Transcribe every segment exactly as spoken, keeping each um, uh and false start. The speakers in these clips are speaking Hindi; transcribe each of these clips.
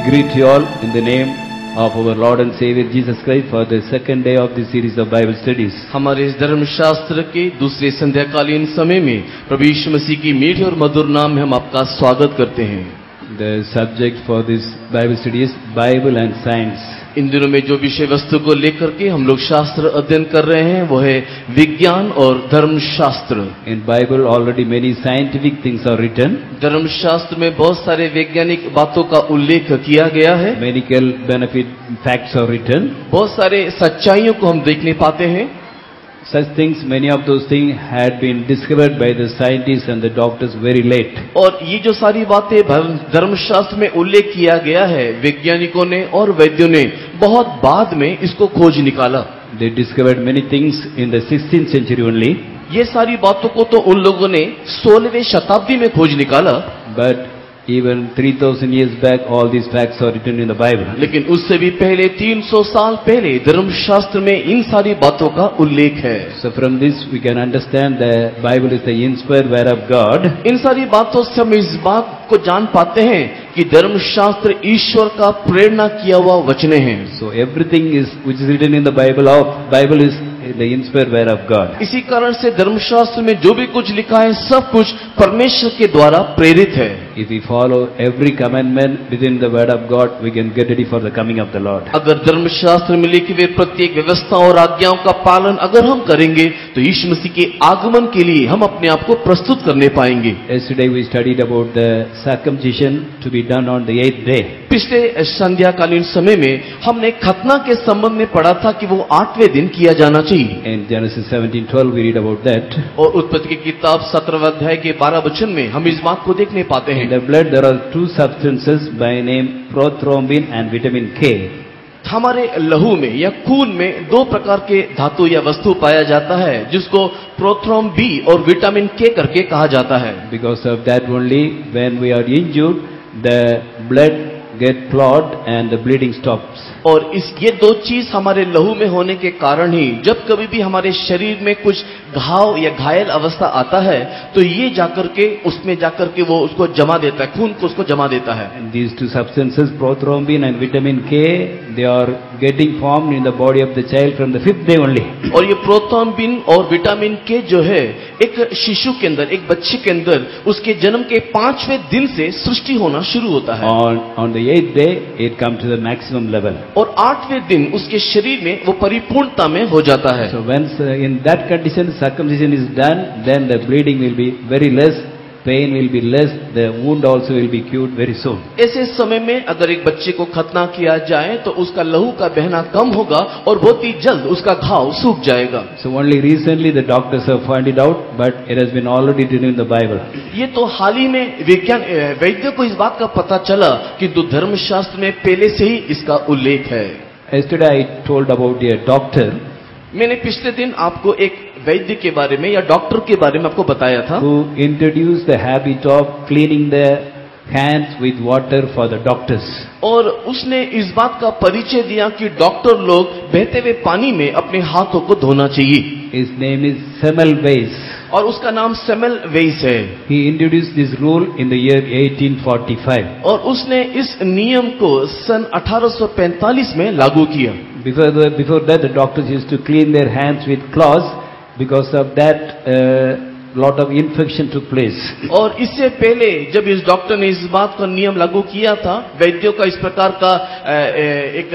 greet you all in the name of our Lord and Savior Jesus Christ for the second day of this series of Bible studies. हमारे इस धर्मशास्त्र के दूसरे संध्याकालीन समय में प्रभु यीशु मसीह की मीठे और मधुर नाम में हम आपका स्वागत करते हैं। The subject for this Bible study is Bible and Science. इन दिनों में जो विषय वस्तु को लेकर के हम लोग शास्त्र अध्ययन कर रहे हैं वो है विज्ञान और धर्मशास्त्र। In Bible already many scientific things are written. धर्मशास्त्र में बहुत सारे वैज्ञानिक बातों का उल्लेख किया गया है। Medical benefit facts are written. बहुत सारे सच्चाइयों को हम देखने पाते हैं। Such things, many of those things had been discovered by the scientists and the doctors very late. और ये जो सारी बातें धर्मशास्त्र में उल्लेख किया गया है वैज्ञानिकों ने और वैद्यों ने बहुत बाद में इसको खोज निकाला। They discovered many things in the sixteenth century only. ये सारी बातों को तो उन लोगों ने सोलहवीं शताब्दी में खोज निकाला। But even three thousand years back, all these facts are written in the Bible. लेकिन उससे भी पहले तीन सौ साल पहले धर्मशास्त्र में इन सारी बातों का उल्लेख है। So from this we can understand the Bible is the inspired word of God. इन सारी बातों से हम इस बात को जान पाते हैं कि धर्मशास्त्र ईश्वर का प्रेरणा किया हुआ वचने हैं। So everything is which is written in the Bible of Bible is the inspired word of God. इसी कारण से धर्मशास्त्र में जो भी कुछ लिखा है सब कुछ परमेश्वर के द्वारा प्रेरित है। If we follow every commandment within the word of God, we can get ready for the coming of the Lord. अगर धर्मशास्त्र में लिखी हुई प्रत्येक व्यवस्था और आज्ञाओं का पालन अगर हम करेंगे तो यीशु मसीह के आगमन के लिए हम अपने आप को प्रस्तुत करने पाएंगे। Yesterday we studied about the circumcision to be done on the eighth day. पिछले संध्याकालीन समय में हमने खतना के संबंध में पढ़ा था कि वो आठवें दिन किया जाना चाहिए। In Genesis seventeen twelve we read about that. और उत्पत्ति की किताब सत्रहवें अध्याय के बारह वचन में हम इस बात को देखने पाते हैं। In the blood there are two substances by name prothrombin and vitamin K. हमारे लहू में या खून में दो प्रकार के धातु या वस्तु पाया जाता है जिसको प्रोथ्रोम बी और विटामिन के करके कहा जाता है। Because of that only when we are injured the blood get clogged and the bleeding stops. और इस ये दो चीज हमारे लहू में होने के कारण ही जब कभी भी हमारे शरीर में कुछ घाव या घायल अवस्था आता है तो ये जाकर के उसमें जाकर के वो उसको जमा देता है, खून को उसको जमा देता है। And these two substances prothrombin and vitamin K they are getting formed in the body of the child from the fifth day only. और ये प्रोथ्रोम्बिन और विटामिन के जो है एक शिशु के अंदर एक बच्चे के अंदर उसके जन्म के पांचवें दिन से सृष्टि होना शुरू होता है। On on the eighth day it comes to the maximum level. और आठवें दिन उसके शरीर में वो परिपूर्णता में हो जाता है। So once uh, in that condition circumcision is done, then the bleeding will be very less, pain will be less, the wound also will be cured very soon. ऐसे समय में अगर एक बच्चे को खतना किया जाए तो उसका लहू का बहना कम होगा और बहुत ही जल्द उसका घाव सूख जाएगा। So only recently the doctors have found it out, but it has been already written in the Bible. ये तो हाल ही में विज्ञान वैद्य को इस बात का पता चला कि तो धर्मशास्त्र में पहले से ही इसका उल्लेख है। Yesterday I told about a doctor मैंने पिछले दिन आपको एक वैद्य के बारे में या डॉक्टर के बारे में आपको बताया था who introduced the habit of cleaning the hands with water for the doctors. और उसने इस बात का परिचय दिया कि डॉक्टर लोग बहते हुए पानी में अपने हाथों को धोना चाहिए। His name is Semmelweis. और उसका नाम सेमेलवेस है। He introduced this rule in the year eighteen forty-five. और उसने इस नियम को सन अठारह सौ पैंतालीस में लागू किया। Before the, before that the doctors used to clean their hands with cloths. Because of that uh, lot of infection took place. और इससे पहले जब इस डॉक्टर ने इस बात का नियम लागू किया था वैद्यों का इस प्रकार का एक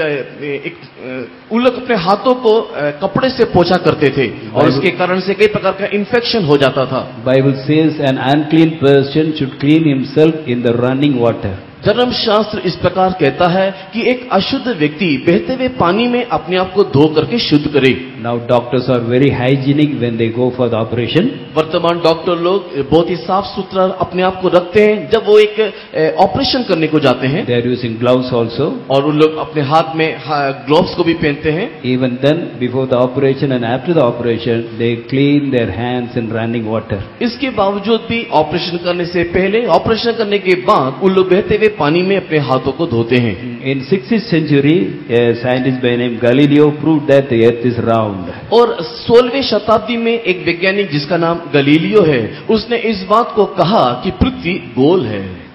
एक उन लोग अपने हाथों को कपड़े से पोंछा करते थे और इसके कारण से कई प्रकार का इन्फेक्शन हो जाता था। Bible says an unclean person should clean himself in the running water. धर्मशास्त्र इस प्रकार कहता है कि एक अशुद्ध व्यक्ति बहते हुए पानी में अपने आप को धो करके शुद्ध करे। Now doctors are very hygienic when they go for the operation. वर्तमान डॉक्टर लोग बहुत ही साफ सुथरा अपने आप को रखते हैं जब वो एक ऑपरेशन करने को जाते हैं। They are using gloves also. और उन लोग अपने हाथ में ग्लोव्स को भी पहनते हैं। Even then before the operation and after the operation they clean their hands in running water. इसके बावजूद भी ऑपरेशन करने से पहले ऑपरेशन करने के बाद उन लोग बहते हुए पानी में अपने हाथों को धोते हैं। In sixteenth century, a scientist by name Galileo proved that the earth is round. और सोलहवीं शताब्दी में एक वैज्ञानिक जिसका नाम गलीलियो है उसने इस बात को कहा कि पृथ्वी गोल है।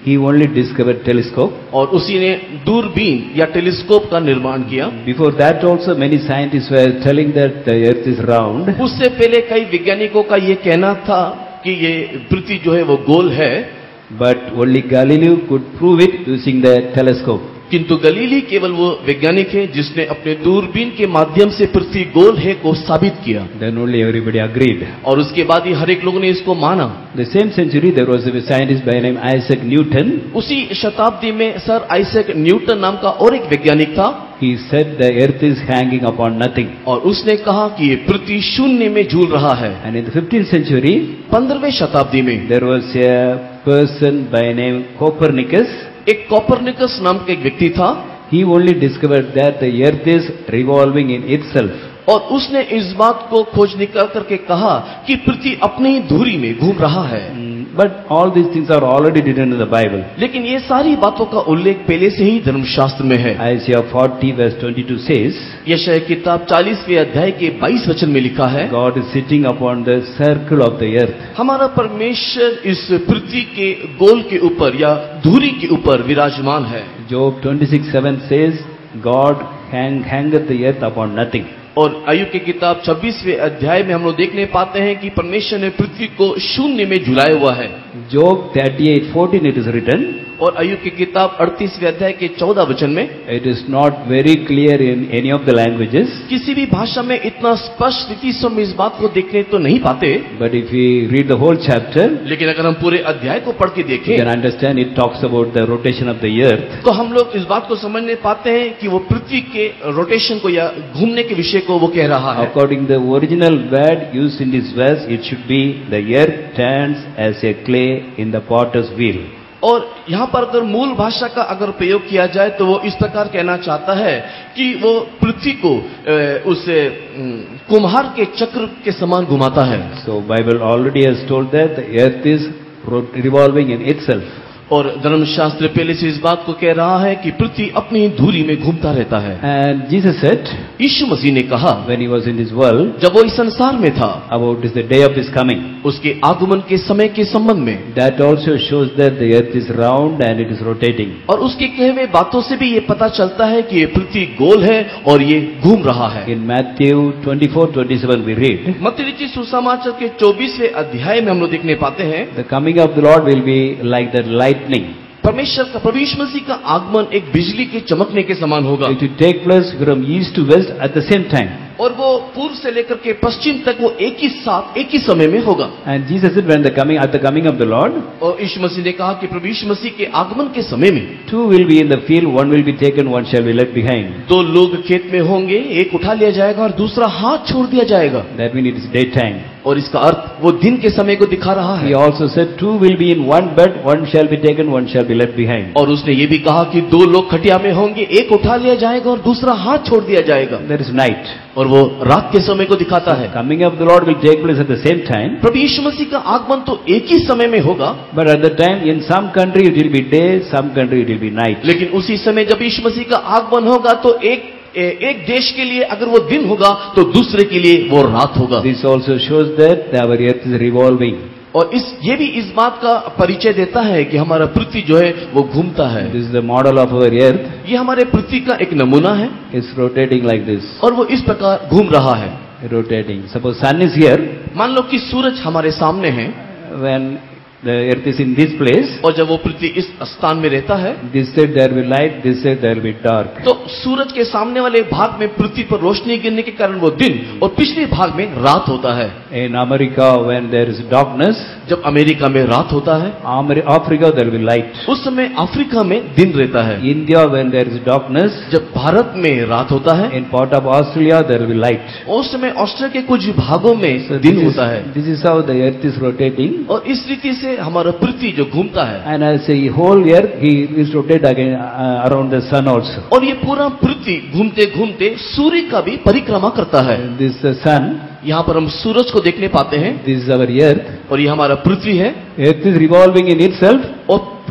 he only discovered telescope. और उसी ने दूरबीन या टेलीस्कोप का निर्माण किया। Before that also many scientists were telling that the earth is round. उससे पहले कई वैज्ञानिकों का ये कहना था कि ये पृथ्वी जो है वो गोल है, But only Galileo could prove it using the telescope. किंतु गलीली केवल वो वैज्ञानिक है जिसने अपने दूरबीन के माध्यम से पृथ्वी गोल है को साबित किया। Then only everybody agreed. और उसके बाद ही हर एक लोगों ने इसको माना। The same century there was a scientist by name Isaac Newton. उसी शताब्दी में सर आइजैक न्यूटन नाम का और एक वैज्ञानिक था। He said the earth is hanging upon nothing. और उसने कहा कि ये पृथ्वी शून्य में झूल रहा है। And in the fifteenth century पंद्रहवें शताब्दी में there was a person by name Copernicus. एक कोपरनिकस नाम का एक व्यक्ति था। He only discovered that the earth is revolving in itself. और उसने इस बात को खोज निकाल करके कहा कि पृथ्वी अपनी धुरी में घूम रहा है। But all these things are already written in the Bible. लेकिन ये सारी बातों का उल्लेख पहले से ही धर्मशास्त्र में है। Isaiah forty verse twenty-two says, यशायाह किताब चालीसवें अध्याय के बाईस वचन में लिखा है, God is sitting upon the circle of the earth. हमारा परमेश्वर इस पृथ्वी के गोल के ऊपर या धुरी के ऊपर विराजमान है। Job twenty-six seven says, God hang, hangeth the earth upon nothing. और अय्यूब की किताब छब्बीसवें अध्याय में हम लोग देखने पाते हैं कि परमेश्वर ने पृथ्वी को शून्य में झुलाया हुआ है। Job thirty-eight fourteen it is written, और अय्यूब की किताब अड़तीसवें अध्याय के चौदह वचन में, it is not very clear in any of the languages, किसी भी भाषा में इतना स्पष्ट रीति से हम इस बात को देखने तो नहीं पाते, but if we read the whole chapter, लेकिन अगर हम पूरे अध्याय को पढ़ के you देखें can understand it talks about the rotation of the earth. तो हम लोग इस बात को समझने पाते हैं कि वो पृथ्वी के रोटेशन को या घूमने के विषय को वो कह रहा है। According to the original word used in this verse, it should be the earth turns as a clay in the potter's wheel. और यहाँ पर अगर मूल भाषा का अगर प्रयोग किया जाए तो वो इस प्रकार कहना चाहता है कि वो पृथ्वी को अ, उस अ, कुम्हार के चक्र के समान घुमाता है। So Bible already has told that the earth is ro- revolving in itself. और धर्मशास्त्र पहले से इस बात को कह रहा है कि पृथ्वी अपनी धुरी में घूमता रहता है। And Jesus said, यीशु मसीह ने कहा when he was in this world, जब वो इस संसार में था, about this the day of his coming, उसके आगमन के समय के संबंध में, that also shows that the earth is round and it is rotating. और उसके कहे हुए बातों से भी ये पता चलता है कि ये पृथ्वी गोल है और ये घूम रहा है। In Matthew twenty-four twenty-seven we read, मत्ती रचित सुसमाचार के चौबीसवें अध्याय में हम लोग देखने पाते हैं, the coming of the Lord will be like that lightning. परमेश्वर का प्रभु यीशु मसीह का आगमन एक बिजली के चमकने के समान होगा। It will take place from east to west at the same time. और वो पूर्व से लेकर के पश्चिम तक वो एक ही साथ एक ही समय में होगा। And Jesus said, when the coming at the coming of the Lord, और यीशु मसीह ने कहा कि प्रभु यीशु मसीह के आगमन के समय में two will be in the field, one will be taken, one shall be left behind. दो लोग खेत में होंगे, एक उठा लिया जाएगा और दूसरा हाथ छोड़ दिया जाएगा। That means it is daytime. और इसका अर्थ वो दिन के समय को दिखा रहा He है। also said, two will be in one bed, one shall be taken, one shall be left behind. और उसने ये भी कहा कि दो लोग खटिया में होंगे, एक उठा लिया जाएगा और दूसरा हाथ छोड़ दिया जाएगा। There is night. और वो रात के समय को दिखाता है। Coming of the Lord will take place at the same time. प्रभु यीशु मसीह का आगमन तो एक ही समय में होगा, But at the time, in some country it will be day, some country it will be night. लेकिन उसी समय जब यीशु मसीह का आगमन होगा तो एक एक देश के लिए अगर वो दिन होगा तो दूसरे के लिए वो रात होगा। This also shows that our earth is revolving. और इस ये भी इस बात का परिचय देता है कि हमारा पृथ्वी जो है वो घूमता है। This is the model of our earth. ये हमारे पृथ्वी का एक नमूना है। It's rotating like this. और वो इस प्रकार घूम रहा है। Rotating. Suppose sun is here. मान लो कि सूरज हमारे सामने है, When the earth is in this place, और जब वो पृथ्वी इस स्थान में रहता है, this side there will be light, this side there will be dark. तो सूरज के सामने वाले भाग में पृथ्वी पर रोशनी गिरने के कारण वो दिन और पिछले भाग में रात होता है। In America, when there is darkness, जब अमेरिका में रात होता है, Ameri- Africa there will be light. उस समय अफ्रीका में दिन रहता है। India, when there is darkness, जब भारत में रात होता है, in part of Australia there will be light. उस समय ऑस्ट्रेलिया के कुछ भागों में So दिन this is, होता है। this is how the earth is rotating. और इस रीति से हमारा पृथ्वी जो घूमता है, And as a whole earth, he is rotate again uh, around the sun also. और ये पूरा पृथ्वी घूमते घूमते सूर्य का भी परिक्रमा करता है। This uh, sun, यहाँ पर हम सूरज को देखने पाते हैं, this is our earth. और ये हमारा पृथ्वी है। Earth is revolving in itself. और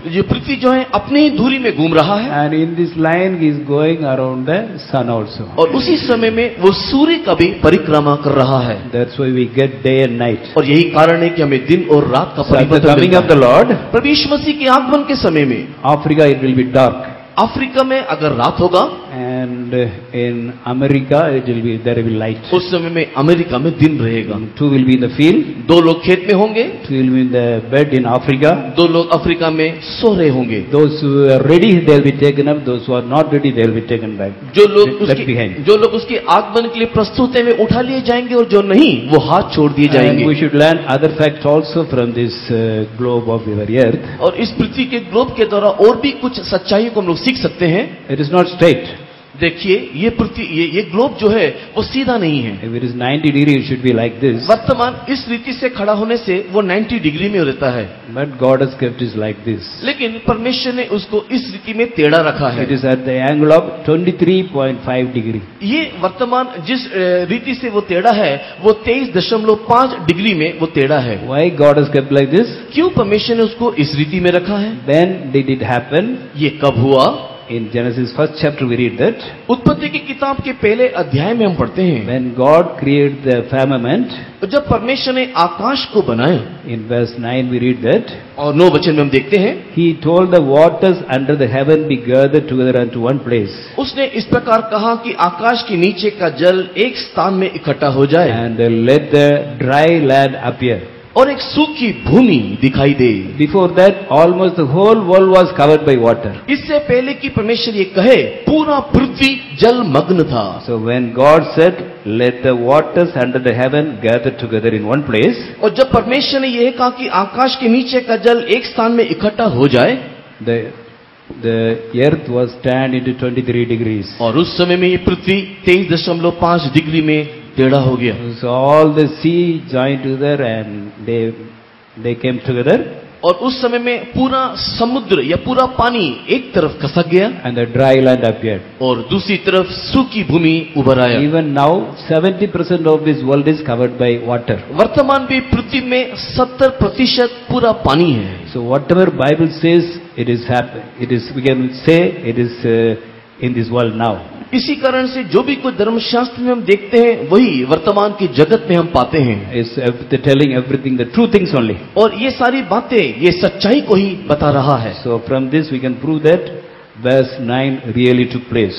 ये पृथ्वी जो है अपनी ही धुरी में घूम रहा है, and in this line he is going around the sun also. और उसी समय में वो सूर्य का भी परिक्रमा कर रहा है। That's why we get day and night. और यही कारण है कि हमें दिन और रात का So at the परिवर्तन coming मिलता of the है। Lord, प्रभु यीशु मसीह के आगमन के समय में Africa it will be dark, Africa में अगर रात होगा, and in America it will be there will be light. उस समय में अमेरिका में दिन रहेगा। Two will be in the field, दो लोग खेत में होंगे, two will be in the bed in Africa. दो लोग अफ्रीका में सो रहे होंगे। Those who are ready they will be taken up. Those who are not ready they will be taken back. जो लोग left उसके behind. जो लोग उसके आगमन के लिए प्रस्तुत हैं वे उठा लिए जाएंगे, और जो नहीं वो हाथ छोड़ दिए And जाएंगे। we should learn other facts also from this uh, globe of our earth. और इस पृथ्वी के ग्लोब के द्वारा और भी कुछ सच्चाइयों को हम लोग सीख सकते हैं। It is not straight. देखिए ये पृथ्वी ये, ये ग्लोब जो है वो सीधा नहीं है। If it is ninety degree, it should be like this. वर्तमान इस रीति से खड़ा होने से वो नब्बे डिग्री में रहता है, But God has kept it like this. लेकिन परमेश्वर ने उसको इस रीति में टेढ़ा रखा है। It is at the angle of twenty-three point five degree. ये वर्तमान जिस अ, रीति से वो टेढ़ा है वो तेईस दशमलव पांच डिग्री में वो टेढ़ा है। Why God has kept like this? क्यों परमेश्वर ने उसको इस रीति में रखा है? When did it happen? ये कब हुआ? In Genesis first chapter we read that उत्पत्ति की किताब के पहले अध्याय में हम पढ़ते हैं, when God created the firmament, जब परमेश्वर ने आकाश को बनाया, in verse nine we read that और नौ वचन में हम देखते हैं, He told the waters under the heaven be gathered together unto one place, उसने इस प्रकार कहा कि आकाश के नीचे का जल एक स्थान में इकट्ठा हो जाए and let the dry land appear. और एक सूखी भूमि दिखाई दे। Before that, almost the whole world was covered by water. इससे पहले कि परमेश्वर ये कहे, पूरा पृथ्वी जलमग्न था। So when God said, let the waters under the heaven gather together in one place, और जब परमेश्वर ने यह कहा कि आकाश के नीचे का जल एक स्थान में इकट्ठा हो जाए, the, the earth was turned into twenty-three degrees. और उस समय में ये पृथ्वी तेईस दशमलव पांच डिग्री में टेढ़ा हो गया। So all the sea joined together and they, they came together. और उस समय में पूरा समुद्र या पूरा पानी एक तरफ खसक गया And the dry land appeared. और दूसरी तरफ सूखी भूमि उभर आया। Even now, seventy percent of this world is covered by water. वर्तमान भी पृथ्वी में सत्तर प्रतिशत पूरा पानी है। So whatever Bible says, it is happen. It is, we can say it is uh, in this world now. इसी कारण से जो भी कुछ धर्मशास्त्र में हम देखते हैं वही वर्तमान की जगत में हम पाते हैं। It's they're telling everything, the true things only. और ये सारी बातें ये सच्चाई को ही बता रहा है। So from this we can prove that verse nine really took place.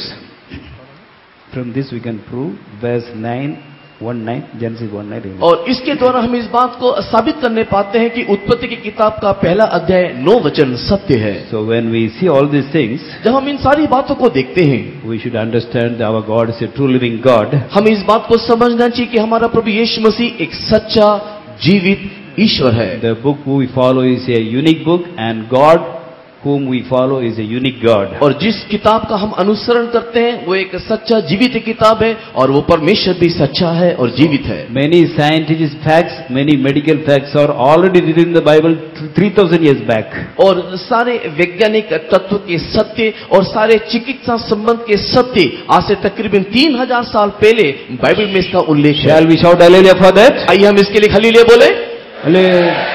From this we can prove verse nine, one nine, Genesis one nine. और इसके द्वारा हम इस बात को साबित करने पाते हैं कि उत्पत्ति की किताब का पहला अध्याय नौ वचन सत्य है। So when we see all these things, जब हम इन सारी बातों को देखते हैं, we should understand that our God is a true living God. हमें इस बात को समझना चाहिए कि हमारा प्रभु यीशु मसीह एक सच्चा जीवित ईश्वर है। The book we follow is a unique book, and God whom we follow is a unique God. और जिस किताब का हम अनुसरण करते हैं वो एक सच्चा जीवित किताब है, और वो परमेश्वर भी सच्चा है और जीवित है। Many scientific facts, many medical facts are already written in the Bible three thousand years back. और सारे वैज्ञानिक तत्व के सत्य और सारे चिकित्सा संबंध के सत्य आज से तकरीबन तीन हजार साल पहले बाइबल में इसका उल्लेख है। Shall we shout hallelujah for that? आइए हम इसके लिए हालेलुया बोले। Hallelujah.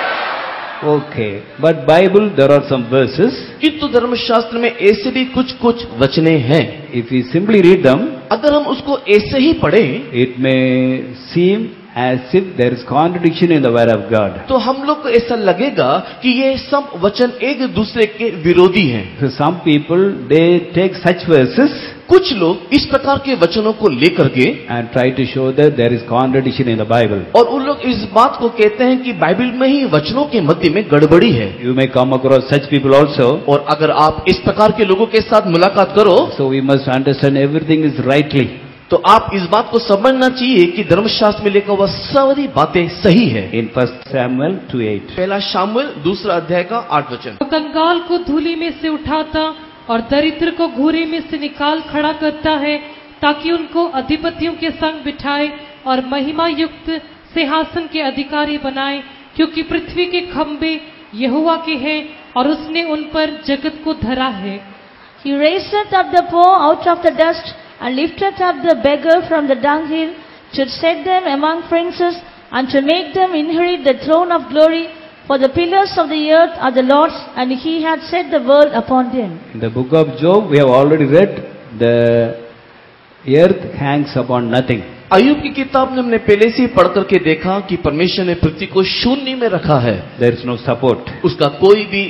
Okay, but Bible there are some verses. किंतु धर्मशास्त्र में ऐसे भी कुछ कुछ वचने हैं, If we simply read them, अगर हम उसको ऐसे ही पढ़ें it may seem as if there is contradiction in the word of God. तो हम लोग को ऐसा लगेगा कि ये सब वचन एक दूसरे के विरोधी हैं। So some people they take such verses कुछ लोग इस प्रकार के वचनों को लेकर के and try to show that there is contradiction in the Bible. और उन लोग इस बात को कहते हैं कि बाइबल में ही वचनों के मध्य में गड़बड़ी है। You may come across such people also. और अगर आप इस प्रकार के लोगों के साथ मुलाकात करो So we must understand everything is rightly. तो आप इस बात को समझना चाहिए कि धर्मशास्त्र में लिखा हुआ सारी बातें सही है। In First Samuel two eight. पहला शामुएल दूसरा अध्याय का आठ वचन। वो कंगाल को धूलि में से उठाता और दरिद्र को घूरे में से निकाल खड़ा करता है, ताकि उनको अधिपतियों के संग बिठाए और महिमा युक्त सिंहासन के अधिकारी बनाए, क्योंकि पृथ्वी के खंबे यहोवा के हैं और उसने उन पर जगत को धरा है। He raiseth up the poor out of the dust, and lifteth up the beggar from the dunghill, to set them among princes, and to make them inherit the throne of glory. For the pillars of the earth are the Lord's, and he hath set the world upon them. In the book of Job, we have already read the earth hangs upon nothing. अय्यूब की किताब में हमने पहले से ही पढ़ करके देखा कि परमेश्वर ने पृथ्वी को शून्य में रखा है. There is no support. उसका कोई भी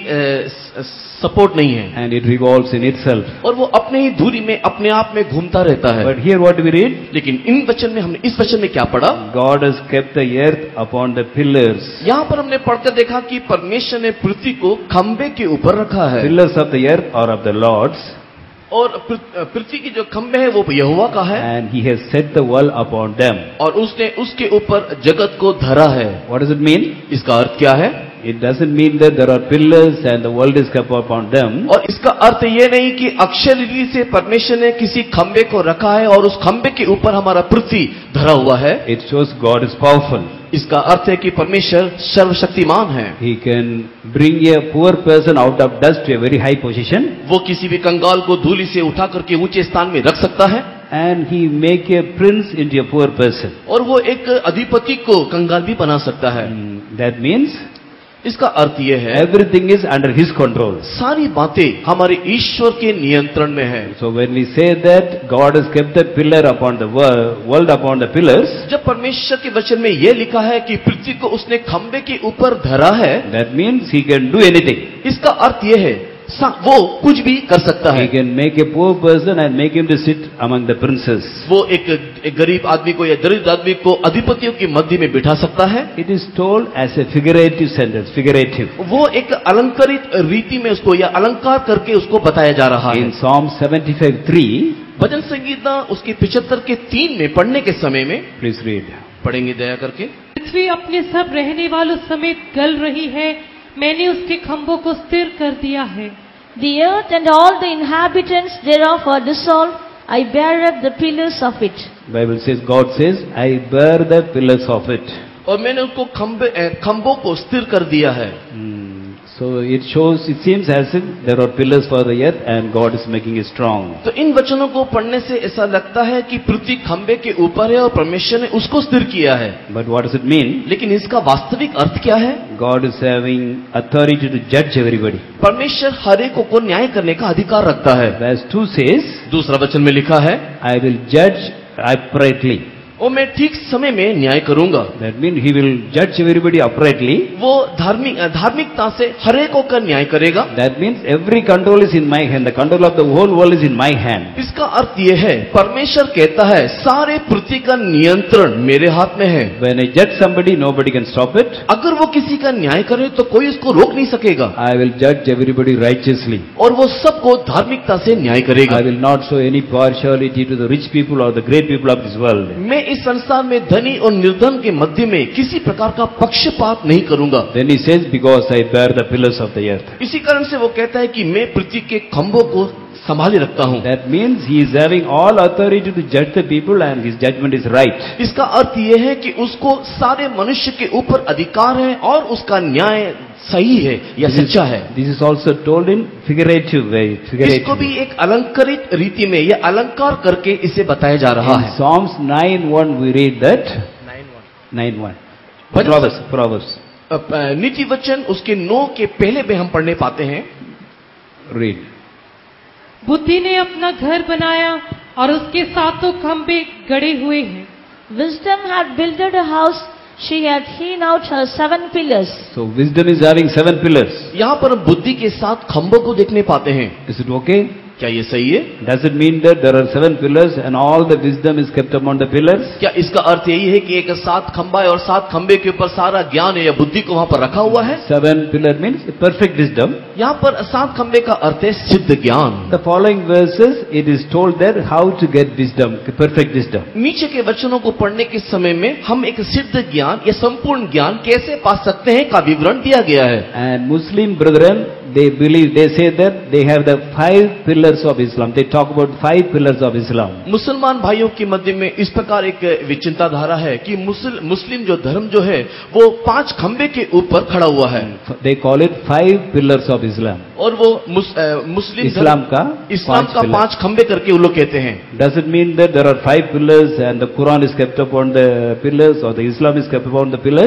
सपोर्ट नहीं है. And it revolves in itself. और वो अपने ही धुरी में अपने आप में घूमता रहता है. But here what we read? लेकिन इन वचन में हमने इस वचन में क्या पढ़ा? God has kept the earth upon the pillars. यहाँ पर हमने पढ़कर देखा कि परमेश्वर ने पृथ्वी को खंबे के ऊपर रखा है. Pillars of the earth are of the Lord's. और पृथ्वी की जो खंबे है वो यहोवा का है. And he has set the world upon them. और उसने उसके ऊपर जगत को धरा है. What does it mean? इसका अर्थ क्या है? It doesn't mean that there are pillars and the world is kept upon them. और इसका अर्थ ये नहीं कि अक्षर रीति से परमेश्वर ने किसी खंबे को रखा है और उस खंबे के ऊपर हमारा पृथ्वी धरा हुआ है. It shows God is powerful. इसका अर्थ है कि परमेश्वर सर्वशक्तिमान है. He can bring a poor person out of dust to a very high position. वो किसी भी कंगाल को धूलि से उठा करके ऊंचे स्थान में रख सकता है. And he make a prince into a poor person. और वो एक अधिपति को कंगाल भी बना सकता है. That means इसका अर्थ ये है everything is under his control. सारी बातें हमारे ईश्वर के नियंत्रण में है. So when we say that God has kept the pillar upon the world, world upon the pillars, जब परमेश्वर के वचन में ये लिखा है कि पृथ्वी को उसने खंबे के ऊपर धरा है, that means he can do anything. इसका अर्थ ये है वो कुछ भी कर सकता है. He can make a poor person and make him to sit among the princes. वो एक, एक गरीब आदमी को या दरिद्र आदमी को अधिपतियों के मध्य में बिठा सकता है. It is told as a figurative sentence, figurative. वो एक अलंकारित रीति में उसको या अलंकार करके उसको बताया जा रहा है. In Psalm seventy-five three, भजन संगीता उसके पिछहत्तर के तीन में पढ़ने के समय में, please read. पढ़ेंगे दया करके. पृथ्वी अपने सब रहने वालों समेत गल रही है, मैंने उसके खंभों को स्थिर कर दिया है. The earth and all the inhabitants thereof are dissolved. I bear up the pillars of it. Bible says, God says, I bear the pillars of it. और मैंने उसको खंबे खंभों को स्थिर कर दिया है. Hmm. So it shows, it seems as if there are pillars for the earth and God is making it strong. तो इन वचनों को पढ़ने से ऐसा लगता है कि पृथ्वी खंबे के ऊपर है और परमेश्वर ने उसको स्थिर किया है. But what does it mean? लेकिन इसका वास्तविक अर्थ क्या है? God is having authority to judge everybody. परमेश्वर हर एक को न्याय करने का अधिकार रखता है. Verse two says, दूसरा वचन में लिखा है, I will judge uprightly. और मैं ठीक समय में न्याय करूंगा. That means he will judge everybody uprightly. वो धार्मिक धार्मिकता से हर एक का न्याय करेगा. That means every control is in my hand. The control of the whole world is in my hand. इसका अर्थ ये है, परमेश्वर कहता है सारे पृथ्वी का नियंत्रण मेरे हाथ में है. When I judge somebody, nobody can stop it. अगर वो किसी का न्याय करे तो कोई उसको रोक नहीं सकेगा. I will judge everybody righteously. और वो सबको धार्मिकता से न्याय करेगा. I will not show any partiality to the rich people or the great people of this world. मैं इस संसार में धनी और निर्धन के मध्य में किसी प्रकार का पक्षपात नहीं करूंगा. Then he says, because I bear the pillars of the earth. इसी कारण से वो कहता है कि मैं पृथ्वी के खंभों को संभाले रखता हूं. That means he is having all authority to judge the people and his judgment is right. इसका अर्थ ये है कि उसको सारे मनुष्य के ऊपर अधिकार है और उसका न्याय सही है या सच्चा है. This is also told in figurative way. Figurative. इसको भी एक अलंकारित रीति में या अलंकार करके इसे बताया जा रहा In है. Psalms nine one we read that. nine one. Proverbs. Proverbs. नीति वचन उसके नौ के पहले में हम पढ़ने पाते हैं. Read. बुद्धि ने अपना घर बनाया और उसके सातों खंभे गड़े हुए हैं. Wisdom had builded a house. She had hewn out her seven pillars. So wisdom is having seven pillars. यहाँ पर हम बुद्धि के साथ खंभों को देखने पाते हैं. Is it okay? क्या ये सही है? Does it mean that there are seven pillars and all the wisdom is kept upon the pillars? क्या इसका अर्थ यही है कि एक सात खंभा है और सात खंबे के ऊपर सारा ज्ञान या बुद्धि को वहां पर रखा हुआ है? Seven pillar means perfect wisdom. यहाँ पर सात खंबे का अर्थ है सिद्ध ज्ञान. The following verses it is told there how to get wisdom, perfect wisdom. नीचे के वचनों को पढ़ने के समय में हम एक सिद्ध ज्ञान या संपूर्ण ज्ञान कैसे पा सकते हैं का विवरण दिया गया है. And Muslim brethren, they believe, they say that they have the five pillars of Islam. They talk about five pillars of Islam. मुसलमान भाइयों के मध्य में इस प्रकार एक विचिंताधारा है कि मुस्लिम मुस्लिम जो धर्म जो है वो पांच खंबे के ऊपर खड़ा हुआ है. They call it five pillars of Islam. और वो मुस, आ, मुस्लिम इस्लाम का इस्लाम का पांच खंबे करके वो लोग कहते हैं. Does it mean that there are five pillars and the Quran is kept upon the pillars or the Islam is kept upon the pillars?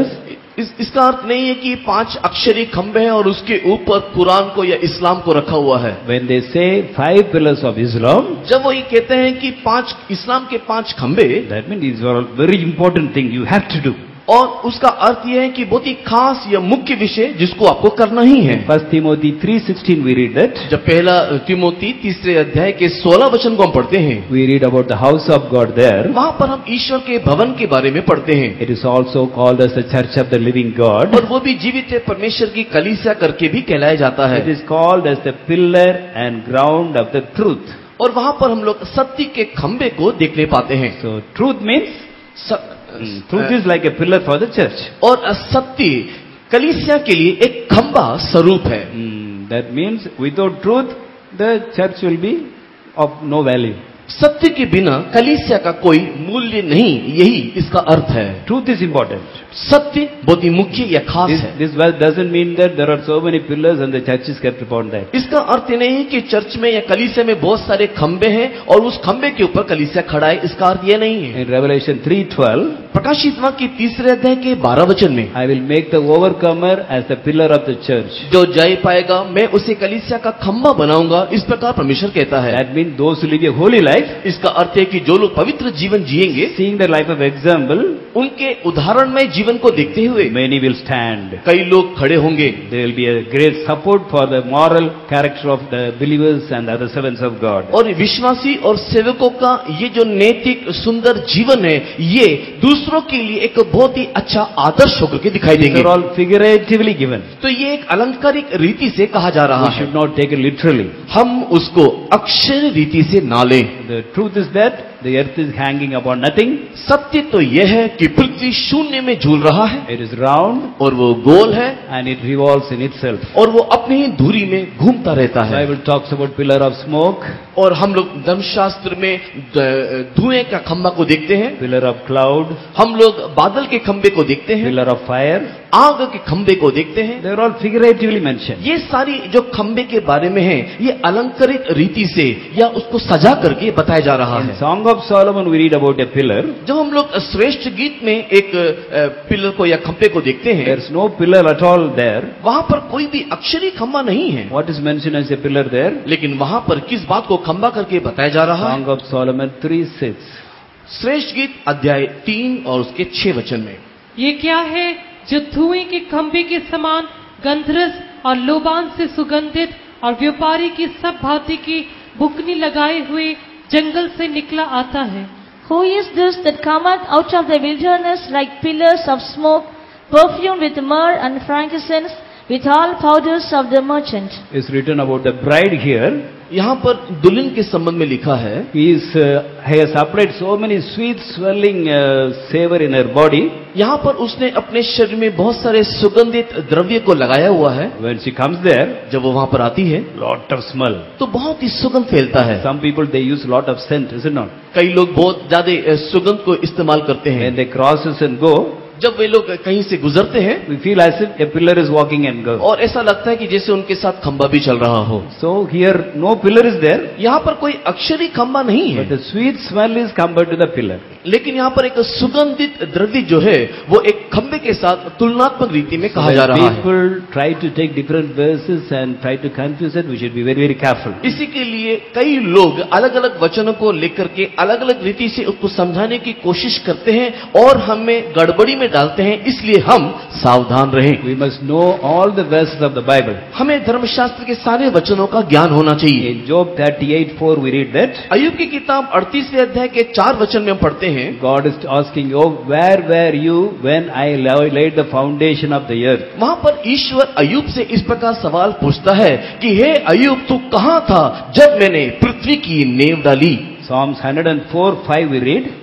इस, इसका अर्थ नहीं है कि पांच अक्षरी खंबे हैं और उसके ऊपर कुरान को या इस्लाम को रखा हुआ है। When they say five pillars of Islam, जब वो ये कहते हैं कि पांच इस्लाम के पांच खंबे, that means these are all very important thing you have to do. और उसका अर्थ यह है कि बहुत ही खास या मुख्य विषय जिसको आपको करना ही है। First Timothy three sixteen we read that. जब पहला तिमोथी तीसरे अध्याय के सोलह वचन को हम पढ़ते हैं, We read about the house of God there. वहां पर हम ईश्वर के भवन के बारे में पढ़ते हैं। It is also called as the church of the living God. और वो भी जीवित परमेश्वर की कलीसिया करके भी कहलाया जाता है। It is called as the pillar and ground of the truth. और वहां पर हम लोग सत्य के खंबे को देखने पाते हैं। So truth means, स- mm, truth is like a pillar for the church. और सत्य कलीसिया के लिए एक खंबा स्वरूप है। Mm, that means without truth the church will be of no value. सत्य के बिना कलीसिया का कोई मूल्य नहीं, यही इसका अर्थ है। Truth is important. सत्य बहुत ही मुख्य या खास This, है। this verse doesn't mean that there are so many pillars and the church is kept upon that. इसका अर्थ ये नहीं है कि चर्च में या कलीसिया में बहुत सारे खंबे हैं और उस खंबे के ऊपर कलीसिया खड़ा है, इसका अर्थ ये नहीं है। In Revelation three twelve, प्रकाशित वाक्य की तीसरे अध्याय के बारह वचन में, I will make the overcomer as the pillar of the church. जो जय पाएगा मैं उसे कलीसिया का खंबा बनाऊंगा, इस प्रकार परमेश्वर कहता है। That means those who live a holy life, इसका अर्थ है कि जो लोग पवित्र जीवन जिएंगे, seeing the life of example, उनके उदाहरण में जीवन को देखते हुए many will stand. कई लोग खड़े होंगे। There will be a great support for the moral character of the believers and other servants of God. और विश्वासी और सेवकों का ये जो नैतिक सुंदर जीवन है, ये दूसरों के लिए एक बहुत ही अच्छा आदर्श होकर के दिखाई These देंगे। are all figuratively given. तो ये एक अलंकारिक रीति से कहा जा रहा We है, should not take it literally. हम उसको अक्षर रीति से ना लें। The truth is that the earth is hanging upon nothing. सत्य तो यह है कि पृथ्वी शून्य में झूल रहा है It is round और वो गोल है and it revolves in itself. और वो अपनी ही धुरी में घूमता रहता The है। Bible talks about pillar of smoke, और हम लोग धर्मशास्त्र में ध- धुएं का खंबा को देखते हैं, pillar of cloud, हम लोग बादल के खंबे को देखते हैं, pillar of fire. आग के खंबे को देखते हैं। They are all figuratively mentioned. ये सारी जो खंबे के बारे में है, ये अलंकृत रीति से या उसको सजा करके बताया जा रहा In है। Song of Solomon we read about a pillar. जब हम लोग श्रेष्ठ गीत में एक अ, पिलर को या खंबे को देखते हैं, There is no pillar at all there. वहां पर कोई भी अक्षरी खंबा नहीं है, What is mentioned as a pillar there? लेकिन वहां पर किस बात को खंबा करके बताया जा रहा है? Song of Solomon three six. श्रेष्ठ गीत अध्याय तीन और उसके छह वचन में, ये क्या है जो धुएं के खंभे के समान गंधरस और लोबान से सुगंधित और व्यापारी की सब भांति की बुकनी लगाए हुए जंगल से निकला आता है? Who is this that cometh out of the wilderness like pillars of smoke, perfumed with myrrh and frankincense, with all powders of the merchant? Is written about the bride here. यहाँ पर दुल्हन के संबंध में लिखा है, He is uh, he has applied so many sweet swelling uh, savor in her body. यहाँ पर उसने अपने शरीर में बहुत सारे सुगंधित द्रव्य को लगाया हुआ है। When she comes there, जब वो वहां पर आती है lot of smell. तो बहुत ही सुगंध फैलता है। Some people they use lot of scent, is it not? कई लोग बहुत ज्यादा अ, सुगंध को इस्तेमाल करते हैं। When they crosses and go, जब वे लोग कहीं से गुजरते हैं we feel as if a pillar is walking and go. और ऐसा लगता है कि जैसे उनके साथ खंबा भी चल रहा हो। So here no pillar is there, यहाँ पर कोई अक्षरी खंबा नहीं है, but the sweet smell is compared to the pillar. लेकिन यहाँ पर एक सुगंधित द्रव्य जो है वो एक खंबे के साथ तुलनात्मक रीति में कहा जा When रहा है। people try to take different verses and try to confuse it, we should be very very careful. इसी के लिए कई लोग अलग अलग वचनों को लेकर के अलग अलग रीति से उसको समझाने की कोशिश करते हैं और हमें गड़बड़ी में डालते हैं, इसलिए हम सावधान रहें। We must know all the verses of the Bible. हमें धर्मशास्त्र के सारे वचनों का ज्ञान होना चाहिए। In Job thirty-eight four we read that अय्यूब की किताब अड़तीसवें अध्याय के चार वचन में हम पढ़ते हैं, God is asking Job, where were you when I laid the foundation of the earth? वहां पर ईश्वर अय्यूब से इस प्रकार सवाल पूछता है कि हे अय्यूब तू कहां था जब मैंने पृथ्वी की नींव डाली। Psalms one oh four five we read,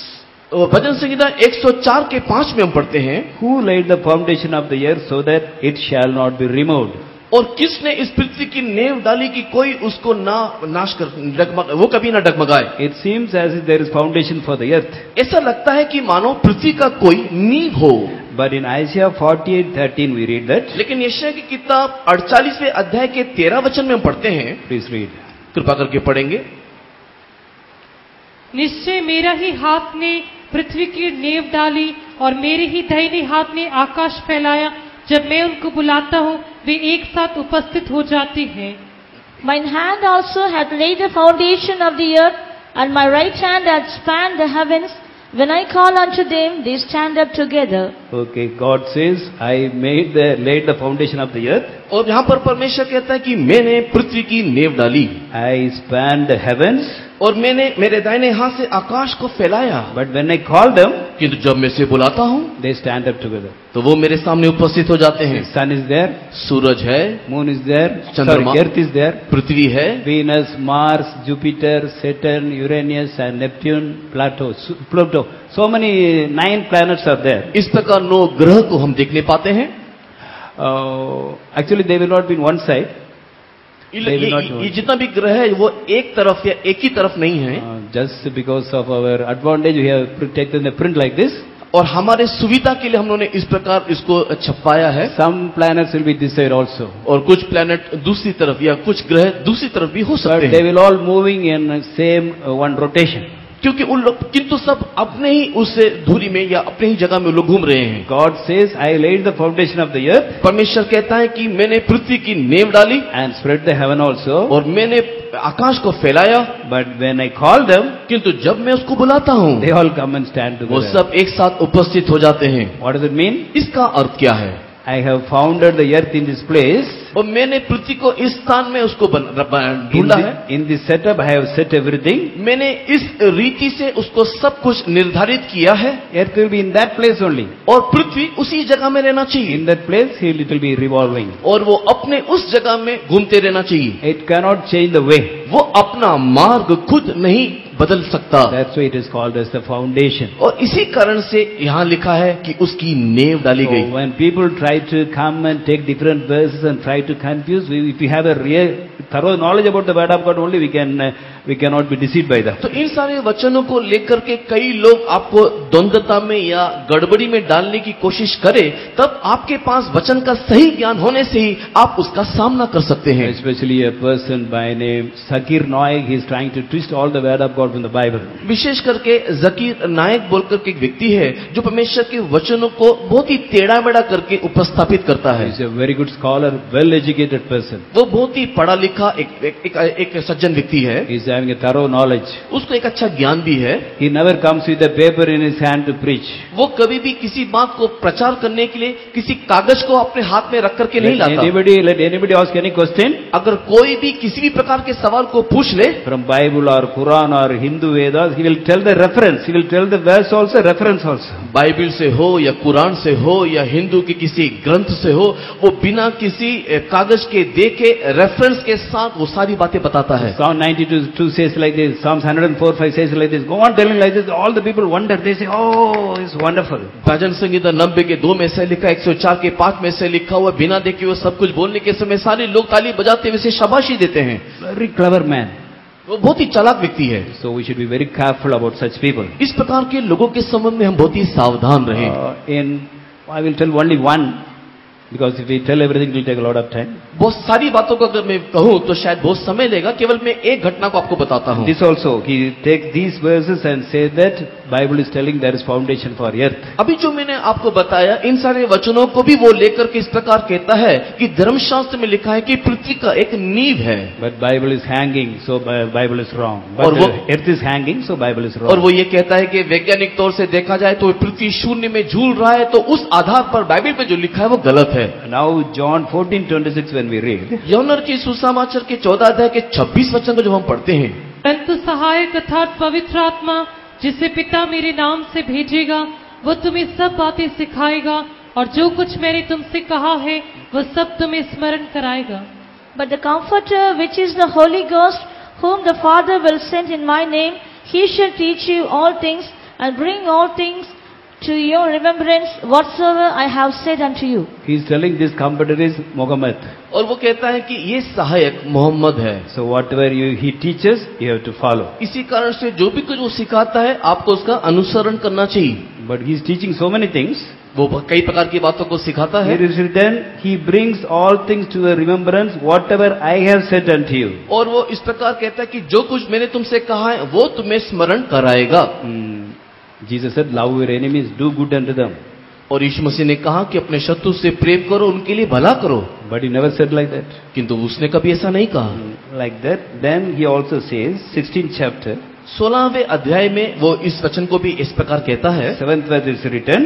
भजन संहिता एक सौ चार के पांच में हम पढ़ते हैं, who laid the foundation of the earth so that it shall not be removed? और किसने इस पृथ्वी की नींव डाली कि कोई उसको ना नाश कर डगमग वो कभी ना डगमगाए। It seems as if there is foundation for the earth. ऐसा लगता है कि मानो पृथ्वी का कोई नींव हो, But in Isaiah forty-eight thirteen we read that. लेकिन यशायाह की किताब अड़तालीसवें अध्याय के तेरह वचन में हम पढ़ते हैं, Please read. कृपा करके पढ़ेंगे। निश्चय मेरा ही हाथ ने पृथ्वी की नींव डाली और मेरे ही दाहिने हाथ ने आकाश फैलाया। जब मैं उनको बुलाता हूँ वे एक साथ उपस्थित हो जाते हैं। Mine hand also hath laid the foundation of the earth, and my right hand hath spanned the heavens. When I call unto them, they stand up together. Okay, God says, I made the, laid the foundation of the earth. और यहाँ पर परमेश्वर कहता है कि मैंने पृथ्वी की नींव डाली I spanned the heavens. और मैंने मेरे दाहिने हाथ से आकाश को फैलाया। But when I call them, किंतु जब मैं से बुलाता हूँ they stand up together. तो वो मेरे सामने उपस्थित हो जाते हैं। Sun is there, सूरज है, moon is there, चंद्रमा, sorry, earth is there, पृथ्वी है, Venus, Mars, Jupiter, Saturn, Uranus and Neptune, Pluto, Su- Pluto. So many, nine planets are there. इस प्रकार नौ ग्रह को हम देखने पाते हैं। Uh, actually, they will not be in one side. ये, They will not ये, know. ये जितना भी ग्रह है वो एक तरफ या एक ही तरफ नहीं है। Uh, just because of our advantage, we have pr- taken the print like this. और हमारे सुविधा के लिए हम लोगों ने इस प्रकार इसको छपवाया है। Some planets will be this side also. और कुछ प्लैनेट दूसरी तरफ या कुछ ग्रह दूसरी तरफ भी हो But सकते they हैं, will all moving in same uh, one rotation. क्योंकि उन लोग किंतु सब अपने ही उस धुरी में या अपने ही जगह में लोग घूम रहे हैं। God says, I laid the foundation of the earth परमेश्वर कहता है कि मैंने पृथ्वी की नींव डाली and spread the heaven also. और मैंने आकाश को फैलाया, But when I call them, किंतु जब मैं उसको बुलाता हूँ they all come and stand वो together. सब एक साथ उपस्थित हो जाते हैं। What does it mean? इसका अर्थ क्या है? I have founded the earth in this place. और मैंने पृथ्वी को इस स्थान में उसको बन- बन- In, ढूंढा है। the, in this setup, I have set everything. मैंने इस रीति से उसको सब कुछ निर्धारित किया है Earth will be in that place only. और पृथ्वी उसी जगह में रहना चाहिए In that place, he it will be revolving. और वो अपने उस जगह में घूमते रहना चाहिए। It cannot change the way. वो अपना मार्ग खुद नहीं बदल सकता। That's why it is called as the foundation. और इसी कारण से यहाँ लिखा है कि उसकी नींव डाली So गई। when people try to come and take different verses and try to confuse, we, if we have a real thorough knowledge about the word of God only, we can uh, we cannot be deceived by them. तो इन सारे वचनों को लेकर के कई लोग आपको द्वंद्वता में या गड़बड़ी में डालने की कोशिश करें, तब आपके पास वचन का सही ज्ञान होने से ही आप उसका सामना कर सकते हैं। Especially a person by name Zakir Naik, he is trying to twist all the word of God from the Bible. विशेष करके जकीर नायक बोलकर के एक व्यक्ति है जो परमेश्वर के वचनों को बहुत ही टेढ़ा मेढ़ा करके उपस्थापित करता है। He is a very good scholar, well educated person. वो बहुत ही पढ़ा लिखा एक एक, एक, एक सज्जन व्यक्ति है। He is having a thorough knowledge. उसको एक अच्छा ज्ञान भी है। He never comes with a paper in his hand to preach. वो कभी भी किसी बात को प्रचार करने के लिए किसी कागज को अपने हाथ में रख करके नहीं Let लाता। anybody, let anybody ask any question अगर कोई भी किसी भी प्रकार के सवाल को पूछ ले from Bible or Quran or Hindu Vedas, he will tell the reference. He will tell the verse also, reference also. Bible से हो या कुरान से हो या हिंदू के किसी ग्रंथ से हो, वो बिना किसी ए, कागज के देखे रेफरेंस के साथ वो सारी बातें बताता है। Psalm ninety-two says like this. Psalms one oh four five says like this. Go on telling like this. All the people wonder. They say, oh, it's wonderful. भजन संगीता नब्बे के दो में से लिखा, एक सौ चार के पांच में से लिखा हुआ, बिना देखे वो सब कुछ बोलने के समय सारे लोग ताली बजाते हुए उसे शाबाशी देते हैं। Very clever man. वो बहुत ही चालाक व्यक्ति है। So we should be very careful about such people. इस प्रकार के लोगों के संबंध में हम बहुत ही सावधान रहें। Uh, in, I will tell only one, because if we tell everything, it will take a lot of time. बहुत सारी बातों को अगर मैं कहूं तो शायद बहुत समय लेगा, केवल मैं एक घटना को आपको बताता हूं। This also, he takes these verses and says that Bible is telling there is foundation for earth. अभी जो मैंने आपको बताया, इन सारे वचनों को भी वो लेकर के इस प्रकार कहता है कि धर्मशास्त्र में लिखा है कि पृथ्वी का एक नींव है। But Bible is hanging, so Bi- Bible is wrong. और But वो- uh, earth is hanging, so Bible is और wrong. वो ये कहता है कि वैज्ञानिक तौर से देखा जाए तो पृथ्वी शून्य में झूल रहा है, तो उस आधार पर बाइबल में जो लिखा है वो गलत है। Now John fourteen twenty-six when we read, यौनर की सुसमाचार के चौदह अध्याय के छब्बीस वचन को जब हम पढ़ते हैं, परंतु सहायक अर्थात पवित्र आत्मा जिसे पिता मेरे नाम से भेजेगा वो तुम्हें सब बातें सिखाएगा और जो कुछ मैंने तुमसे कहा है वह सब तुम्हें स्मरण कराएगा। But the Comforter, which is the Holy Ghost, whom the Father will send in my name, he shall teach you all things and bring all things to your remembrance whatsoever I have said unto you. he is telling this comforter is Muhammad. और वो कहता है कि ये सहायक मोहम्मद है। So whatever you, he teaches, you have to follow. इसी कारण से जो भी कुछ वो सिखाता है आपको उसका अनुसरण करना चाहिए। But he is teaching so many things. वो कई प्रकार की बातों को सिखाता है। Here is written, he brings all things to your remembrance, whatever I have said unto you. और वो इस प्रकार कहता है कि जो कुछ मैंने तुमसे कहा है वो तुम्हें स्मरण कराएगा। Hmm. Jesus said, love your enemies, do good unto them. और यीशु मसीह ने कहा कि अपने शत्रु से प्रेम करो, उनके लिए भला करो। But he never said like that. किंतु उसने कभी ऐसा नहीं कहा। Like that. Then he also says, sixteenth chapter, सोलहवें अध्याय में वो इस वचन को भी इस प्रकार कहता है। seventh verse is written.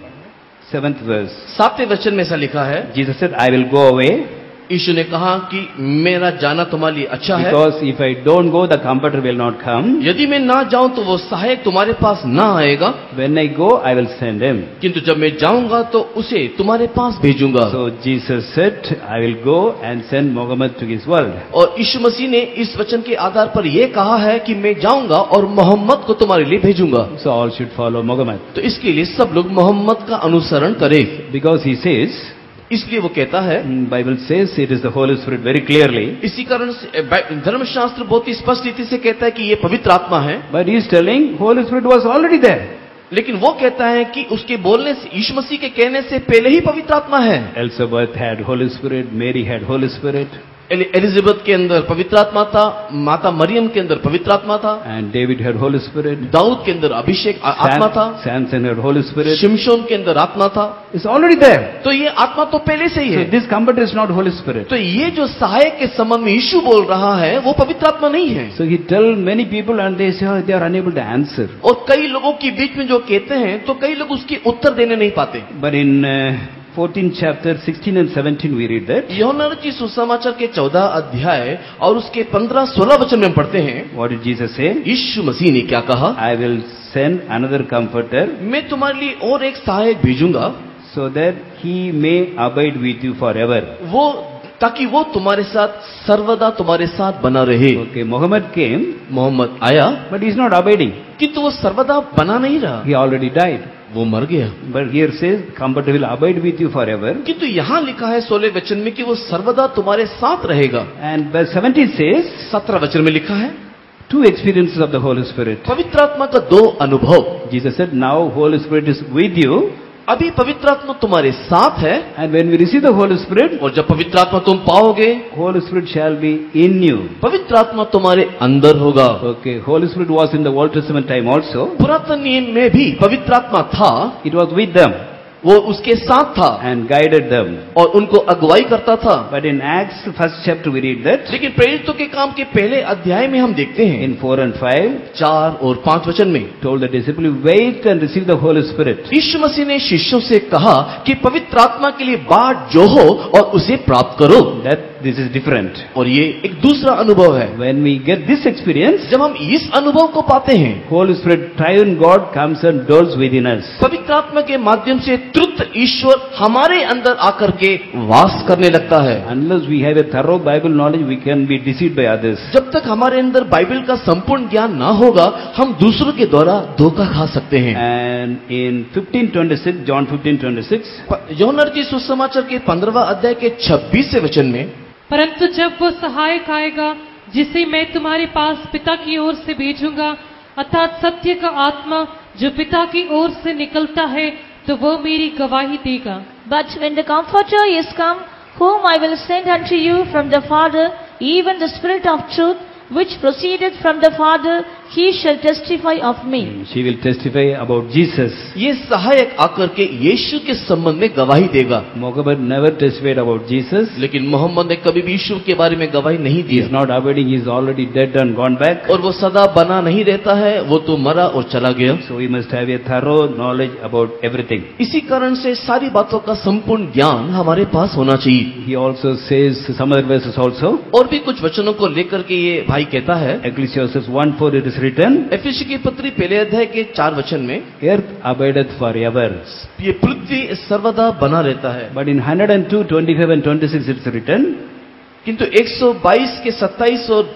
Seventh verse. सातवें वचन में ऐसा लिखा है, Jesus said, I will go away. यीशु ने कहा कि मेरा जाना तुम्हारे लिए अच्छा है, Because if I don't go, the comforter will not come. यदि मैं ना जाऊं तो वो सहायक तुम्हारे पास ना आएगा, When I go, I will send him. किंतु जब मैं जाऊंगा तो उसे तुम्हारे पास भेजूंगा। So Jesus said, I will go and send Muhammad to his world. और यीशु मसीह ने इस वचन के आधार पर यह कहा है कि मैं जाऊंगा और मोहम्मद को तुम्हारे लिए भेजूंगा। So all should follow Muhammad. तो इसके लिए सब लोग मोहम्मद का अनुसरण करें। Because he says, इसलिए वो कहता है, Bible says it is the Holy Spirit very clearly. इसी कारण से धर्मशास्त्र बहुत ही स्पष्ट रीति से कहता है कि ये पवित्र आत्मा है। But he is telling Holy Spirit was already there. लेकिन वो कहता है कि उसके बोलने से, यीशु मसीह के कहने से पहले ही पवित्र आत्मा है। Elizabeth had Holy Spirit, Mary had Holy Spirit. Elizabeth के अंदर पवित्र आत्मा था, माता मरियम के अंदर पवित्र आत्मा था, And David had Holy Spirit. Dawood के अंदर अभिषेक आत्मा था, Samson had Holy Spirit. शिमशोन के अंदर आत्मा था। It's already there. तो ये आत्मा तो पहले से ही So है। this comforter is not Holy Spirit. तो ये जो सहायक के संबंध में यीशु बोल रहा है वो पवित्र आत्मा नहीं है। So he tell many people and they say, oh, they are unable to answer. और कई लोगों के बीच में जो कहते हैं तो कई लोग उसके उत्तर देने नहीं पाते। But in uh, fourteenth chapter, sixteen and seventeen we read that. यूहन्ना की सुसमाचार के चौदह अध्याय और उसके पंद्रह सोलह वचन में हम पढ़ते हैं, What did Jesus say? यीशु मसीह ने क्या कहा, I will send another comforter मैं तुम्हारे लिए और एक सहायक भेजूंगा, so that he may abide with you forever. वो ताकि वो तुम्हारे साथ सर्वदा तुम्हारे साथ बना रहे। Okay, Muhammad came, मोहम्मद आया but he is not abiding. किंतु वो सर्वदा बना नहीं रहा, He already died. वो मर गया। But here says, comforter will abide with you forever. किंतु यहाँ लिखा है सोलह वचन में कि वो सर्वदा तुम्हारे साथ रहेगा। And verse seventeen says, सत्रह वचन में लिखा है two experiences of the Holy Spirit. पवित्र आत्मा का दो अनुभव। Jesus said, now Holy Spirit is with you. अभी पवित्र आत्मा तुम्हारे साथ है, And when we receive the Holy Spirit, और जब पवित्र आत्मा तुम पाओगे, Holy Spirit shall be in you. पवित्र आत्मा तुम्हारे अंदर होगा। Okay, Holy Spirit was in the Old Testament time also. पुरातन नियम में भी पवित्र आत्मा था, It was with them वो उसके साथ था and guided them. और उनको अगुवाई करता था। But in Acts first chapter we read that लेकिन प्रेरितों के काम के पहले अध्याय में हम देखते हैं, in four and five, चार और पांच वचन में told the disciples, wait and receive the Holy Spirit. यीशु मसीह ने शिष्यों से कहा कि पवित्र आत्मा के लिए बाट जो हो और उसे प्राप्त करो। That this is different. और ये एक दूसरा अनुभव है। When we get this experience, जब हम इस अनुभव को पाते हैं, Holy Spirit, triune God comes and dwells within us. पवित्र आत्मा के माध्यम से तृप्त ईश्वर हमारे अंदर आकर के वास करने लगता है। Unless we have a thorough Bible knowledge, we can be deceived by others. जब तक हमारे अंदर बाइबल का संपूर्ण ज्ञान ना होगा, हम दूसरों के द्वारा धोखा खा सकते हैं। And in fifteen twenty-six, John fifteen twenty-six, यूहन्ना की सुसमाचार के पंद्रहवां अध्याय के छब्बीसवें वचन में, परंतु जब वो सहायक आएगा जिसे मैं तुम्हारे पास पिता की ओर से भेजूंगा, अर्थात सत्य का आत्मा जो पिता की ओर से निकलता है, तो वो मेरी गवाही देगा। But when the Comforter is come, whom I will send unto you from the Father, even the Spirit of truth, which proceedeth from the Father, he shall testify of me. she will testify about Jesus. ये सहायक आकर के यीशु के संबंध में गवाही देगा। Muhammad never testified about Jesus. लेकिन मोहम्मद ने कभी भी यीशु के बारे में गवाही नहीं He the. is not abiding, he is already dead and gone back. और वो सदा बना नहीं रहता है, वो तो मरा और चला गया। So we must have a thorough knowledge about everything. इसी कारण से सारी बातों का संपूर्ण ज्ञान हमारे पास होना चाहिए। He also says some other verses also. और भी कुछ वचनों को लेकर के ये भाई कहता है, Ecclesiastes one four it is written, एफिसी की पत्री पहले अध्याय के चार वचन में, earth abideth forever. ये पृथ्वी सर्वदा बना रहता है। But in one oh two, twenty-five and twenty-six it is written, किंतु एक सौ बाईस के सत्ताईस और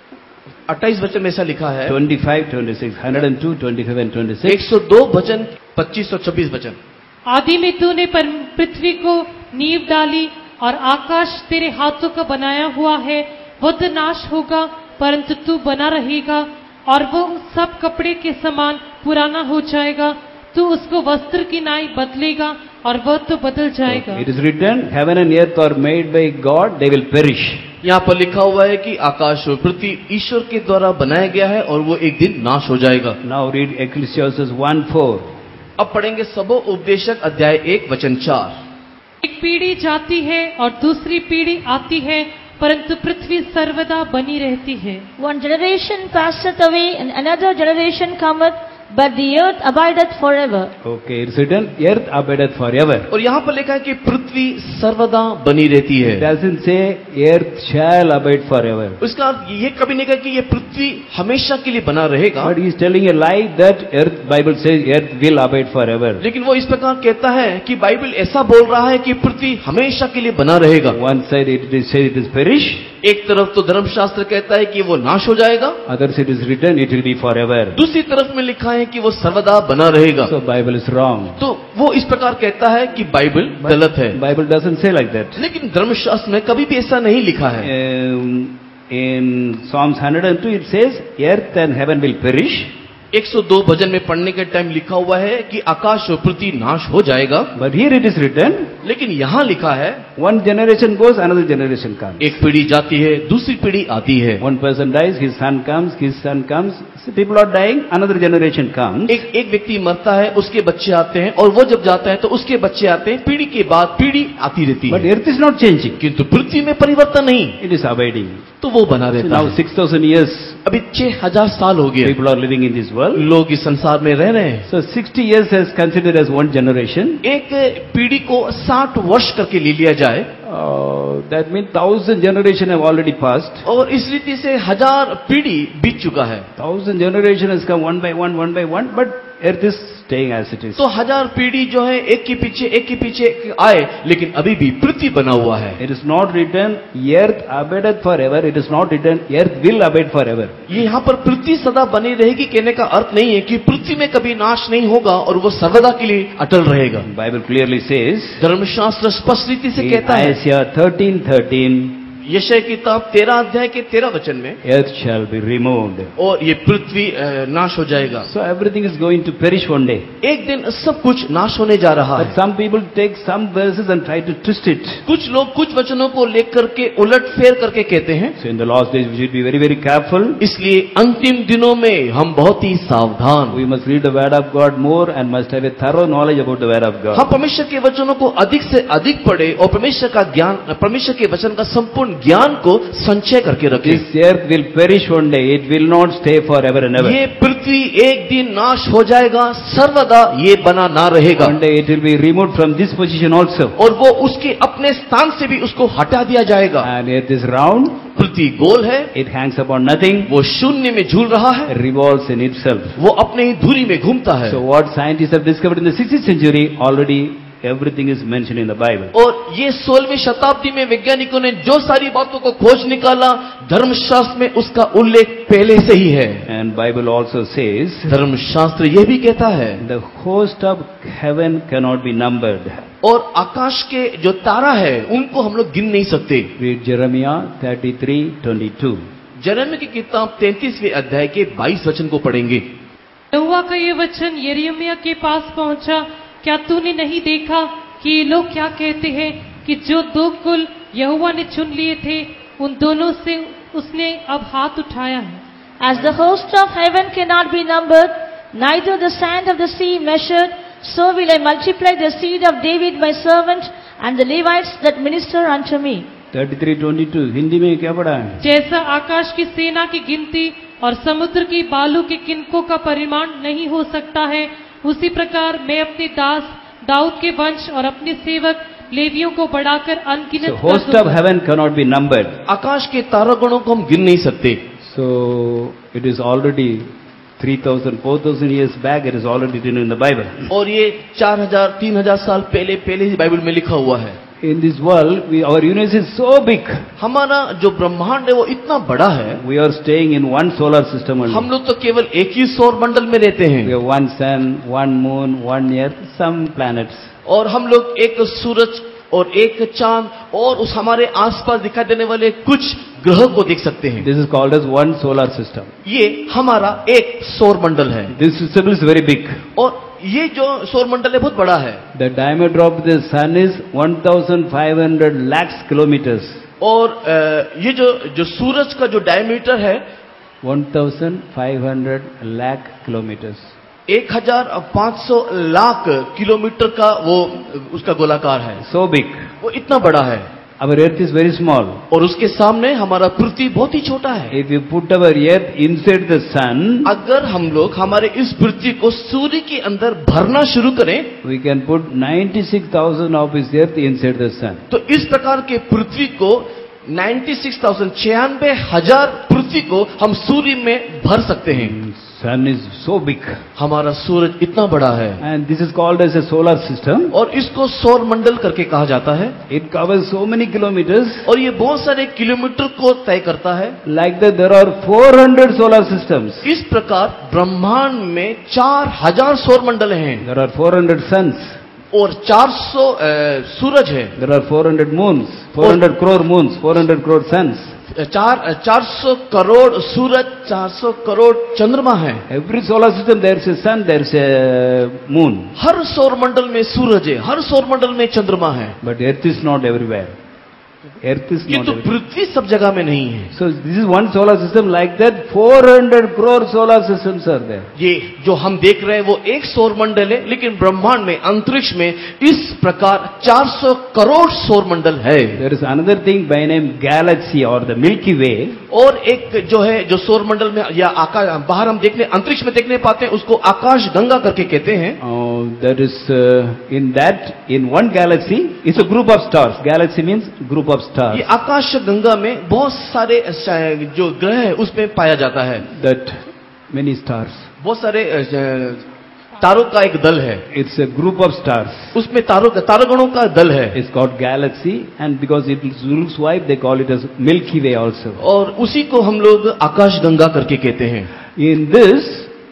अट्ठाईस वचन में ऐसा लिखा है, twenty-five, twenty-six, one oh two, twenty-five and एक twenty-six. सौ दो वचन, पच्चीस और छब्बीस वचन। आदि में तूने पर- पृथ्वी को नींव डाली और आकाश तेरे हाथों का बनाया हुआ है, वो तो नाश होगा परंतु तू बना रहेगा, और वो सब कपड़े के समान पुराना हो जाएगा, तू उसको वस्त्र की नाई बदलेगा और वह तो बदल जाएगा। It is written, heaven and earth are made by God, they will perish. यहाँ पर लिखा हुआ है कि आकाश और पृथ्वी ईश्वर के द्वारा बनाया गया है और वो एक दिन नाश हो जाएगा। Now read Ecclesiastes one four. अब पढ़ेंगे सबो उपदेशक अध्याय एक वचन चार। एक पीढ़ी जाती है और दूसरी पीढ़ी आती है, परंतु पृथ्वी सर्वदा बनी रहती है। One generation passeth away, and another generation cometh, but the earth abideth forever. Okay, it's written, earth abideth forever. और यहाँ पर लिखा है कि पृथ्वी सर्वदा बनी रहती है। It doesn't say earth shall abide forever. उसका अर्थ ये कभी नहीं कहा कि ये पृथ्वी हमेशा के लिए बना रहेगा। But he is telling a lie that earth, Bible says earth will abide forever. लेकिन वो इस प्रकार कहता है कि बाइबल ऐसा बोल रहा है कि पृथ्वी हमेशा के लिए बना रहेगा। One side it is said it is perish. एक तरफ तो धर्मशास्त्र कहता है कि वो नाश हो जाएगा, Other side is written it will be forever. दूसरी तरफ में लिखा है कि वो सर्वदा बना रहेगा। So Bible is wrong. तो वो इस प्रकार कहता है कि बाइबल गलत है। Bible doesn't say like that. लेकिन धर्मशास्त्र में कभी भी ऐसा नहीं लिखा है। Um, in Psalms one oh two it says earth and heaven will perish. एक सौ दो भजन में पढ़ने के टाइम लिखा हुआ है कि आकाश और पृथ्वी नाश हो जाएगा, But here it is written, लेकिन यहाँ लिखा है one generation goes, another generation comes. एक पीढ़ी जाती है, दूसरी पीढ़ी आती है। One person dies, his son comes, his son comes. So people are dying, another generation comes. एक एक व्यक्ति मरता है, उसके बच्चे आते हैं, और वो जब जाता है तो उसके बच्चे आते हैं। पीढ़ी के बाद पीढ़ी आती रहती But है, earth is not changing. किंतु पृथ्वी में परिवर्तन नहीं, It is abiding. तो वो बना So रहता now है। six thousand years अभी छह हजार साल हो गए people are living in this world. लोग इस संसार में रह रहे हैं। So sixty years is considered as one generation. एक पीढ़ी को साठ वर्ष करके ले लिया जाए, Uh, that means thousand generation have already passed. और इस रीति से हजार पीढ़ी बीत चुका है। Thousand generation has come one by one, one by one, but earth is staying as it is. तो हजार पीढ़ी जो है एक के पीछे एक के पीछे एक आए, लेकिन अभी भी पृथ्वी बना हुआ है। It is not written earth abideth forever. It is not written earth will abide forever. ये यहाँ पर पृथ्वी सदा बनी रहेगी कहने का अर्थ नहीं है कि पृथ्वी में कभी नाश नहीं होगा और वो सर्वदा के लिए अटल रहेगा। Bible clearly says धर्मशास्त्र स्पष्ट रीति से in कहता है, Isaiah thirteen thirteen, यशायाह की किताब तेरह अध्याय के तेरह वचन में, earth shall be removed. और ये पृथ्वी अ, नाश हो जाएगा। So everything is going to perish one day. एक दिन सब कुछ नाश होने जा रहा But है। some people take some verses and try to twist it. कुछ लोग कुछ वचनों को लेकर के उलट फेर करके कहते हैं। So in the last days we should be very very careful. इसलिए अंतिम दिनों में हम बहुत ही सावधान, We must read the word of God more and must have a thorough knowledge about the word of God. हम परमेश्वर के वचनों को अधिक से अधिक पढ़े और परमेश्वर का ज्ञान, परमेश्वर के वचन का संपूर्ण ज्ञान को संचय करके रखें। This earth will perish one day. It will not stay forever and ever. ये पृथ्वी एक दिन नाश हो जाएगा, सर्वदा ये बना ना रहेगा, One day it will be removed from this position also. और वो उसके अपने स्थान से भी उसको हटा दिया जाएगा। And earth is round. पृथ्वी गोल है, It hangs upon nothing. वो शून्य में झूल रहा है, Revolves in itself. वो अपने ही धुरी में घूमता है। So what scientists have discovered in the sixteenth century, already everything is mentioned in the Bible. और ये सोलहवीं शताब्दी में वैज्ञानिकों ने जो सारी बातों को खोज निकाला, धर्मशास्त्र में उसका उल्लेख पहले से ही है। And Bible also says धर्मशास्त्र यह भी कहता है, the host of heaven cannot be numbered. और आकाश के जो तारा है उनको हम लोग गिन नहीं सकते। Read Jeremiah thirty-three twenty-two. यिर्मयाह की किताब तैंतीसवें अध्याय के बाईस वचन को पढ़ेंगे। यहोवा का ये वचन यिर्मयाह के पास पहुंचा, क्या तूने नहीं देखा कि ये लोग क्या कहते हैं कि जो दो कुल यहोवा ने चुन लिए थे उन दोनों से उसने अब हाथ उठाया है। As the host of heaven cannot be numbered, neither the sand of the sea measured, so will I multiply the seed of David my servant and the Levites that minister unto me. thirty-three twenty-two. Hindi में क्या पढ़ा है? जैसा आकाश की सेना की गिनती और समुद्र की बालू के किनकों का परिमाण नहीं हो सकता है, उसी प्रकार मैं अपने दास दाऊद के वंश और अपने सेवक लेवियों को बढ़ाकर So अनगिनत कर host of दूंगा। heaven cannot be numbered. आकाश के तारागणों को हम गिन नहीं सकते। So it is already three thousand, four thousand years back. It is already written in the Bible. और ये चार हजार तीन हजार साल पहले पहले ही बाइबल में लिखा हुआ है। In this world, we, our universe is so big. हमारा जो ब्रह्मांड है वो इतना बड़ा है, We are staying in one solar system only. हम लोग तो केवल एक ही सौर मंडल में रहते We हैं, have one sun, one moon, one earth, some planets. और हम लोग एक सूरज और एक चांद और उस हमारे आसपास दिखाई देने वाले कुछ ग्रह को देख सकते हैं। This is called as one solar system. ये हमारा एक सौर मंडल है, This system is very big. और ये जो सौर मंडल है बहुत बड़ा है। The diameter of the sun is one thousand five hundred lakhs kilometers. और अ, ये जो जो सूरज का जो डायमीटर है one thousand five hundred lakh kilometers. एक हजार पाँच सौ लाख किलोमीटर का वो उसका गोलाकार है, So big. वो इतना बड़ा है। Our earth is very small. और उसके सामने हमारा पृथ्वी बहुत ही छोटा है। If you put our earth inside the sun, अगर हम लोग हमारे इस पृथ्वी को सूर्य के अंदर भरना शुरू करें we can put ninety-six thousand of its earth inside the sun. तो इस प्रकार के पृथ्वी को छियानवे हज़ार छियानवे हजार पृथ्वी को हम सूर्य में भर सकते हैं। Sun is so big. हमारा सूरज इतना बड़ा है And this is called as a solar system. और इसको सौर मंडल करके कहा जाता है। It covers so many kilometers. और ये बहुत सारे किलोमीटर को तय करता है। Like that there are four hundred solar systems. इस प्रकार ब्रह्मांड में चार हजार सौर मंडल हैं There are four hundred suns. और चार सौ सूरज है। There are four hundred moons. four hundred crore moons. four hundred crore suns. चार चार सौ करोड़ सूरज, चार सौ करोड़ चंद्रमा है। Every solar system there is a sun, there is a moon. हर सौर मंडल में सूरज है, हर सौर मंडल में चंद्रमा है। But earth is not everywhere. Earth is not किंतु everywhere. पृथ्वी सब जगह में नहीं है। So this is one solar system, like that four hundred crore solar systems are there. ये जो हम देख रहे हैं वो एक सौर मंडल है, लेकिन ब्रह्मांड में, अंतरिक्ष में इस प्रकार चार सौ करोड़ सौर मंडल है। There is another thing by name galaxy or the Milky Way. और एक जो है जो सौर मंडल में या आकाश बाहर हम देखने अंतरिक्ष में देखने पाते हैं उसको आकाश गंगा करके कहते हैं। Uh, that is uh, in that in one galaxy is a group of stars. Galaxy means group of stars. ये आकाश गंगा में बहुत सारे जो ग्रह है उसमें पाया जाता है। That many stars. बहुत सारे अ, तारों का एक दल है। It's a group of stars. उसमें तारों का तारागणों का दल है। It's called galaxy, and because it looks white, they call it as Milky Way also. और उसी को हम लोग आकाश गंगा करके कहते हैं। In this,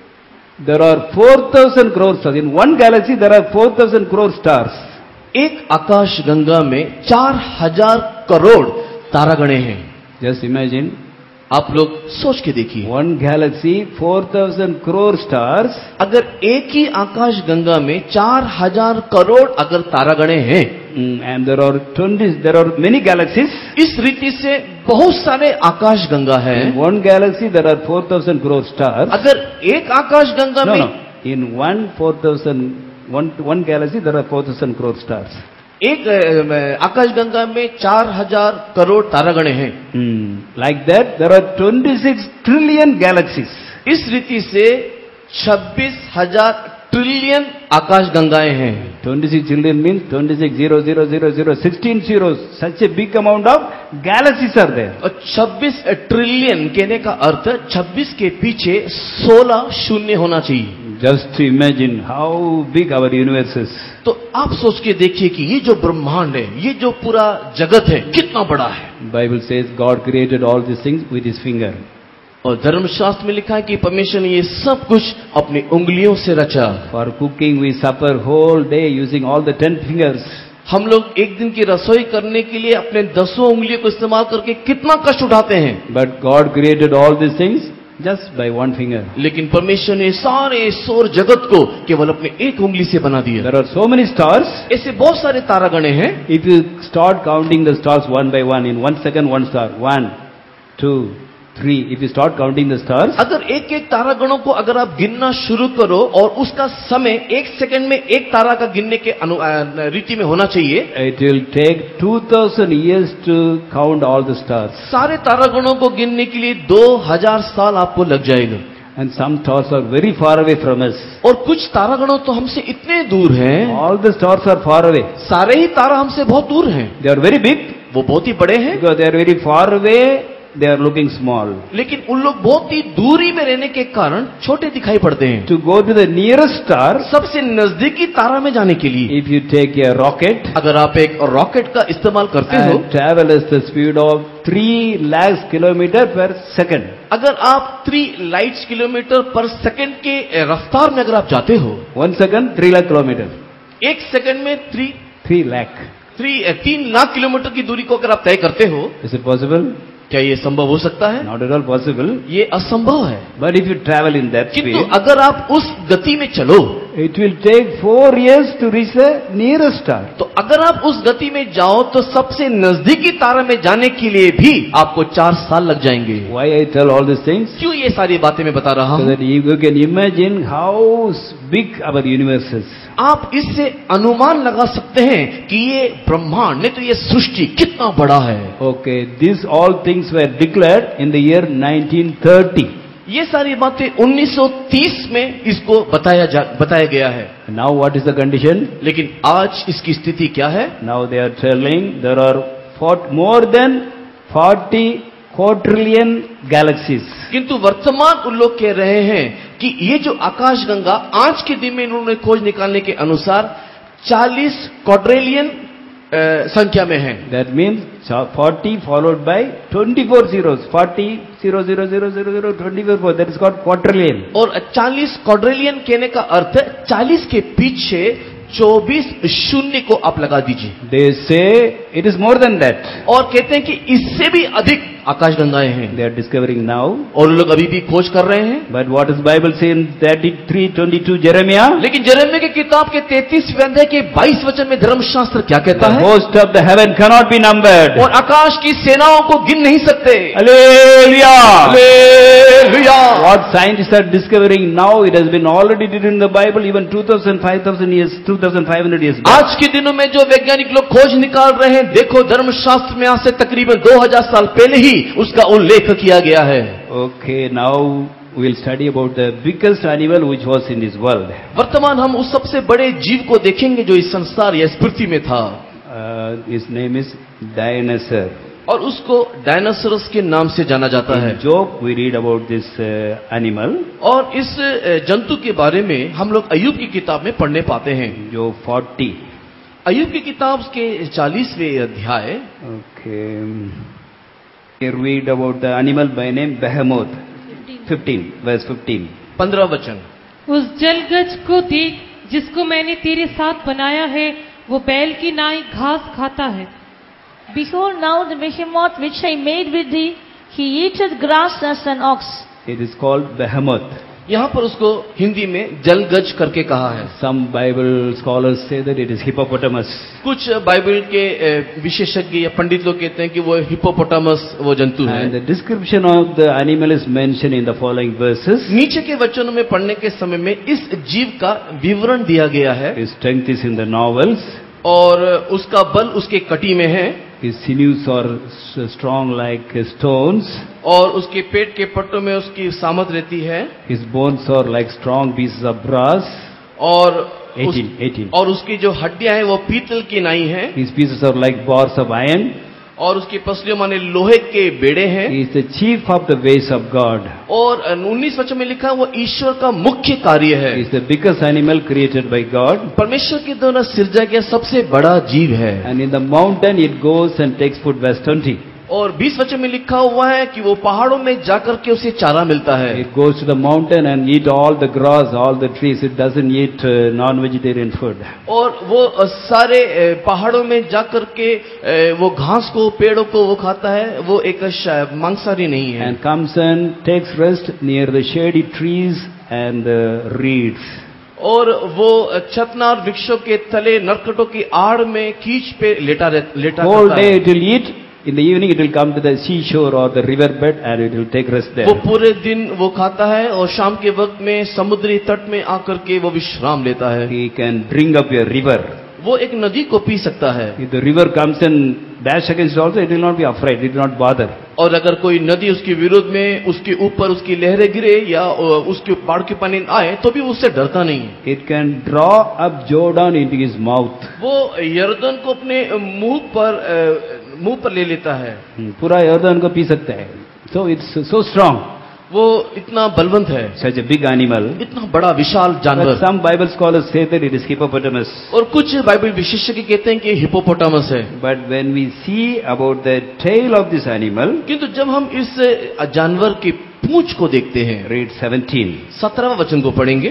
there are four thousand crore stars. In one galaxy, there are four thousand crore stars. एक आकाश गंगा में चार हजार करोड़ तारागणे हैं। Just imagine, आप लोग सोच के देखिए, one galaxy, four thousand crore stars. अगर एक ही आकाश गंगा में चार हजार करोड़ अगर तारागणे हैं, Mm, and there are twenty, there are many galaxies. इस रीति से बहुत सारे आकाश गंगा है। In one galaxy, there are four thousand crore stars. अगर एक आकाश गंगा No, में no. In one four thousand, one one galaxy, there are four thousand crore stars. एक अ, आकाश गंगा में चार हजार करोड़ तारागणे हैं। Hmm. Like that, there are twenty-six trillion galaxies. इस रीति से छब्बीस हजार ट्रिलियन आकाश गंगाएं हैं। twenty-six trillion means twenty-six zero zero zero zero sixteen zeros. Such a big amount of galaxies are there. और छब्बीस ट्रिलियन कहने का अर्थ छब्बीस के पीछे सोलह शून्य होना चाहिए। Just to imagine how big our universe is. तो आप सोच के देखिए कि ये जो ब्रह्मांड है, ये जो पूरा जगत है, कितना बड़ा है। Bible says God created all these things with His finger. और धर्मशास्त्र में लिखा है कि परमेश्वर ने ये सब कुछ अपनी उंगलियों से रचा। For cooking, we suffer whole day using all the ten fingers. हम लोग एक दिन की रसोई करने के लिए अपने दसों उंगलियों को इस्तेमाल करके कितना कष्ट उठाते हैं। But God created all these things just by one finger. लेकिन परमेश्वर ने सारे सौर जगत को केवल अपने एक उंगली से बना दिया। There are so many stars. ऐसे बहुत सारे तारागणे हैं। If you start counting the stars one by one, in one second one star, one, two, three. If you start counting the stars, अगर एक एक तारागणों को अगर आप गिनना शुरू करो और उसका समय एक सेकंड में एक तारा का गिनने के अनु अ, रीति में होना चाहिए, it will take two thousand years to count all the stars. सारे तारागणों को गिनने के लिए दो हजार साल आपको लग जाएगा। And some stars are very far away from us. और कुछ तारागणों तो हमसे इतने दूर हैं, All the stars are far away. सारे ही तारा हमसे बहुत दूर हैं। They are very big वो बहुत ही बड़े हैं, because they are very far away. They are looking small. लेकिन उन लोग बहुत ही दूरी में रहने के कारण छोटे दिखाई पड़ते हैं। To go to the nearest star, सबसे नजदीकी तारा में जाने के लिए if you take a rocket अगर आप एक रॉकेट का इस्तेमाल करते हो, and travel at the speed of three lakhs kilometer per second, अगर आप थ्री लाइट्स किलोमीटर पर सेकंड के रफ्तार में अगर आप जाते हो, one second three lakh kilometer, एक सेकंड में थ्री three lakh. थ्री तीन लाख किलोमीटर की दूरी को अगर आप तय करते हो, Is it possible? क्या ये संभव हो सकता है? Not at all possible. ये असंभव है। But if you travel in that किंतु speed, अगर आप उस गति में चलो, it will take four years to reach the nearest star. तो अगर आप उस गति में जाओ तो सबसे नजदीकी तारे में जाने के लिए भी आपको चार साल लग जाएंगे। Why I tell all these things? क्यों ये सारी बातें मैं बता रहा So हूँ? that you can imagine how big our universe is. आप इससे अनुमान लगा सकते हैं कि ये ब्रह्मांड नहीं तो ये सृष्टि कितना बड़ा है। Okay, these all things were declared in the year nineteen thirty. ये सारी बातें उन्नीस सौ तीस में इसको बताया जा बताया गया है। Now what is the condition? लेकिन आज इसकी स्थिति क्या है? Now they are telling there are fort- more than forty quadrillion galaxies. किंतु वर्तमान उन लोग कह रहे हैं कि ये जो आकाशगंगा आज के दिन में इन्होंने खोज निकालने के अनुसार चालीस क्वाड्रिलियन संख्या में है। That means forty followed by twenty-four zeros. forty, zero, zero, zero, zero, zero, twenty-four. That is called quadrillion. और चालीस क्वाड्रिलियन कहने का अर्थ है चालीस के पीछे चौबीस शून्य को आप लगा दीजिए। They say it is more than that. और कहते हैं कि इससे भी अधिक आकाशगंगाएं हैं। They are discovering now. और लोग अभी भी खोज कर रहे हैं। But what does Bible say in thirty-three twenty-two Jeremiah? लेकिन यिर्मयाह की किताब के तैंतीसवें अध्याय के बाईस वचन में धर्मशास्त्र क्या कहता The है? host of the heaven cannot be numbered. और आकाश की सेनाओं को गिन नहीं सकते। Hallelujah! Hallelujah! What scientists are discovering now, it has been already written in the Bible even two thousand, five thousand years, two thousand five hundred years back. आज के दिनों में जो वैज्ञानिक लोग खोज निकाल रहे हैं, देखो धर्मशास्त्र में आज से तकरीबन दो हज़ार साल पहले ही उसका उल्लेख किया गया है। Okay, now we will study about the biggest animal which was in this world. वर्तमान हम उस सबसे बड़े जीव को देखेंगे जो इस संसार या इस पृथ्वी में था। Uh, his name is dinosaur. और उसको डायनासोरस के नाम से जाना जाता है। In Job we read about this uh, animal. और इस अ, जंतु के बारे में हम लोग अय्यूब की किताब में पढ़ने पाते हैं। Job forty. अय्यूब की किताब के चालीसवें अध्याय Okay. Here we read about the animal by name Behemoth. fifteen, verse fifteen. पंद्रह वचन। उस जलगज को देख जिसको मैंने तेरे साथ बनाया है, वो बैल की नाई घास खाता है। Behold now the behemoth which I made with thee, he eateth grass as an ox. It is called Behemoth. यहाँ पर उसको हिंदी में जलगज करके कहा है। Some Bible scholars say that it is hippopotamus. कुछ बाइबल के अ, विशेषज्ञ या पंडित लोग कहते हैं कि वो हिप्पोपोटामस वो जंतु है। And the description of the animal is mentioned in the following verses. नीचे के वचनों में पढ़ने के समय में इस जीव का विवरण दिया गया है। His strength is in the novels. और उसका बल उसके कटी में है। His sinews are s- strong like stones. और उसके पेट के पट्टों में उसकी सामत रहती है। His bones are like strong pieces of brass. और उस, eighteen, eighteen. और उसकी जो हड्डियां हैं वो पीतल की नाई है। His pieces are like bars of iron. और उसकी पसलियों माने लोहे के बेड़े हैं। He is the chief of the ways of God. और उन्नीस वचन में लिखा है वो ईश्वर का मुख्य कार्य है। He is the biggest animal created by God. परमेश्वर के द्वारा सृजा गया सबसे बड़ा जीव है। And in the mountain it goes and takes food. Verse twenty. और बीस वचन में लिखा हुआ है कि वो पहाड़ों में जाकर के उसे चारा मिलता है। It goes to the mountain and eat all the grass, all the trees. It doesn't eat uh, non-vegetarian food. और वो अ, सारे अ, पहाड़ों में जाकर के अ, वो घास को पेड़ों को वो खाता है। वो एक श- मांसाहारी नहीं है। And comes and takes rest near the shady trees and the reeds. और वो छतनार वृक्षों के तले नरकटों की आड़ में कीच पे लेटा रह- लेटा Whole करता day है। it will eat. In the evening it will come to the seashore or the river bed and it will take rest वो there. पूरे दिन वो खाता है और शाम के वक्त में समुद्री तट में आकर के वो विश्राम लेता है। He can drink up a river. वो एक नदी को पी सकता है। If the river comes and dash against it also, it will not be afraid. It will not bother. और अगर कोई नदी उसके विरोध में उसके ऊपर उसकी लहरें गिरे या अ, उसके बाढ़ के पानी आए तो भी उससे डरता नहीं है। It can draw up Jordan into his mouth. वो यरदन को अपने मुंह पर अ, मुंह पर ले लेता है। Hmm, पूरा यर्दन को पी सकता है. So it's so strong. वो इतना बलवंत है, Such a big animal. इतना बड़ा विशाल But जानवर। some Bible scholars say that it is hippopotamus. और कुछ बाइबल विशेषज्ञ कहते हैं कि हिप्पोपोटामस है। But when we see about the tail of this animal, किंतु जब हम इस जानवर की पूंछ को देखते हैं, read seventeen. सत्रहवां वचन को पढ़ेंगे।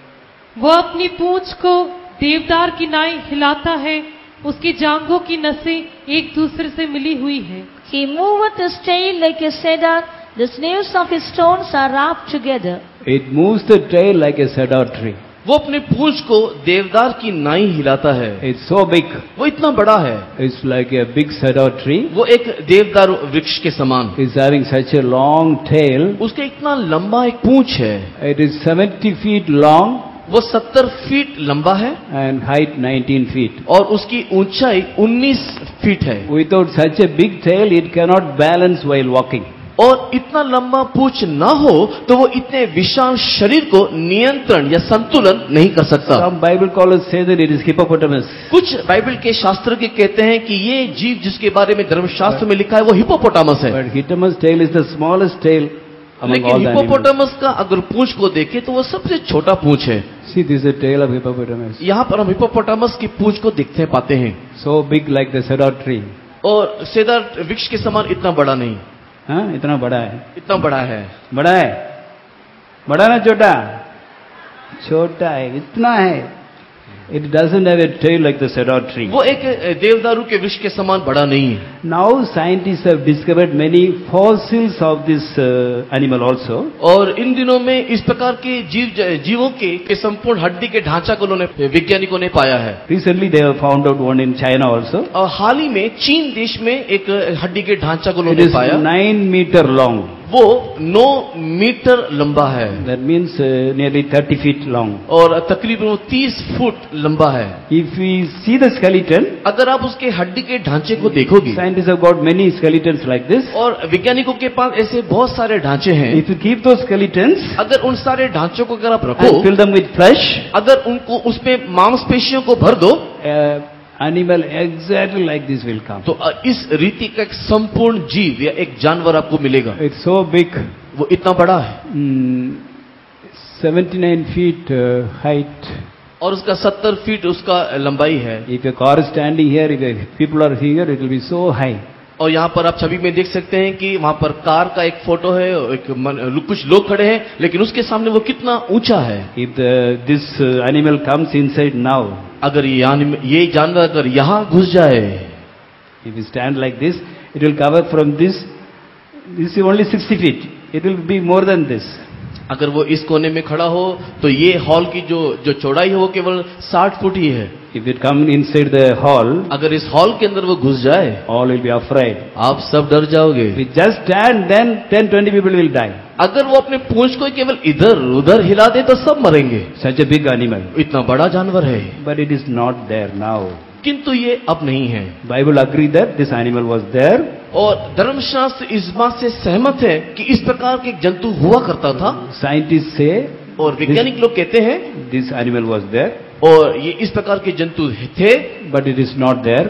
वो अपनी पूंछ को देवदार की नाई हिलाता है, उसकी जांघों की नसें एक दूसरे से मिली हुई है। He moveth his tail like a cedar, the sinews of his stones are wrapped together. It moves the tail like a cedar tree. वो अपने पूंछ को देवदार की नाई हिलाता है। It's so big. वो इतना बड़ा है, It's like a big cedar tree. वो एक देवदार वृक्ष के समान। It's having such a long tail. उसका इतना लंबा एक पूंछ है, It is seventy feet long वो सत्तर फीट लंबा है and height nineteen feet. और उसकी ऊंचाई उन्नीस फीट है। Without such a big tail, it cannot balance while walking. और इतना लंबा पूंछ ना हो तो वो इतने विशाल शरीर को नियंत्रण या संतुलन नहीं कर सकता। Some Bible scholars say that it is hippopotamus. कुछ बाइबल के शास्त्र के कहते हैं कि ये जीव जिसके बारे में धर्मशास्त्र में लिखा है वो हिप्पोपोटामस है। But hippopotamus tail is the smallest tail among लेकिन all the animals. हिप्पोपोटामस का अगर पूंछ को देखें तो वो सबसे छोटा पूंछ है। See, this is the tail of hippopotamus. यहाँ पर हम हिप्पोपोटामस की पूंछ को देखते पाते हैं। So big like the cedar tree. और सेदार वृक्ष के समान इतना बड़ा नहीं, हाँ, इतना बड़ा है। इतना बड़ा है। बड़ा है, बड़ा ना छोटा? छोटा है, इतना है। It doesn't have a tail like the cedar tree. वो एक देवदारू के वृक्ष के समान बड़ा नहीं है। Now scientists have discovered many fossils of this uh, animal also. और इन दिनों में इस प्रकार के जीव जीवों के, के संपूर्ण हड्डी के ढांचा को उन्होंने वैज्ञानिकों ने पाया है। Recently they have found out one in China also. और हाल ही में चीन देश में एक हड्डी के ढांचा को It उन्होंने is पाया। nine meter long. वो नौ मीटर लंबा है That means uh, nearly thirty feet long. और तकरीबन वो तीस फुट लंबा है। If we see the skeleton, अगर आप उसके हड्डी के ढांचे को देखोगे, scientists have got many skeletons like this. और वैज्ञानिकों के पास ऐसे बहुत सारे ढांचे हैं। If you keep those skeletons अगर उन सारे ढांचों को अगर आप and रखो, fill them with flesh, अगर उनको उसमें मांसपेशियों को भर दो, uh, animal exactly like this will come. तो इस रीति का एक संपूर्ण जीव या एक जानवर आपको मिलेगा। It's so big, वो इतना बड़ा है mm, seventy-nine feet uh, height. और उसका सत्तर फीट उसका लंबाई है। If a car is standing here, if a people are here, it will be so high. और यहाँ पर आप छवि में देख सकते हैं कि वहां पर कार का एक फोटो है, एक मन, कुछ लोग खड़े हैं, लेकिन उसके सामने वो कितना ऊंचा है। If the, this uh, animal comes inside now, अगर ये यानी- ये जानवर अगर यहाँ घुस जाए, if you stand like this, it will cover from this, this is only sixty feet. It will be more than this. अगर वो इस कोने में खड़ा हो तो ये हॉल की जो जो चौड़ाई है वो केवल साठ फुट ही है। If it come inside the hall, अगर इस हॉल के अंदर वो घुस जाए, all will be afraid. आप सब डर जाओगे। If we just stand, then ten, twenty people will die. अगर वो अपने पूंछ को केवल इधर उधर हिला दे तो सब मरेंगे। Such a big animal. इतना बड़ा जानवर है, But it is not there now. किंतु ये अब नहीं है। Bible agree that this animal was there. और धर्मशास्त्र इस बात से सहमत है कि इस प्रकार के एक जंतु हुआ करता था। Scientists say और वैज्ञानिक लोग कहते हैं this animal was there, और ये इस प्रकार के जंतु थे, but it is not there.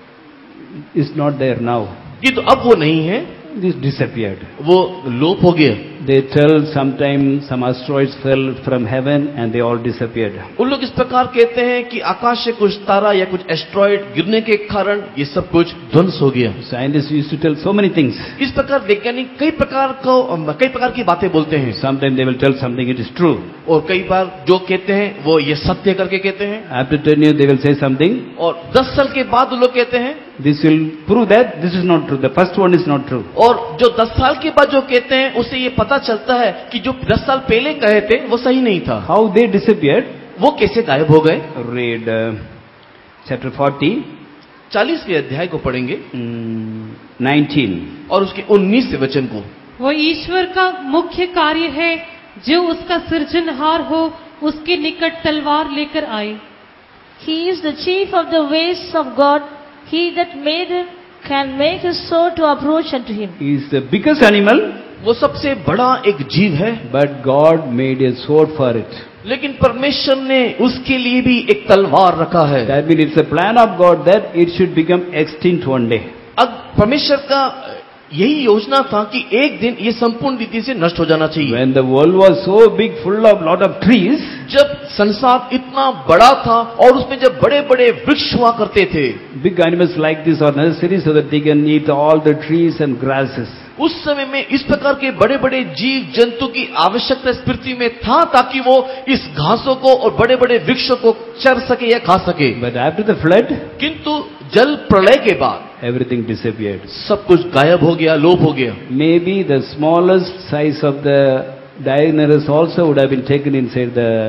It's not there now. किंतु अब वो नहीं है, This disappeared. वो लोप हो गया। They tell sometime some asteroids fell from heaven and they all disappeared. उन लोग इस प्रकार कहते हैं कि आकाश से कुछ तारा या कुछ एस्ट्रॉइड गिरने के कारण ये सब कुछ ध्वंस हो गया। Scientists used to tell so many things. इस प्रकार वैज्ञानिक कई प्रकार को कई प्रकार की बातें बोलते हैं। Sometimes they will tell something it is true. और कई बार जो कहते हैं वो ये सत्य करके कहते हैं। After ten years they will say something. और दस साल के बाद वो लोग कहते हैं This will prove that this is not true. The first one is not true. और जो दस साल के बाद जो कहते हैं उससे ये पता चलता है कि जो दस साल पहले कहे थे वो सही नहीं था। How they disappeared? वो कैसे गायब हो गए? Read uh, chapter forty, चालीसवें अध्याय को पढ़ेंगे mm, nineteen. और उसके उन्नीसवें वचन को। वो ईश्वर का मुख्य कार्य है जो उसका सृजनहार हो उसके निकट तलवार लेकर आए। He is the chief of the ways of God. He that made him can make his sword to approach unto him. He is the biggest animal, वो सबसे बड़ा एक जीव है, but God made a sword for it. लेकिन परमेश्वर ने उसके लिए भी एक तलवार रखा है। That means it's a plan of God that it should become extinct one day. अब परमेश्वर का यही योजना था कि एक दिन ये संपूर्ण रीति से नष्ट हो जाना चाहिए। When the world was so big, full of lot of trees, जब संसार इतना बड़ा था और उसमें जब बड़े बड़े वृक्ष हुआ करते थे, big animals like this are necessary so that they can eat all the trees and grasses. उस समय में इस प्रकार के बड़े बड़े जीव जंतु की आवश्यकता इस पृथ्वी में था ताकि वो इस घासों को और बड़े बड़े वृक्षों को चर सके या खा सके। But after the flood, किंतु जल प्रलय के बाद everything disappeared. सब कुछ गायब हो गया, लोप हो गया। Maybe the smallest size of the Daenerys also would have been taken inside the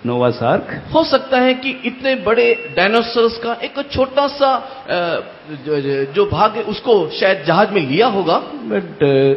Noah's Ark. हो सकता है कि इतने बड़े डायनासोर्स का एक छोटा सा अ, जो, जो भाग है उसको शायद जहाज में लिया होगा, But uh,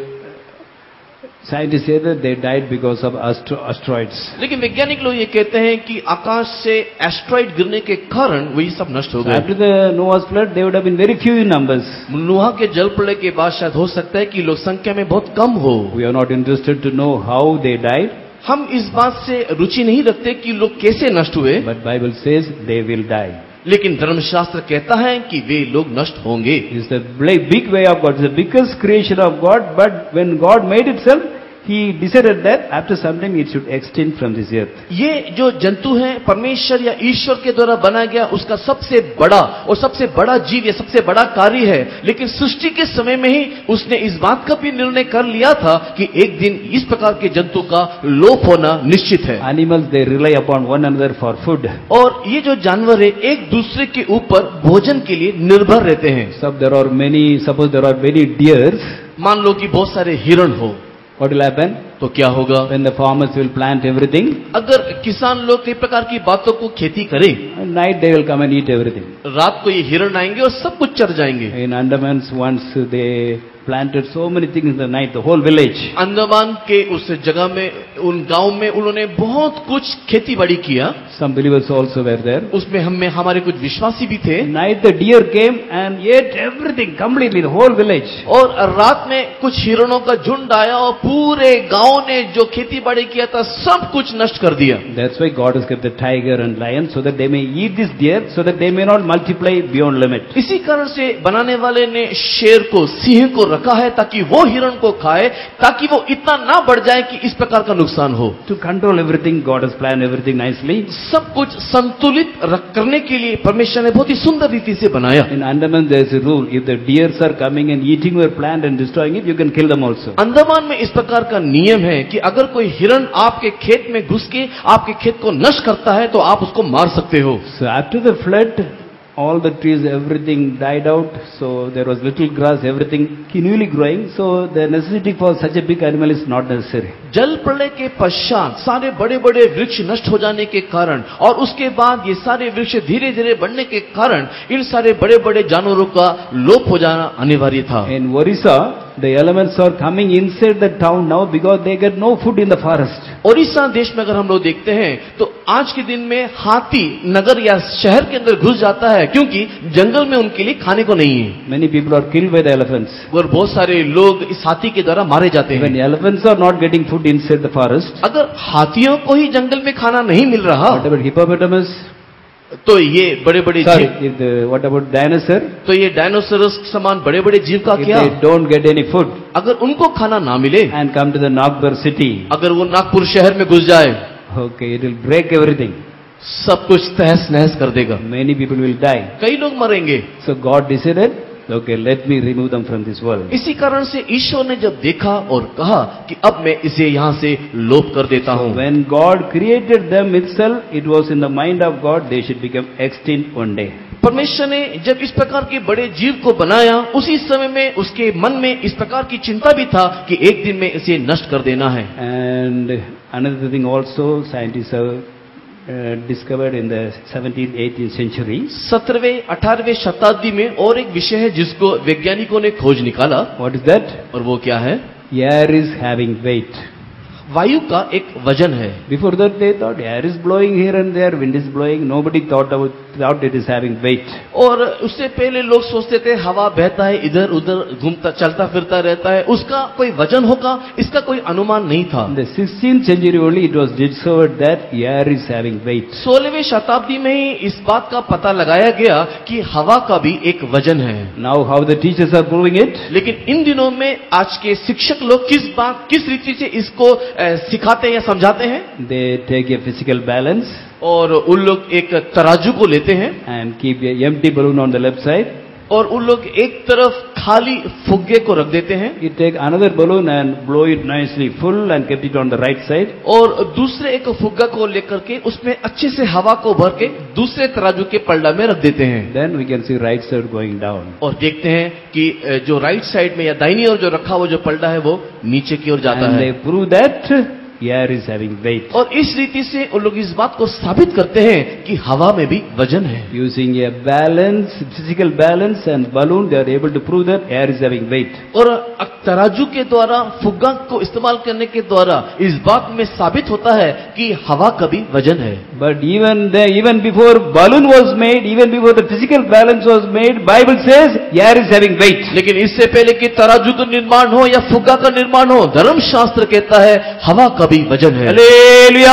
scientists say that they died because of astro asteroids. लेकिन वैज्ञानिक लोग ये कहते हैं कि आकाश से एस्ट्रॉइड गिरने के कारण वही सब नष्ट हो So गए। after the Noah's flood, they would have been very few in numbers. नूह के जल प्रलय के बाद शायद हो सकता है कि लोग संख्या में बहुत कम हो। We are not interested to know how they died, हम इस बात से रुचि नहीं रखते कि लोग कैसे नष्ट हुए, but Bible says they will die. लेकिन धर्मशास्त्र कहता है कि वे लोग नष्ट होंगे। It's the big big way of God. It's the biggest creation of God. But when God made itself, He decided that after some time it should extend from this earth. ये जो जंतु है परमेश्वर या ईश्वर के द्वारा बनाया गया उसका सबसे बड़ा और सबसे बड़ा जीव या सबसे बड़ा कार्य है, लेकिन सृष्टि के समय में ही उसने इस बात का भी निर्णय कर लिया था कि एक दिन इस प्रकार के जंतु का लोप होना निश्चित है। Animals, they rely upon one another for food. और ये जो जानवर है एक दूसरे के ऊपर भोजन के लिए निर्भर रहते हैं। So there are many, suppose there are many deers, मान लो कि बहुत सारे हिरण हो, what will happen? तो क्या होगा? When the farmers will plant everything, अगर किसान लोग कई प्रकार की बातों को खेती करें, at night they will come and eat everything. रात को ये हिरण आएंगे और सब कुछ चर जाएंगे। In Andamans, once they planted so many things in the night, the whole village. Andaman के उस जगह में, उन गांव में उन्होंने बहुत कुछ खेती बाड़ी किया। Some believers also were there. उसमें हमें हमारे कुछ विश्वासी भी थे। At night the deer came and ate everything completely, the whole village. और रात में कुछ हिरणों का झुंड आया और पूरे गांव ने जो खेती बाड़ी किया था सब कुछ नष्ट कर दिया। That's why God has kept the tiger and lion so that they may eat this deer, so that they may not multiply beyond limit. इसी कारण से बनाने वाले ने शेर को, सिंह को रखा है ताकि वो हिरण को खाए, ताकि वो इतना ना बढ़ जाए कि इस प्रकार का नुकसान हो। To control everything, God has planned everything nicely. सब कुछ संतुलित रख- करने के लिए परमेश्वर ने बहुत ही सुंदर रीति से बनाया। In Andaman there is a rule, if the deers are coming and eating your plant and destroying it, you can kill them also. Andaman में इस प्रकार का नियम है कि अगर कोई हिरण आपके खेत में घुस के आपके खेत को नष्ट करता है तो आप उसको मार सकते हो। So after the flood, all the trees, everything died out, so there was little grass, everything continually growing, so the necessity for such a big animal is not necessary. जल प्रलय के पश्चात सारे बड़े बड़े वृक्ष नष्ट हो जाने के कारण और उसके बाद ये सारे वृक्ष धीरे धीरे बढ़ने के कारण इन सारे बड़े बड़े जानवरों का लोप हो जाना अनिवार्य था। In Orissa, the elements are coming inside the town now because they get no food in the forest. Odisha देश में अगर हम लोग देखते हैं तो आज के दिन में हाथी नगर या शहर के अंदर घुस जाता है क्योंकि जंगल में उनके लिए खाने को नहीं है। Many people are killed by the elephants. और बहुत सारे लोग इस हाथी के द्वारा मारे जाते When हैं। elephants are not getting food inside the forest, अगर हाथियों को ही जंगल में खाना नहीं मिल रहा what about hippopotamus? तो ये बड़े बड़े Sorry, जीव, if the, what about dinosaur? तो ये डायनासोरस के समान बड़े बड़े जीव का If क्या? they don't get any food अगर उनको खाना ना मिले, and come to the Nagpur city, अगर वो नागपुर शहर में घुस जाए, okay, it will break everything. सब कुछ तहस नहस कर देगा, Many people will die. कई लोग मरेंगे। So God decided, okay, let me remove them from this world. इसी कारण से ईश्वर ने जब देखा और कहा कि अब मैं इसे यहाँ से लोप कर देता हूँ। When God created them itself, it was in the mind of God they should become extinct one day. परमेश्वर ने जब इस प्रकार के बड़े जीव को बनाया उसी समय में उसके मन में इस प्रकार की चिंता भी था कि एक दिन में इसे नष्ट कर देना है। And another thing also, scientists have uh, discovered in the seventeenth, eighteenth century. सत्रहवें अठारहवें शताब्दी में और एक विषय है जिसको वैज्ञानिकों ने खोज निकाला, What is that? और वो क्या है? Air is having weight. वायु का एक वजन है। Before that they thought air is blowing here and there, wind is blowing. Nobody thought about thought it is having weight. और उससे पहले लोग सोचते थे हवा बहता है, इधर उधर घूमता चलता फिरता रहता है, उसका कोई वजन होगा, इसका कोई अनुमान नहीं था। In the sixteenth century only it was discovered that air is having weight. सोलहवीं शताब्दी में ही इस बात का पता लगाया गया कि हवा का भी एक वजन है। Now how the teachers are proving it? लेकिन इन दिनों में आज के शिक्षक लोग किस बात किस रीति से इसको अ, सिखाते हैं या समझाते हैं? They take a physical balance और उन लोग एक तराजू को लेते हैं and keep a empty balloon on the left side. और उन लोग एक तरफ खाली फुग्गे को रख देते हैं You take another balloon and blow it nicely full and kept it on the right side. और दूसरे एक फुग्गा को लेकर के उसमें अच्छे से हवा को भर के दूसरे तराजू के पलड़ा में रख देते हैं। Then we can see right side going down. और देखते हैं कि अ, जो राइट साइड में या दाहिनी ओर जो रखा हुआ जो पलड़ा है वो नीचे की ओर जाता And है। they prove that air is having weight. और इस रीति से उन लोग इस बात को साबित करते हैं कि हवा में भी वजन है। Using a balance, physical balance and balloon, they are able to prove that air is having weight. और तराजू के द्वारा फुग्गा को इस्तेमाल करने के द्वारा इस बात में साबित होता है कि हवा का भी वजन है। But even the, even before balloon was made, even before the physical balance was made, Bible says air is having weight. लेकिन इससे पहले कि तराजू का निर्माण हो या फुग्गा का निर्माण हो, धर्मशास्त्र कहता है हवा का भी वजन है। Hallelujah!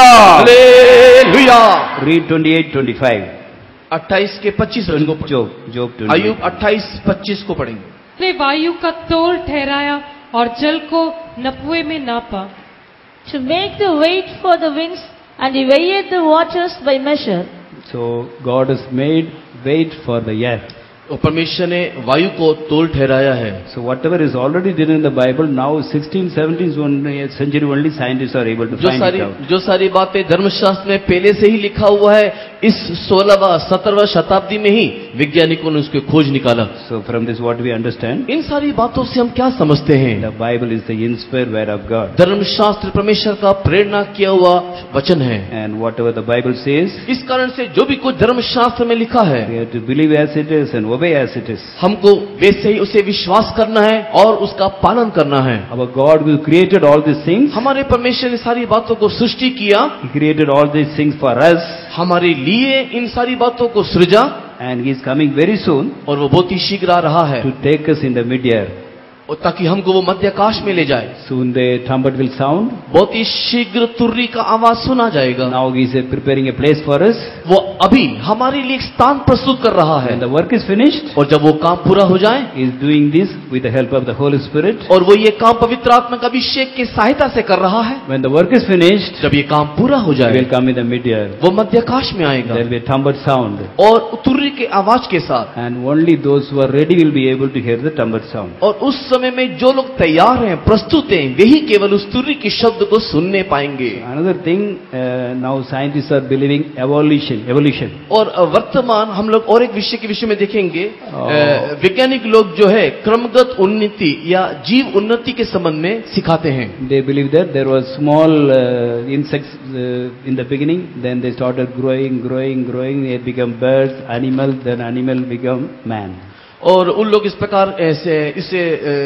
Hallelujah. Read twenty-eight, twenty-five. अट्ठाईस के पच्चीस को पढ़ें। Job, Job twenty-eight. अय्यूब अट्ठाईस पच्चीस को पढ़ेंगे। ने वायु का तोल ठहराया और जल को नपुए में नापा। To make the weight for the winds, and he weighed the waters by measure. So God has made weight for the air. और परमेश्वर ने वायु को तोल ठहराया है। So whatever is already written in the Bible, now sixteenth, seventeenth century only scientists are able to जो find सारी it out. जो सारी बातें धर्मशास्त्र में पहले से ही लिखा हुआ है, इस सोलहवां सत्रहवां शताब्दी में ही वैज्ञानिकों ने उसकी खोज निकाला। So from this what we understand? इन सारी बातों से हम क्या समझते हैं? The Bible is the inspired word of God. धर्मशास्त्र परमेश्वर का प्रेरणा किया हुआ वचन है। And whatever the Bible says, इस कारण से जो भी कुछ धर्मशास्त्र में लिखा है, we have to believe as it is and obey as it is. हमको वैसे ही उसे विश्वास करना है और उसका पालन करना है। Our God who created all these things, हमारे परमेश्वर ने सारी बातों को सृष्टि किया, He created all these things for us, हमारे लिए इन सारी बातों को सृजा, and He is coming very soon और वो बहुत ही शीघ्र आ रहा है to take us in the mid-air. और ताकि हमको वो मध्य आकाश में ले जाए। Soon the trumpet will sound. बहुत ही शीघ्र तुर्री का आवाज सुना जाएगा। Now He is preparing a place for us. वो अभी हमारे लिए एक स्थान प्रस्तुत कर रहा है, When the work is finished, और जब वो काम पूरा हो जाए, He is doing this with the help of the Holy Spirit. और वो ये काम पवित्र आत्मा का अभिषेक की सहायता से कर रहा है। When the work is finished, जब ये काम पूरा हो He जाए, will come in the mid-air. वो मध्य आकाश में आएगा There will be a trumpet sound, और तुर्री के आवाज के साथ। and only those who are ready will be able to hear the trumpet sound. और उस समय में जो लोग तैयार हैं, प्रस्तुत हैं, वही केवल उस तुर्री के शब्द को सुनने पाएंगे। Another thing, uh, now scientists are believing evolution. Evolution. और वर्तमान हम लोग और एक विषय के विषय में देखेंगे। Oh. अ, वैज्ञानिक लोग जो है क्रमगत उन्नति या जीव उन्नति के संबंध में सिखाते हैं। They believe that there was small uh, insects uh, in the beginning, then they started growing, growing, growing. They become birds, animal, then animal become man. और उन लोग इस प्रकार ऐसे इसे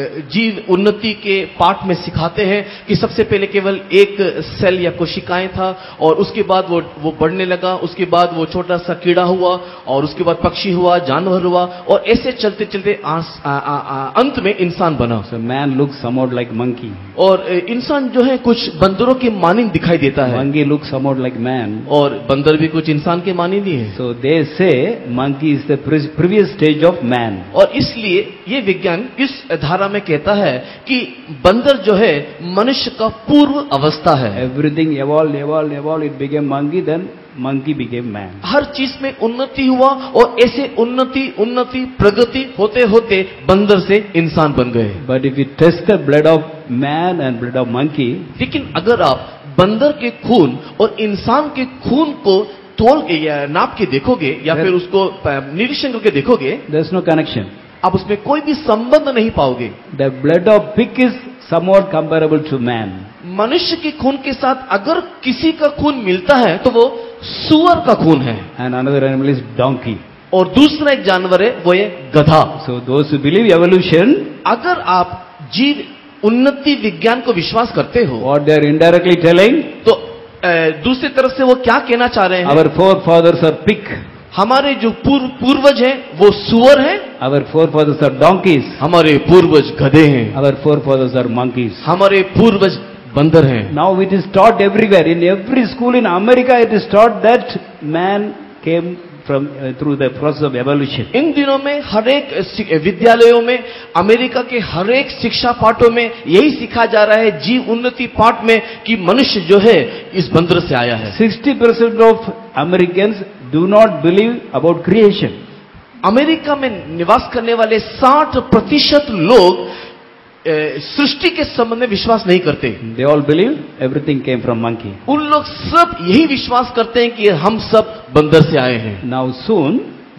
जीव उन्नति के पाठ में सिखाते हैं कि सबसे पहले केवल एक सेल या कोशिकाएं था, और उसके बाद वो वो बढ़ने लगा, उसके बाद वो छोटा सा कीड़ा हुआ, और उसके बाद पक्षी हुआ, जानवर हुआ, और ऐसे चलते चलते आस, आ, आ, आ, अंत में इंसान बना। So man looks somewhat like monkey. और इंसान जो है कुछ बंदरों के मानिंद दिखाई देता है, Monkey looks somewhat like man. और बंदर भी कुछ इंसान के मानिंद ही है। So they say monkey is the pre- previous stage of man. और इसलिए ये विज्ञान इस धारा में कहता है कि बंदर जो है मनुष्य का पूर्व अवस्था है। Everything evolved, evolved, evolved. It became monkey, then monkey became man. हर चीज में उन्नति हुआ, और ऐसे उन्नति उन्नति प्रगति होते होते बंदर से इंसान बन गए। But if you test the blood of man and blood of monkey, लेकिन अगर आप बंदर के खून और इंसान के खून को तोल के या नाप के देखोगे, या फिर उसको निरीक्षण करके देखोगे, there's no connection. आप उसमें कोई भी संबंध नहीं पाओगे। The blood of pig is somewhat comparable to man. मनुष्य के खून के साथ अगर किसी का खून मिलता है तो वो सुअर का खून है, And another animal is donkey. और दूसरा एक जानवर है, वो है गधा। So those who believe evolution, अगर आप जीव उन्नति विज्ञान को विश्वास करते हो, what they are indirectly telling, तो अ, दूसरी तरफ से वो क्या कहना चाह रहे हैं? our forefathers are pig, हमारे जो पूर्व पूर्वज हैं वो सुअर हैं, our forefathers are donkeys, हमारे पूर्वज गधे हैं, our forefathers are monkeys. हमारे पूर्वज बंदर हैं। Now it is taught everywhere. In every school in America, it is taught that man came from uh, through the process of evolution. इन दिनों में हर एक सि- विद्यालयों में, अमेरिका के हर एक शिक्षा पाठों में यही सिखाया जा रहा है, जीव उन्नति पाठ में, कि मनुष्य जो है इस बंदर से आया है। sixty percent of Americans do not believe about creation. America में निवास करने वाले साठ प्रतिशत लोग अ, सृष्टि के संबंध में विश्वास नहीं करते। They all believe everything came from monkey. उन लोग सब यही विश्वास करते हैं कि हम सब बंदर से आए हैं। Now soon,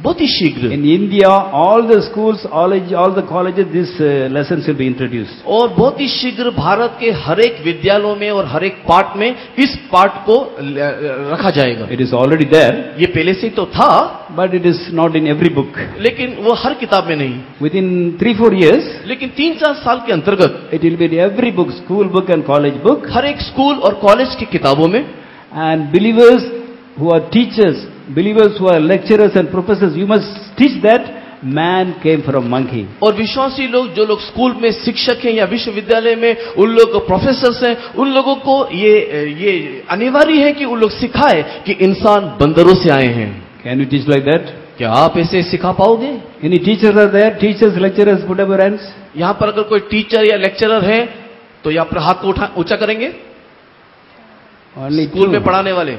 बहुत ही शीघ्र। In India, all the schools, all, all the colleges, this uh, lessons will be introduced. और बहुत ही शीघ्र भारत के हर एक विद्यालयों में और हर एक पाठ में इस पाठ को रखा जाएगा। It is already there, ये पहले से तो था, but it is not in every book. लेकिन वो हर किताब में नहीं। Within three, four years, लेकिन तीन चार साल के अंतर्गत it will be in every book, school book and college book. हर एक स्कूल और कॉलेज की किताबों में। And believers who are teachers, believers who are lecturers and professors, you must teach that man came from monkey. और विश्वासी लोग, जो लोग स्कूल में शिक्षक हैं या विश्वविद्यालय में उन लोग प्रोफेसर्स हैं, उन लोगों को ये ये अनिवार्य है कि उन लोग सिखाए कि इंसान बंदरों से आए हैं। Can you teach like that? क्या आप ऐसे सिखा पाओगे? Any teachers are there? Teachers, lecturers, put up your hands. यहाँ पर अगर कोई टीचर या लेक्चरर है तो ये अपने हाथ को उठा ऊंचा करेंगे। Only school two. में पढ़ाने वाले।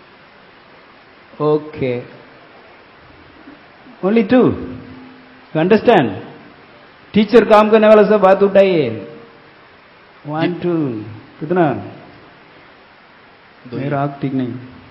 Okay. Only two. You understand? Teacher काम करने वाला सब हाथ उठाइए। One, two. कितना? दो ही। मेरा हाथ ठीक नहीं।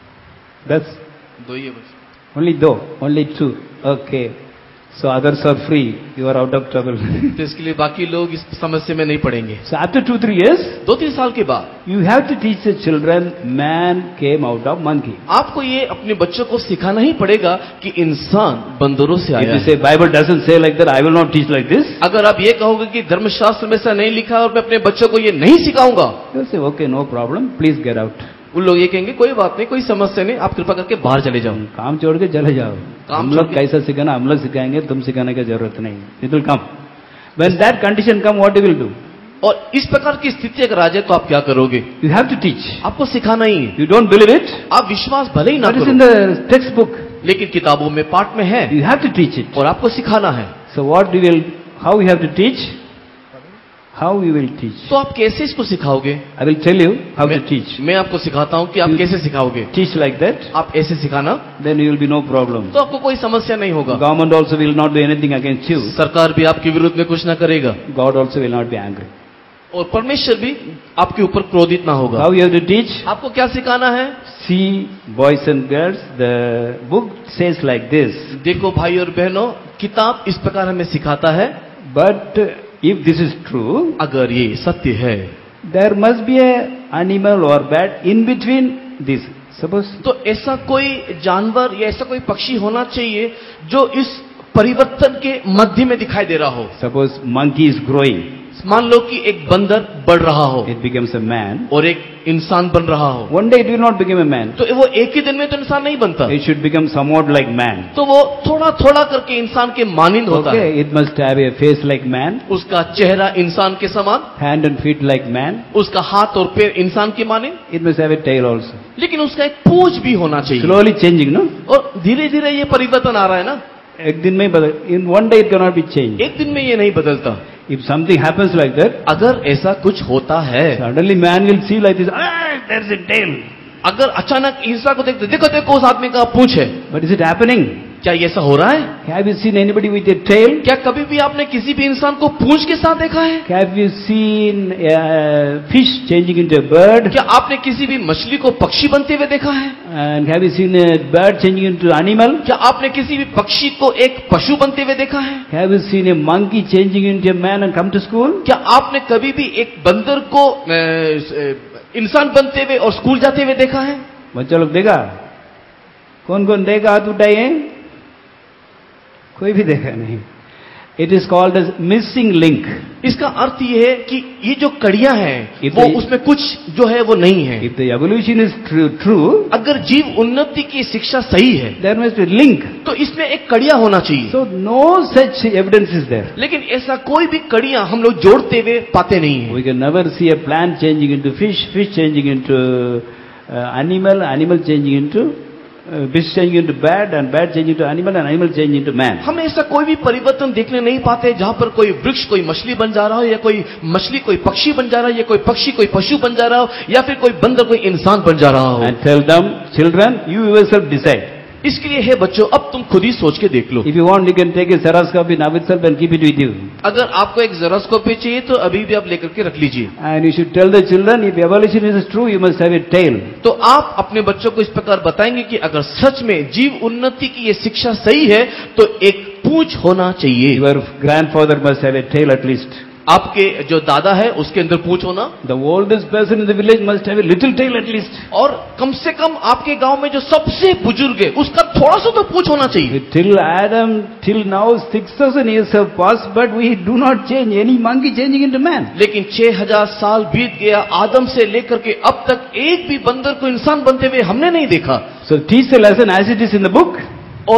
दस। दो ही है बस। Only दो. Only two. Okay. So others are free. You are out of trouble. तो इसके लिए बाकी लोग इस समस्या में नहीं पड़ेंगे। So after two, three years, दो तीन साल के बाद you have to teach the children, man came out of monkey. आपको ये अपने बच्चों को सिखाना ही पड़ेगा कि इंसान बंदरों से If आया you है। say Bible doesn't say like that, I will not teach like this. अगर आप ये कहोगे कि धर्मशास्त्र में ऐसा नहीं लिखा और मैं अपने बच्चों को ये नहीं सिखाऊंगा, You say, okay, no problem. Please get out. उन लोग ये कहेंगे कोई बात नहीं, कोई समस्या नहीं, आप कृपा करके बाहर चले जाओ। काम छोड़ के चले जाओ। काम हम छोड़ लोग के- कैसा सिखाना हम लोग सिखाएंगे, तुम सिखाने की जरूरत नहीं। It will come. When that condition come, what you will do? और इस प्रकार की स्थिति अगर आ जाए तो आप क्या करोगे? You have to teach. आपको सिखाना ही है। You don't believe it? आप विश्वास भले ही ना That is in करो, the textbook. लेकिन किताबों में पाठ में है You have to teach it. और आपको सिखाना है। So what you will, how you have to teach? How you will teach? तो आप कैसे इसको सिखाओगे? I will tell you how to मैं, teach. मैं आपको सिखाता हूं कि आप You- कैसे सिखाओगे। Teach like that, आप ऐसे सिखाना then you will be no problem. तो आपको कोई समस्या नहीं होगा। Government also will not do anything against you. सरकार भी आपके विरुद्ध में कुछ ना करेगा God also will not be angry. और परमेश्वर भी आपके ऊपर क्रोधित ना होगा। How you have to teach? आपको क्या सिखाना है? See, boys and girls, the book says like this. देखो भाई और बहनों, किताब इस प्रकार हमें सिखाता है। But if this is true, अगर ये सत्य है there must be a animal or bat in between this. Suppose तो ऐसा कोई जानवर या ऐसा कोई पक्षी होना चाहिए जो इस परिवर्तन के मध्य में दिखाई दे रहा हो। suppose monkey is growing, मान लो कि एक बंदर बढ़ रहा हो it becomes a man. और एक इंसान बन रहा हो, One day it will not become a man. तो वो एक ही दिन में तो इंसान नहीं बनता, It should become somewhat like man. तो वो थोड़ा थोड़ा करके इंसान के मानिंद होता है। Okay, it must have a face like man, उसका चेहरा इंसान के समान, hand and feet like man. उसका हाथ और पैर इंसान के मानिंद, It must have a tail also. लेकिन उसका एक पूंछ भी होना चाहिए। Slowly changing, no? और धीरे धीरे ये परिवर्तन आ रहा है ना, एक दिन में बदल, in one day it cannot be changed. एक दिन में ये नहीं बदलता। If something happens like that, अगर ऐसा कुछ होता है, suddenly man will see like this, ah, there's a tail. अगर अचानक इंसान को देखते, देखो देखो उस आदमी का पूंछ है, But is it happening? क्या ये ऐसा हो रहा है? Have you seen anybody with a tail? क्या कभी भी आपने किसी भी इंसान को पूंछ के साथ देखा है? Have you seen a fish changing into a bird? क्या आपने किसी भी मछली को पक्षी बनते हुए देखा है? And have you seen a bird changing into animal? क्या आपने किसी भी पक्षी को एक पशु बनते हुए देखा है? Have you seen a monkey changing into a man and come to school? क्या आपने कभी भी एक बंदर को अ, अ, इंसान बनते हुए और स्कूल जाते हुए देखा है? बच्चा लोग देखा? कौन कौन देखा? हाथ उठाइए। कोई भी देखा नहीं। It is called as missing link. इसका अर्थ ये है कि ये जो कड़ियां हैं If वो the- उसमें कुछ जो है वो नहीं है। If the evolution is true, true, अगर जीव उन्नति की शिक्षा सही है there must be link. तो इसमें एक कड़ियां होना चाहिए, So no such evidence is there. लेकिन ऐसा कोई भी कड़ियां हम लोग जोड़ते हुए पाते नहीं है। We can never see a plant changing into fish, fish changing into uh, animal, animal changing into uh, fish changing into bat, and bat changing into animal, and animal changing into man. हम ऐसा कोई भी परिवर्तन देखने नहीं पाते जहां पर कोई वृक्ष कोई मछली बन जा रहा हो, या कोई मछली कोई पक्षी बन जा रहा हो, या कोई पक्षी कोई पशु बन जा रहा हो, या फिर कोई बंदर कोई इंसान बन जा रहा हो। And tell them, children, you yourself decide. इसके लिए है बच्चों, अब तुम खुद ही सोच के देख लो। If you want, you can take a Xerox copy now itself and keep it with you. अगर आपको एक जेरॉक्स कॉपी चाहिए तो अभी भी आप लेकर के रख लीजिए। And you should tell the children, if evolution is true, you must have a tail. तो आप अपने बच्चों को इस प्रकार बताएंगे कि अगर सच में जीव उन्नति की ये शिक्षा सही है तो एक पूंछ होना चाहिए। Your grandfather must have a tail at least. आपके जो दादा है उसके अंदर पूंछ होना। The oldest person in the village must have a little tail at least. और कम से कम आपके गांव में जो सबसे बुजुर्ग है उसका थोड़ा सा तो पूंछ होना चाहिए। Till Adam, till now, six thousand years have passed, but we do not change any monkey changing into man. लेकिन छह हजार साल बीत गया, आदम से लेकर के अब तक एक भी बंदर को इंसान बनते हुए हमने नहीं देखा। So teach the lesson as it is in the book. और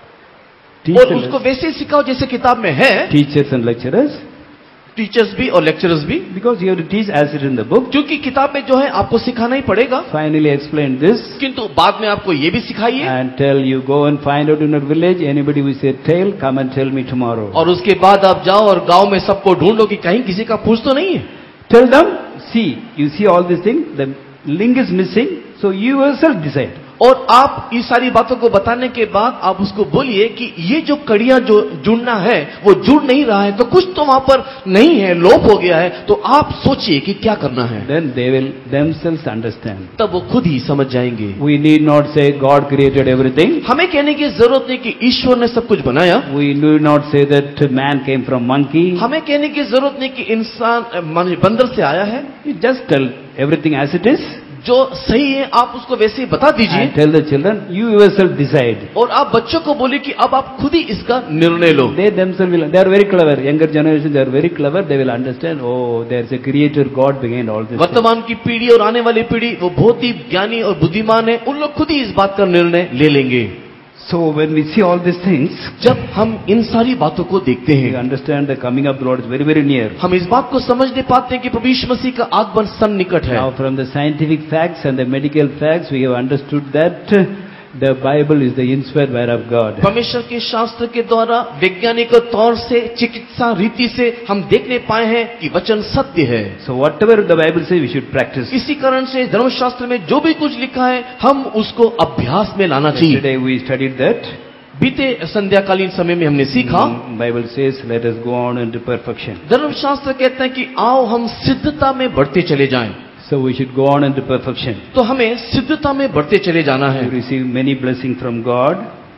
Teach और the उसको lesson. वैसे सिखाओ जैसे किताब में है। Teachers and lecturers, टीचर्स भी और लेक्चरर्स भी, because you have to teach as it is in the book. क्योंकि किताब में जो है आपको सिखाना ही पड़ेगा। Finally explain this किंतु बाद में आपको ये भी सिखाइए and tell you, go and find out in your village, anybody with a tail, come and tell me tomorrow. और उसके बाद आप जाओ और गांव में सबको ढूंढो कि कहीं किसी का पूछ तो नहीं है। Tell them, see, you see all these things, the link is missing, so you yourself decide. और आप इस सारी बातों को बताने के बाद आप उसको बोलिए कि ये जो कड़ियां जो जुड़ना है वो जुड़ नहीं रहा है, तो कुछ तो वहां पर नहीं है, लोप हो गया है, तो आप सोचिए कि क्या करना है। Then they will themselves understand. तब वो खुद ही समझ जाएंगे। We need not say God created everything. हमें कहने की जरूरत नहीं कि ईश्वर ने सब कुछ बनाया। We need not say that man came from monkey. हमें कहने की जरूरत नहीं कि इंसान माने बंदर से आया है। You just tell everything as it is. जो सही है आप उसको वैसे ही बता दीजिए। And tell the children, you yourself decide. और आप बच्चों को बोलिए कि अब आप खुद ही इसका निर्णय लो। They themselves will, they are very clever. Younger generation, they are very clever. They will understand, oh, there is a creator God behind all this. वर्तमान की पीढ़ी और आने वाली पीढ़ी वो बहुत ही ज्ञानी और बुद्धिमान है, उन लोग खुद ही इस बात का निर्णय ले लेंगे। So when we see all these things, जब हम इन सारी बातों को देखते we हैं, understand the coming of the Lord is very, very near. हम इस बात को समझने पाते हैं कि प्रभु यीशु मसीह का आगमन सन्निकट है। Now from the scientific facts and the medical facts, we have understood that the Bible is the inspired word of God. परमेश्वर के शास्त्र के द्वारा वैज्ञानिक तौर से, चिकित्सा रीति से हम देखने पाए हैं कि वचन सत्य है। So whatever the Bible says, we should practice. इसी कारण से धर्मशास्त्र में जो भी कुछ लिखा है हम उसको अभ्यास में लाना चाहिए। Yesterday we studied that. बीते संध्याकालीन समय में हमने सीखा, Mm, Bible says, let us go on into perfection. धर्मशास्त्र कहते हैं कि आओ हम सिद्धता में बढ़ते चले जाएं। So we should go on into perfection. तो हमें सिद्धता में बढ़ते चले जाना We है। receive many blessings from God.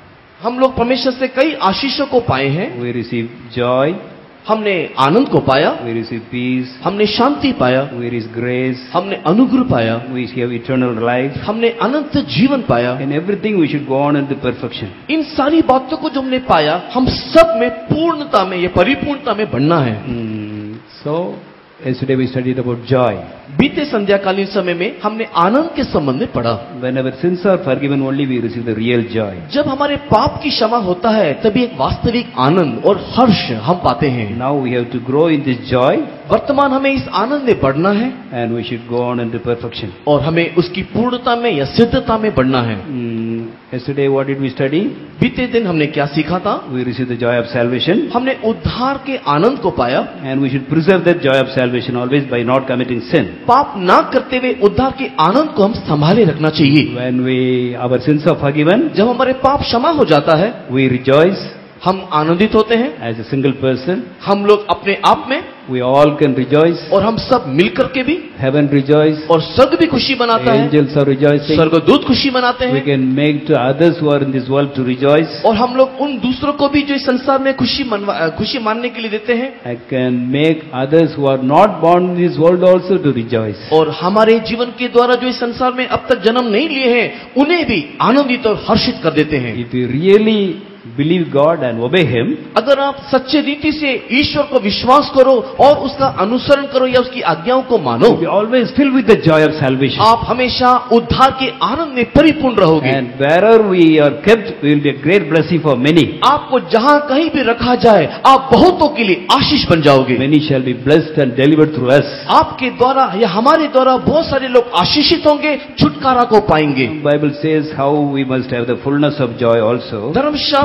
हम लोग परमेश्वर से कई आशीषों को पाए हैं। We receive joy. हमने आनंद को पाया, We receive peace. हमने शांति पाया, We receive grace. हमने अनुग्रह पाया, We have eternal life. हमने अनंत जीवन पाया। In everything we should go on into perfection. इन सारी बातों को जो हमने पाया, हम सब में पूर्णता में, ये परिपूर्णता में बढ़ना है। Mm, So yesterday we studied about joy. बीते संध्याकालीन समय में हमने आनंद के संबंध में पढ़ा। Whenever sins are forgiven, only we receive the real joy. जब हमारे पाप की क्षमा होता है तभी एक वास्तविक आनंद और हर्ष हम पाते हैं। Now we have to grow in this joy वर्तमान हमें इस आनंद में बढ़ना है and we should go on into perfection. और हमें उसकी पूर्णता में या सिद्धता में बढ़ना है। Mm, Yesterday what did we study? बीते दिन हमने क्या सीखा था? We received the joy of salvation हमने उद्धार के आनंद को पाया। and we should preserve that joy of salvation always by not committing sin. पाप ना करते हुए उद्धार के आनंद को हम संभाले रखना चाहिए। When we our sins are forgiven, जब हमारे पाप क्षमा हो जाता है we rejoice हम आनंदित होते हैं। as a single person. हम लोग अपने आप में We all can rejoice. और हम सब मिलकर के भी, Heaven rejoice. और स्वर्ग भी खुशी मनाता है, Angels are rejoicing. स्वर्गदूत खुशी मनाते We हैं। can make to others who are in this world to rejoice. और हम लोग उन दूसरों को भी जो इस संसार में खुशी मनवा खुशी मानने के लिए देते हैं। I can make others who are not born in this world also to rejoice. और हमारे जीवन के द्वारा जो इस संसार में अब तक जन्म नहीं लिए हैं उन्हें भी आनंदित और हर्षित कर देते हैं। If you really believe God and obey Him, अगर आप सच्चे रीति से ईश्वर को विश्वास करो और उसका अनुसरण करो या उसकी आज्ञाओं को मानो, you'll be always filled with the joy of salvation. आप हमेशा उद्धार के आनंद में परिपूर्ण रहोगे। And wherever we are kept, we will be a great blessing for many. आपको जहां कहीं भी रखा जाए आप बहुतों के लिए आशीष बन जाओगे। Many shall be blessed and delivered through us. आपके द्वारा या हमारे द्वारा बहुत सारे लोग आशीषित होंगे, छुटकारा को पाएंगे। Bible says how we must have the fullness of joy also. धर्मशास्त्र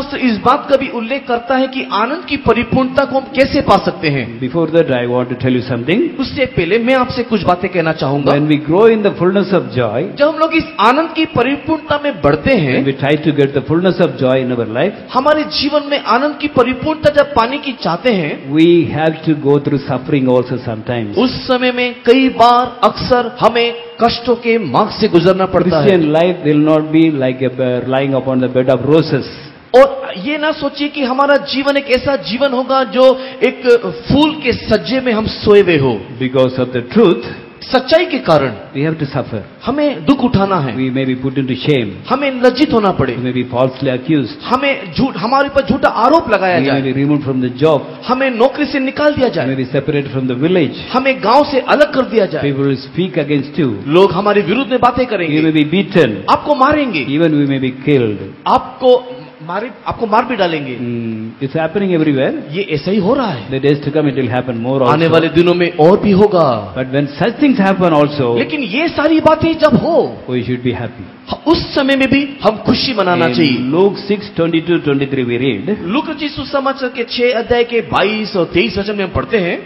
शास्त्र इस बात का भी उल्लेख करता है कि आनंद की परिपूर्णता को हम कैसे पा सकते हैं। Before that, I want to tell you something. उससे पहले मैं आपसे कुछ बातें कहना चाहूंगा। When we grow in the fullness of joy, जब हम लोग इस आनंद की परिपूर्णता में बढ़ते हैं, when we try to get the fullness of joy in our life, हमारे जीवन में आनंद की परिपूर्णता जब पाने की चाहते हैं, we have to go through suffering also sometimes. उस समय में कई बार अक्सर हमें कष्टों के मार्ग से गुजरना पड़ता है। Christian life will not be like a bear lying upon the bed of roses. और ये ना सोचिए कि हमारा जीवन एक ऐसा जीवन होगा जो एक फूल के सज्जे में हम सोए हुए हो। Because of the truth, सच्चाई के कारण we have to suffer. हमें दुख उठाना है, We may be put into shame. हमें लज्जित होना पड़े, We may be falsely accused. हमें झूठ हमारे पर झूठा आरोप लगाया We may जाए, be removed from the job. हमें नौकरी से निकाल दिया We may जाए, be separated from the village. हमें गांव से अलग कर दिया जाए, People will speak against you. लोग हमारे विरुद्ध में बातें You करेंगे, may be beaten. आपको मारेंगे, Even we may be killed. आपको मारे आपको मार भी डालेंगे। Mm, it's happening everywhere. ये ऐसा ही हो रहा है, The days to come, it will happen more also. आने वाले दिनों में और भी होगा। But when such things happen also, लेकिन ये सारी बातें जब हो, we should be happy. उस समय में भी हम खुशी मनाना चाहिए। In Luke six twenty-two twenty-three we read, लूका रचित सुसमाचार के छह अध्याय के बाईस और तेईस वचन में हम पढ़ते हैं,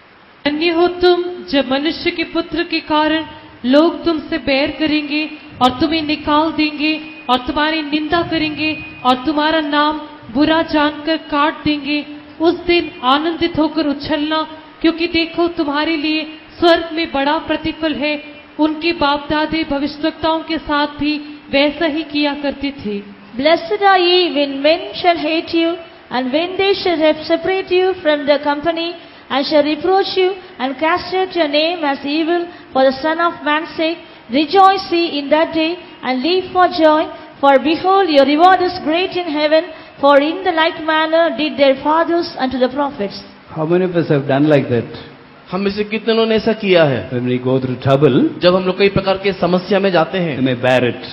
धन्य हो तुम जब मनुष्य के पुत्र के कारण लोग तुमसे बैर करेंगे और तुम्हें निकाल देंगे और तुम्हारी निंदा करेंगे और तुम्हारा नाम बुरा जानकर काट देंगे। उस दिन आनंदित होकर उछलना, क्योंकि देखो तुम्हारे लिए स्वर्ग में बड़ा प्रतिफल है। उनके बाप दादे भविष्यवक्ताओं के साथ भी वैसा ही किया करते थे। Blessed are ye when men shall hate you, and when they shall separate you from the company, and shall reproach you, and cast out your name as evil for the Son of Man's sake. Rejoice ye in that day, and leap for joy, for behold, your reward is great in heaven, for in the like manner did their fathers unto the prophets. how many of us have done like that? हम में से कितनों ने ऐसा किया है? When we go through trouble, जब हम लोग कई प्रकार के समस्या में जाते we हैं, may bear it.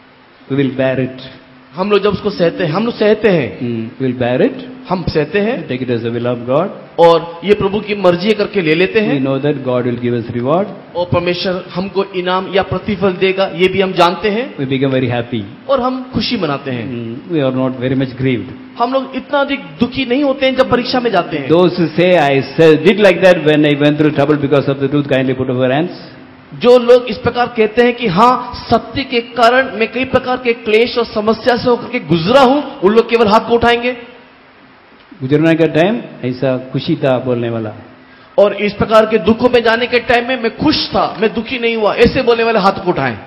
We will bear it. हम लोग जब उसको सहते हैं, हम लोग सहते हैं, Mm, we will bear it. हम सहते हैं Take it as the will of God. और ये प्रभु की मर्जी करके ले लेते We हैं, know that God will give us reward. और परमेश्वर हमको इनाम या प्रतिफल देगा, ये भी हम जानते हैं, We become very happy. और हम खुशी मनाते हैं। Mm, we are not very much grieved. हम लोग इतना अधिक दुखी नहीं होते हैं जब परीक्षा में जाते हैं। Those who say, I said, did like that when I went through trouble because of the truth, kindly put up your hands. जो लोग इस प्रकार कहते हैं कि हाँ, सत्य के कारण मैं कई प्रकार के क्लेश और समस्या से होकर के गुजरा हूं, उन लोग केवल हाथ को उठाएंगे। गुजरने का टाइम ऐसा खुशी था बोलने वाला। और इस प्रकार के दुखों में जाने के टाइम में मैं खुश था, मैं दुखी नहीं हुआ, ऐसे बोलने वाले हाथ को उठाएं।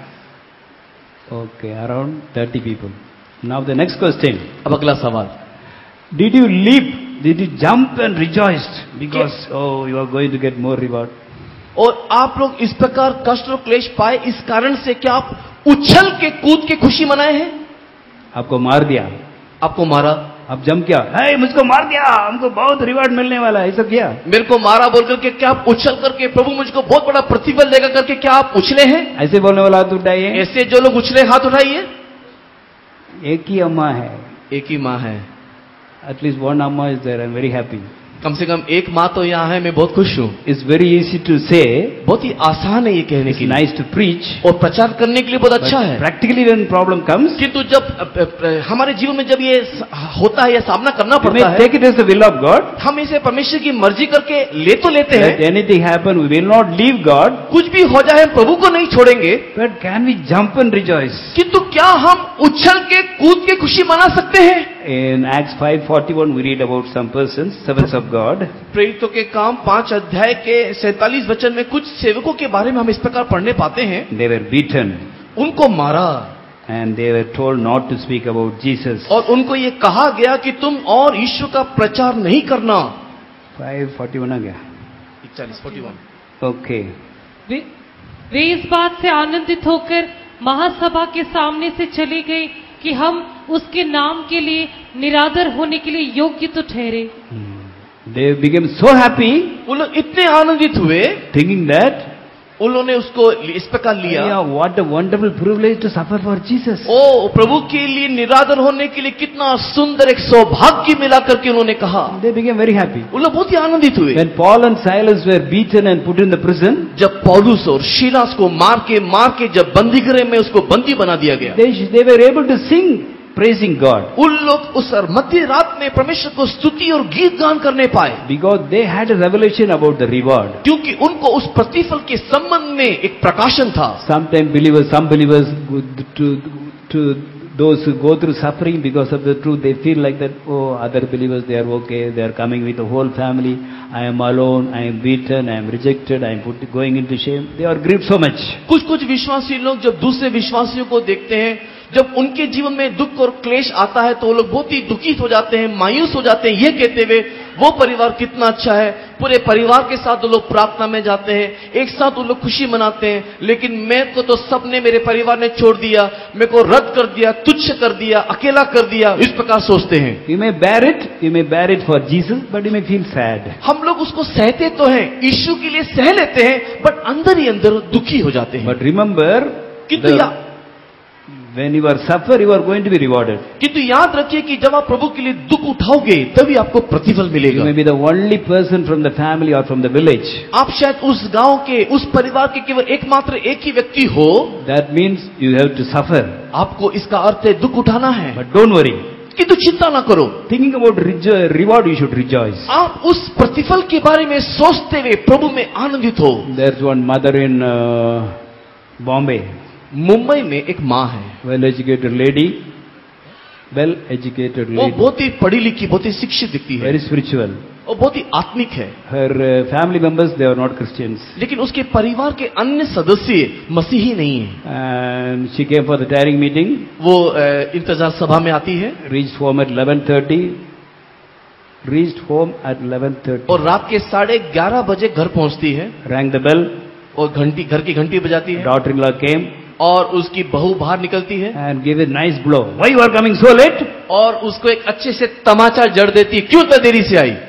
Okay, around thirty people. Now the next question. अब अगला सवाल, Did you leap? Did you jump and rejoiced? Because, oh, you are going to get more reward. और आप लोग इस प्रकार कष्ट और क्लेश पाए इस कारण से क्या आप उछल के कूद के खुशी मनाए हैं? आपको मार दिया, आपको मारा, आप जम क्या, hey, मुझको मार दिया, हमको बहुत रिवार्ड मिलने वाला है, ऐसा किया? मेरे को मारा बोल करके क्या आप उछल करके प्रभु मुझको बहुत बड़ा प्रतिफल देगा करके क्या आप उछले हैं? ऐसे बोलने वाला हाथ उठाइए। ऐसे जो लोग उछले हाथ उठाइए। एक ही अम्मा है, एक ही माँ है, at least one amma is there, I am very happy. कम से कम एक माँ तो यहाँ है, मैं बहुत खुश हूँ। इट्स वेरी इजी टू से, बहुत ही आसान है ये कहने की, नाइस टू प्रीच, और प्रचार करने के लिए बहुत अच्छा है। प्रैक्टिकली व्हेन प्रॉब्लम कम्स, किंतु जब अ, अ, अ, हमारे जीवन में जब ये स- होता है या सामना करना पड़ता है, take it as the will of God. हम इसे परमेश्वर की मर्जी करके ले तो लेते हैं, let anything happen, we will not leave God, कुछ भी हो जाए हम प्रभु को नहीं छोड़ेंगे। But can we jump and rejoice? किंतु क्या हम उछल के कूद के खुशी मना सकते हैं? In Acts five forty-one we read about some persons, servants of God. प्रेरितों के काम पांच अध्याय के सैतालीस वचन में कुछ सेवकों के बारे में हम इस प्रकार पढ़ने पाते हैं। They were beaten उनको मारा and they were told not to speak about Jesus. और उनको ये कहा गया कि तुम और ईश्वर का प्रचार नहीं करना। five forty-one आ गया। इकतालीस इकतालीस Okay. वे, वे इस बात से आनंदित होकर महासभा के सामने से चले गए कि हम उसके नाम के लिए निरादर होने के लिए योग्य तो ठहरे। They became so happy, उन लोग इतने आनंदित हुए, thinking that, उन्होंने उसको इस प्रकार लिया, yeah, what a wonderful privilege to suffer for Jesus. ओ प्रभु के लिए निरादर होने के लिए कितना सुंदर एक सौभाग्य मिला करके उन्होंने कहा। They became very happy. उन लोग बहुत ही आनंदित हुए। When Paul and Silas were beaten and put in the prison, जब पौलुस और शीलास को मार के मार के जब बंदीगृह में उसको बंदी बना दिया गया, they, they were able to sing. praising God. उन लोग उस मध्य रात में परमेश्वर को स्तुति और गीत गान करने पाए, Because they had a revelation about the reward. क्योंकि उनको उस प्रतिफल के संबंध में एक प्रकाशन था। Sometimes believers, some believers, go to, to those who go through suffering because of the truth, they feel like that, oh, other believers, they are okay, they are coming with the whole family. I am alone, I am beaten, I am rejected, I am put, going into shame. They are grieved so much. कुछ कुछ विश्वासी लोग जब दूसरे विश्वासियों को देखते हैं, जब उनके जीवन में दुख और क्लेश आता है तो वो लोग बहुत ही दुखित हो जाते हैं, मायूस हो जाते हैं, ये कहते हुए वो परिवार कितना अच्छा है, पूरे परिवार के साथ वो लोग प्रार्थना में जाते हैं, एक साथ वो लोग खुशी मनाते हैं, लेकिन मैं को तो सबने, मेरे परिवार ने छोड़ दिया, मेरे को रद्द कर दिया, तुच्छ कर दिया, अकेला कर दिया, इस प्रकार सोचते हैं। You may bear it, you may bear it for Jesus, but you may feel sad. हम लोग उसको सहते तो हैं, यीशु के लिए सह लेते हैं, बट अंदर ही अंदर दुखी हो जाते हैं। But remember, किंतु the, या, when you are suffer, you are going to be rewarded. किंतु याद रखिए कि जब आप प्रभु के लिए दुख उठाओगे तभी आपको प्रतिफल You मिलेगा। may be the only person from the family or from the village. आप शायद उस गांव के, उस परिवार के केवल एकमात्र एक ही व्यक्ति हो, That means you have to suffer. आपको इसका अर्थ है दुख उठाना है, But don't worry. किंतु चिंता ना करो। Thinking about rejo- reward, you should rejoice. आप उस प्रतिफल के बारे में सोचते हुए प्रभु में आनंदित हो। There's one mother in uh, Bombay, Mumbai में एक माँ है, well-educated lady, well-educated वो lady, बहुत ही पढ़ी लिखी, बहुत ही शिक्षित दिखती है, very spiritual. वो बहुत ही आत्मिक है, Her uh, family members, they are not Christians. लेकिन उसके परिवार के अन्य सदस्य मसीही नहीं है। And she came for the tiring meeting, वो अ, इंतजार सभा में आती है reached home at eleven thirty, reached home at eleven thirty, और रात के साढ़े ग्यारह बजे घर पहुंचती है, rang the bell, और घंटी, घर की घंटी बजाती है, daughter-in-law came और उसकी बहू बाहर निकलती है and gave a nice blow. Why you are coming so late? और उसको एक अच्छे से तमाचा जड़ देती है, क्यों इतना देरी से आई।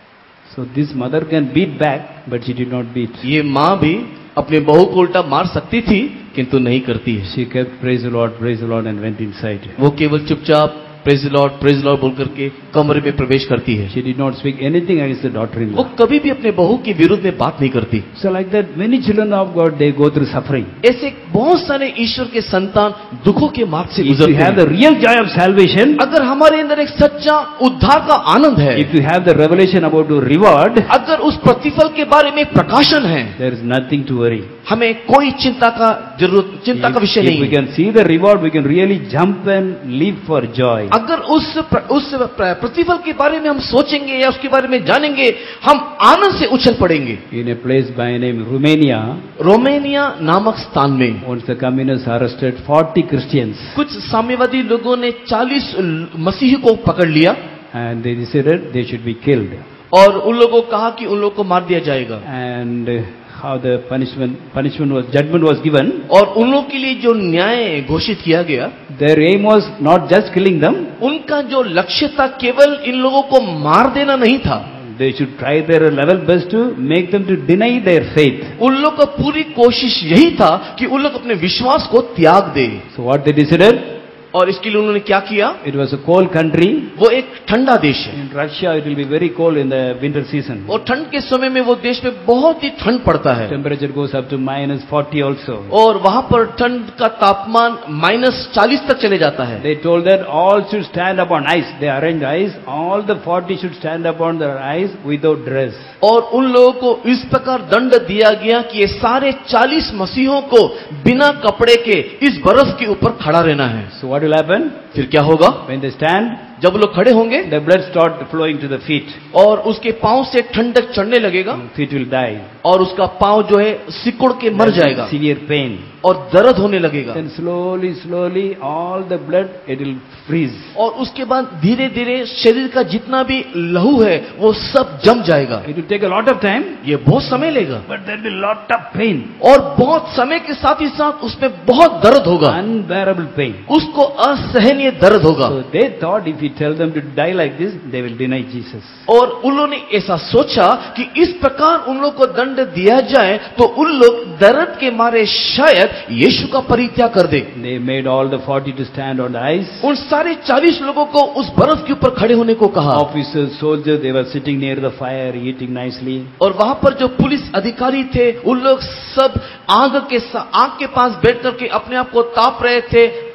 So this mother can beat back, but she did not beat. ये माँ भी अपने बहू को उल्टा मार सकती थी, किंतु नहीं करती है। She kept praise the Lord, praise the Lord and went inside. वो केवल चुपचाप praise the Lord, praise the Lord बोल करके कमरे में प्रवेश करती है। She did not speak anything against the वो daughter-in-law. कभी भी अपने बहू के विरुद्ध में बात नहीं करती। So like that, many children of God, they go through suffering. ऐसे बहुत सारे ईश्वर के संतान दुखों के मार्ग से If you गुजरते have हैं। the real joy of salvation, अगर हमारे अंदर एक सच्चा उद्धार का आनंद है, if you have the revelation about the reward, अगर उस प्रतिफल के बारे में प्रकाशन है, there is nothing to worry. हमें कोई चिंता का जरूरत, चिंता का If, विषय if नहीं we है। can see the reward, we can really jump and live for joy. अगर उस उस प्रतिफल के बारे में हम सोचेंगे या उसके बारे में जानेंगे, हम आनंद से उछल पड़ेंगे। In a place by name Romania, Romania नामक स्थान में once the communists arrested forty Christians, कुछ साम्यवादी लोगों ने चालीस मसीही को पकड़ लिया and they decided they should be killed. और उन लोगों को कहा कि उन लोगों को मार दिया जाएगा। And uh, how the punishment punishment was judgment was given. और उन लोगों के लिए जो न्याय घोषित किया गया, Their aim was not just killing them. उनका जो लक्ष्य था केवल इन लोगों को मार देना नहीं था, They should try their level best to make them to deny their faith. उन लोगों का पूरी कोशिश यही था कि उन लोग अपने विश्वास को त्याग दे। So what they decided? और इसके लिए उन्होंने क्या किया? It was a cold country. वो एक ठंडा देश है In Russia, it will be very cold in the winter season. और ठंड के समय में वो देश में बहुत ही ठंड पड़ता है Temperature goes up to minus forty also. और वहां पर ठंड का तापमान माइनस चालीस तक चले जाता है। They told that all should stand up on ice. They arranged ice. All the forty should stand up on the ice without dress. और उन लोगों को इस प्रकार दंड दिया गया कि ये सारे चालीस मसीहों को बिना कपड़े के इस बर्फ के ऊपर खड़ा रहना है। So what will happen? फिर क्या होगा? When they stand, जब वो लोग खड़े होंगे the blood start flowing to the feet. और उसके पांव से ठंडक चढ़ने लगेगा Feet will die. और उसका पांव जो है सिकुड़ के मर जाएगा Severe pain. और दर्द होने लगेगा। Then slowly, slowly, all the blood it will freeze. और उसके बाद धीरे धीरे शरीर का जितना भी लहू है वो सब जम जाएगा। It will take a lot of time, ये बहुत समय लेगा but there will be lot of pain, और बहुत समय के साथ ही साथ उसमें बहुत दर्द होगा, unbearable pain. उसको असहनीय दर्द होगा। So they thought if we tell them to die like this, they will deny Jesus. और उन्होंने ऐसा सोचा कि इस प्रकार उन लोग को दंड दिया जाए तो उन लोग दर्द के मारे शायद यीशु का परित्याग कर दे। They made all the forty to stand on the ice. उन सारे चालीस लोगों को उस बर्फ के ऊपर खड़े होने को कहा Officers, soldiers, they were sitting near the fire, eating nicely. और वहां पर जो पुलिस अधिकारी थे उन लोग सब आग के सा- आग के पास बैठ करके अपने आप को ताप रहे थे,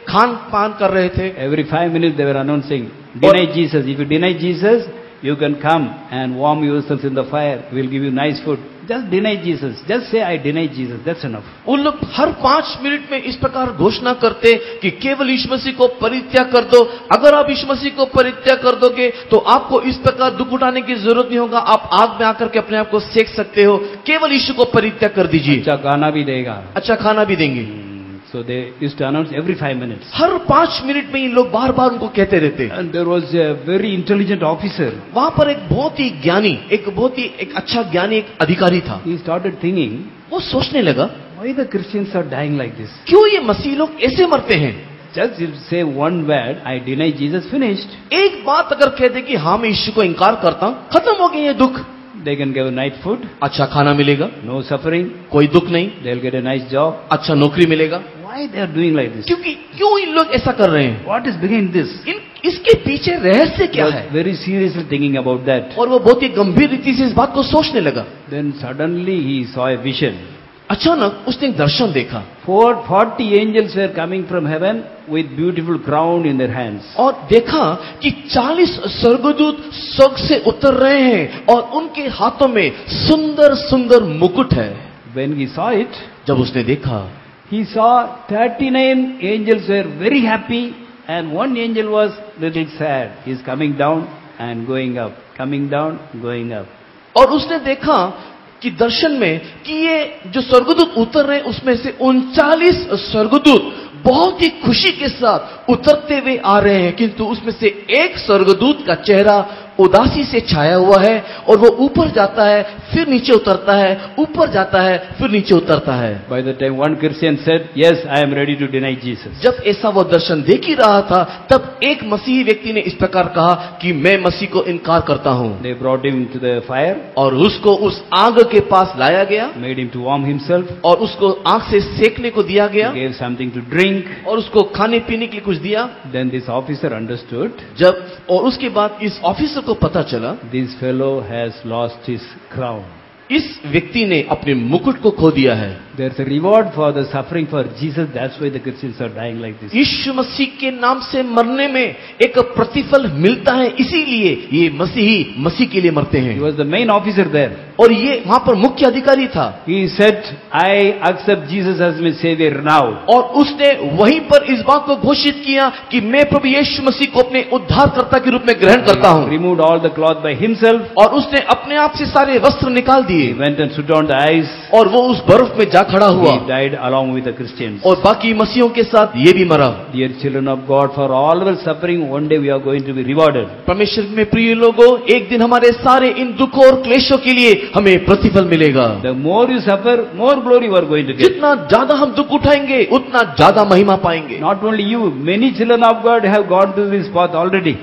खान पान कर रहे थे। Every five minutes they were announcing, deny Jesus. If you deny Jesus, you can come and warm yourself in the fire. We'll give you nice food. Just deny Jesus. Just say, I deny Jesus. That's enough. उन लोग हर पांच मिनट में इस प्रकार घोषणा करते कि केवल यीशु मसीह को परित्याग कर दो। अगर आप यीशु मसीह को परित्याग कर दोगे तो आपको इस प्रकार दुख उठाने की जरूरत नहीं होगा। आप आग में आकर के अपने आप को सेक सकते हो। केवल यीशु को परित्याग कर दीजिए। अच्छा खाना भी देगा। अच्छा खाना भी देंगे। So they used to announce every five minutes. हर पांच मिनट में इन लोग बार बार उनको कहते रहते। And there was a very intelligent officer. वहां पर एक बहुत ही ज्ञानी, एक बहुत ही एक अच्छा ज्ञानी एक अधिकारी था। He started thinking, वो सोचने लगा, why the Christians are dying like this? क्यों ये मसीह लोग ऐसे मरते हैं? Just if say one word, I deny Jesus, finished. एक बात अगर कह दे कि हाँ मैं यीशु को इनकार करता हूं, खत्म हो गए ये दुख। They can get a night food, अच्छा खाना मिलेगा, no suffering, कोई दुख नहीं, they'll get a nice job. अच्छा नौकरी मिलेगा। Why they are doing like this? क्योंकि क्यों इन लोग ऐसा कर रहे हैं? What is behind this? इन इसके पीछे रहस्य He क्या was है? very seriously thinking about that. और वो बहुत ही गंभीर रीति से इस बात को सोचने लगा। Then suddenly he saw a vision. अचानक उसने एक दर्शन देखा। Four forty angels were coming from heaven with beautiful crown in their hands. और देखा कि चालीस स्वर्गदूत स्वर्ग से उतर रहे हैं और उनके हाथों में सुंदर सुंदर मुकुट है। When he saw it, जब उसने देखा, he saw thirty-nine angels were very happy and one angel was little sad. He is coming down and going up, coming down, going up. और उसने देखा कि दर्शन में कि ये जो स्वर्गदूत उतर रहे हैं उसमें से उनचालीस स्वर्गदूत बहुत ही खुशी के साथ उतरते हुए आ रहे हैं, किंतु उसमें से एक स्वर्गदूत का चेहरा उदासी से छाया हुआ है और वो ऊपर जाता है फिर नीचे उतरता है, ऊपर जाता है फिर नीचे उतरता है। By the time one Christian said, yes, I am ready to deny Jesus. जब ऐसा वो दर्शन देख ही रहा था तब एक मसीही व्यक्ति ने इस प्रकार कहा कि मैं मसीह को इनकार करता हूं। They brought him to the fire, और उसको उस आग के पास लाया गया, made him to warm himself, और उसको आग से सेकने को दिया गया, gave something to drink. और उसको खाने पीने के लिए कुछ दिया। Then this officer understood, जब और उसके बाद इस ऑफिसर को पता चला this fellow has lost his crown. इस व्यक्ति ने अपने मुकुट को खो दिया है। There's a reward for the suffering for Jesus. That's why the Christians are dying like this. यीशु मसीह के नाम से मरने में एक प्रतिफल मिलता है, इसीलिए ये मसीही मसीह के लिए मरते He हैं। was the main officer there. और ये वहां पर मुख्य अधिकारी था। He said, I accept Jesus as my savior now. और उसने वहीं पर इस बात को घोषित किया कि मैं प्रभु यीशु मसीह को अपने उद्धारकर्ता के रूप में ग्रहण करता हूं। Removed all the cloth by himself. और उसने अपने आप से सारे वस्त्र निकाल दिए He went and stood on the ice. और वो उस बर्फ में जा खड़ा हुआ He died along with the Christians. और बाकी मसीहों के साथ ये भी मरा। Dear children of God, for all our suffering, one day we are going to be rewarded. परमेश्वर में प्रिय लोगों, एक दिन हमारे सारे इन दुखों और क्लेशों के लिए हमें प्रतिफल मिलेगा। The more you suffer, more glory you are going to get. जितना ज्यादा हम दुख उठाएंगे उतना ज्यादा महिमा पाएंगे। Not only you, many children of God have gone through this path already.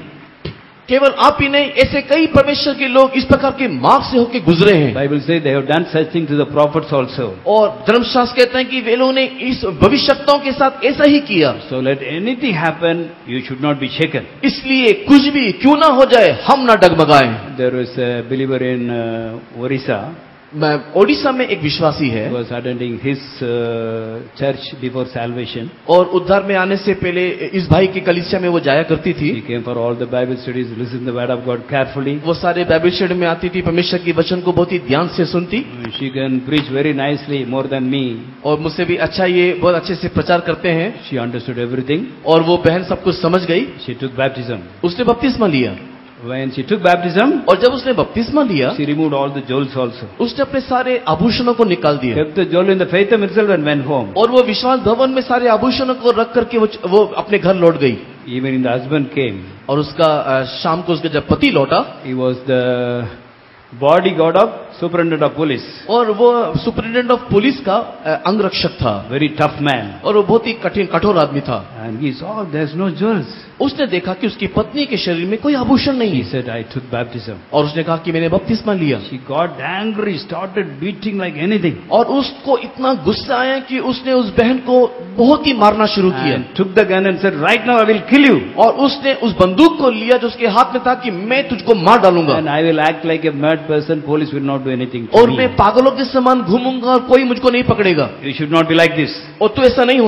केवल आप ही नहीं, ऐसे कई परमेश्वर के लोग इस प्रकार के मार्ग से होकर गुजरे हैं। Bible says they have done such things to the prophets also. और धर्मशास्त्र कहते हैं कि वे लोगों ने इस भविष्यवक्ताओं के साथ ऐसा ही किया। So let anything happen, you should not be shaken. इसलिए कुछ भी क्यों ना हो जाए हम ना डगमगाएं। There was a believer in uh, Orissa. मैं ओडिशा में एक विश्वासी है, He was attending his uh, church before salvation. और उद्धार में आने से पहले इस भाई की कलीसिया में वो जाया करती थी। He came for all the Bible studies, listened to the word of God carefully. वो सारे बाइबल स्टडी में आती थी, परमेश्वर की वचन को बहुत ही ध्यान से सुनती। She can preach very nicely, more than me. और मुझसे भी अच्छा ये बहुत अच्छे से प्रचार करते हैं। She understood everything. और वो बहन सब कुछ समझ गई। She took baptism. उसने बपतिस्मा लिया, When she took baptism, और जब उसने बपतिस्मा लिया she removed all the jewels also. उसने अपने सारे आभूषणों को निकाल दिया, Kept the jewel in the faith itself and went home. और वो विश्वास भवन में सारे आभूषणों को रख करके वो, वो अपने घर लौट गई। Even the husband came. और उसका अ, शाम को उसका जब पति लौटा, He was the bodyguard of superintendent of police. और वो सुपरिटेंडेंट ऑफ पुलिस का अ, अंगरक्षक था, Very tough man. और वो बहुत ही कठिन कठोर आदमी था। And he saw there's no jewels. उसने देखा कि उसकी पत्नी के शरीर में कोई आभूषण नहीं He है, said, I took baptism. और उसने कहा कि मैंने बपतिस्मा लिया। She got angry, started beating like anything. और उसको इतना गुस्सा आया कि उसने उस बहन को बहुत ही मारना शुरू किया, And took the gun and said, right now I will kill you. और उसने उस बंदूक को लिया जो उसके हाथ में था कि मैं तुझको मार डालूंगा, And I will act like a mad person. Police will not do anything to और me. मैं पागलों के समान घूमूंगा और कोई मुझको नहीं पकड़ेगा, You should not be like this. और तू ऐसा नहीं होना।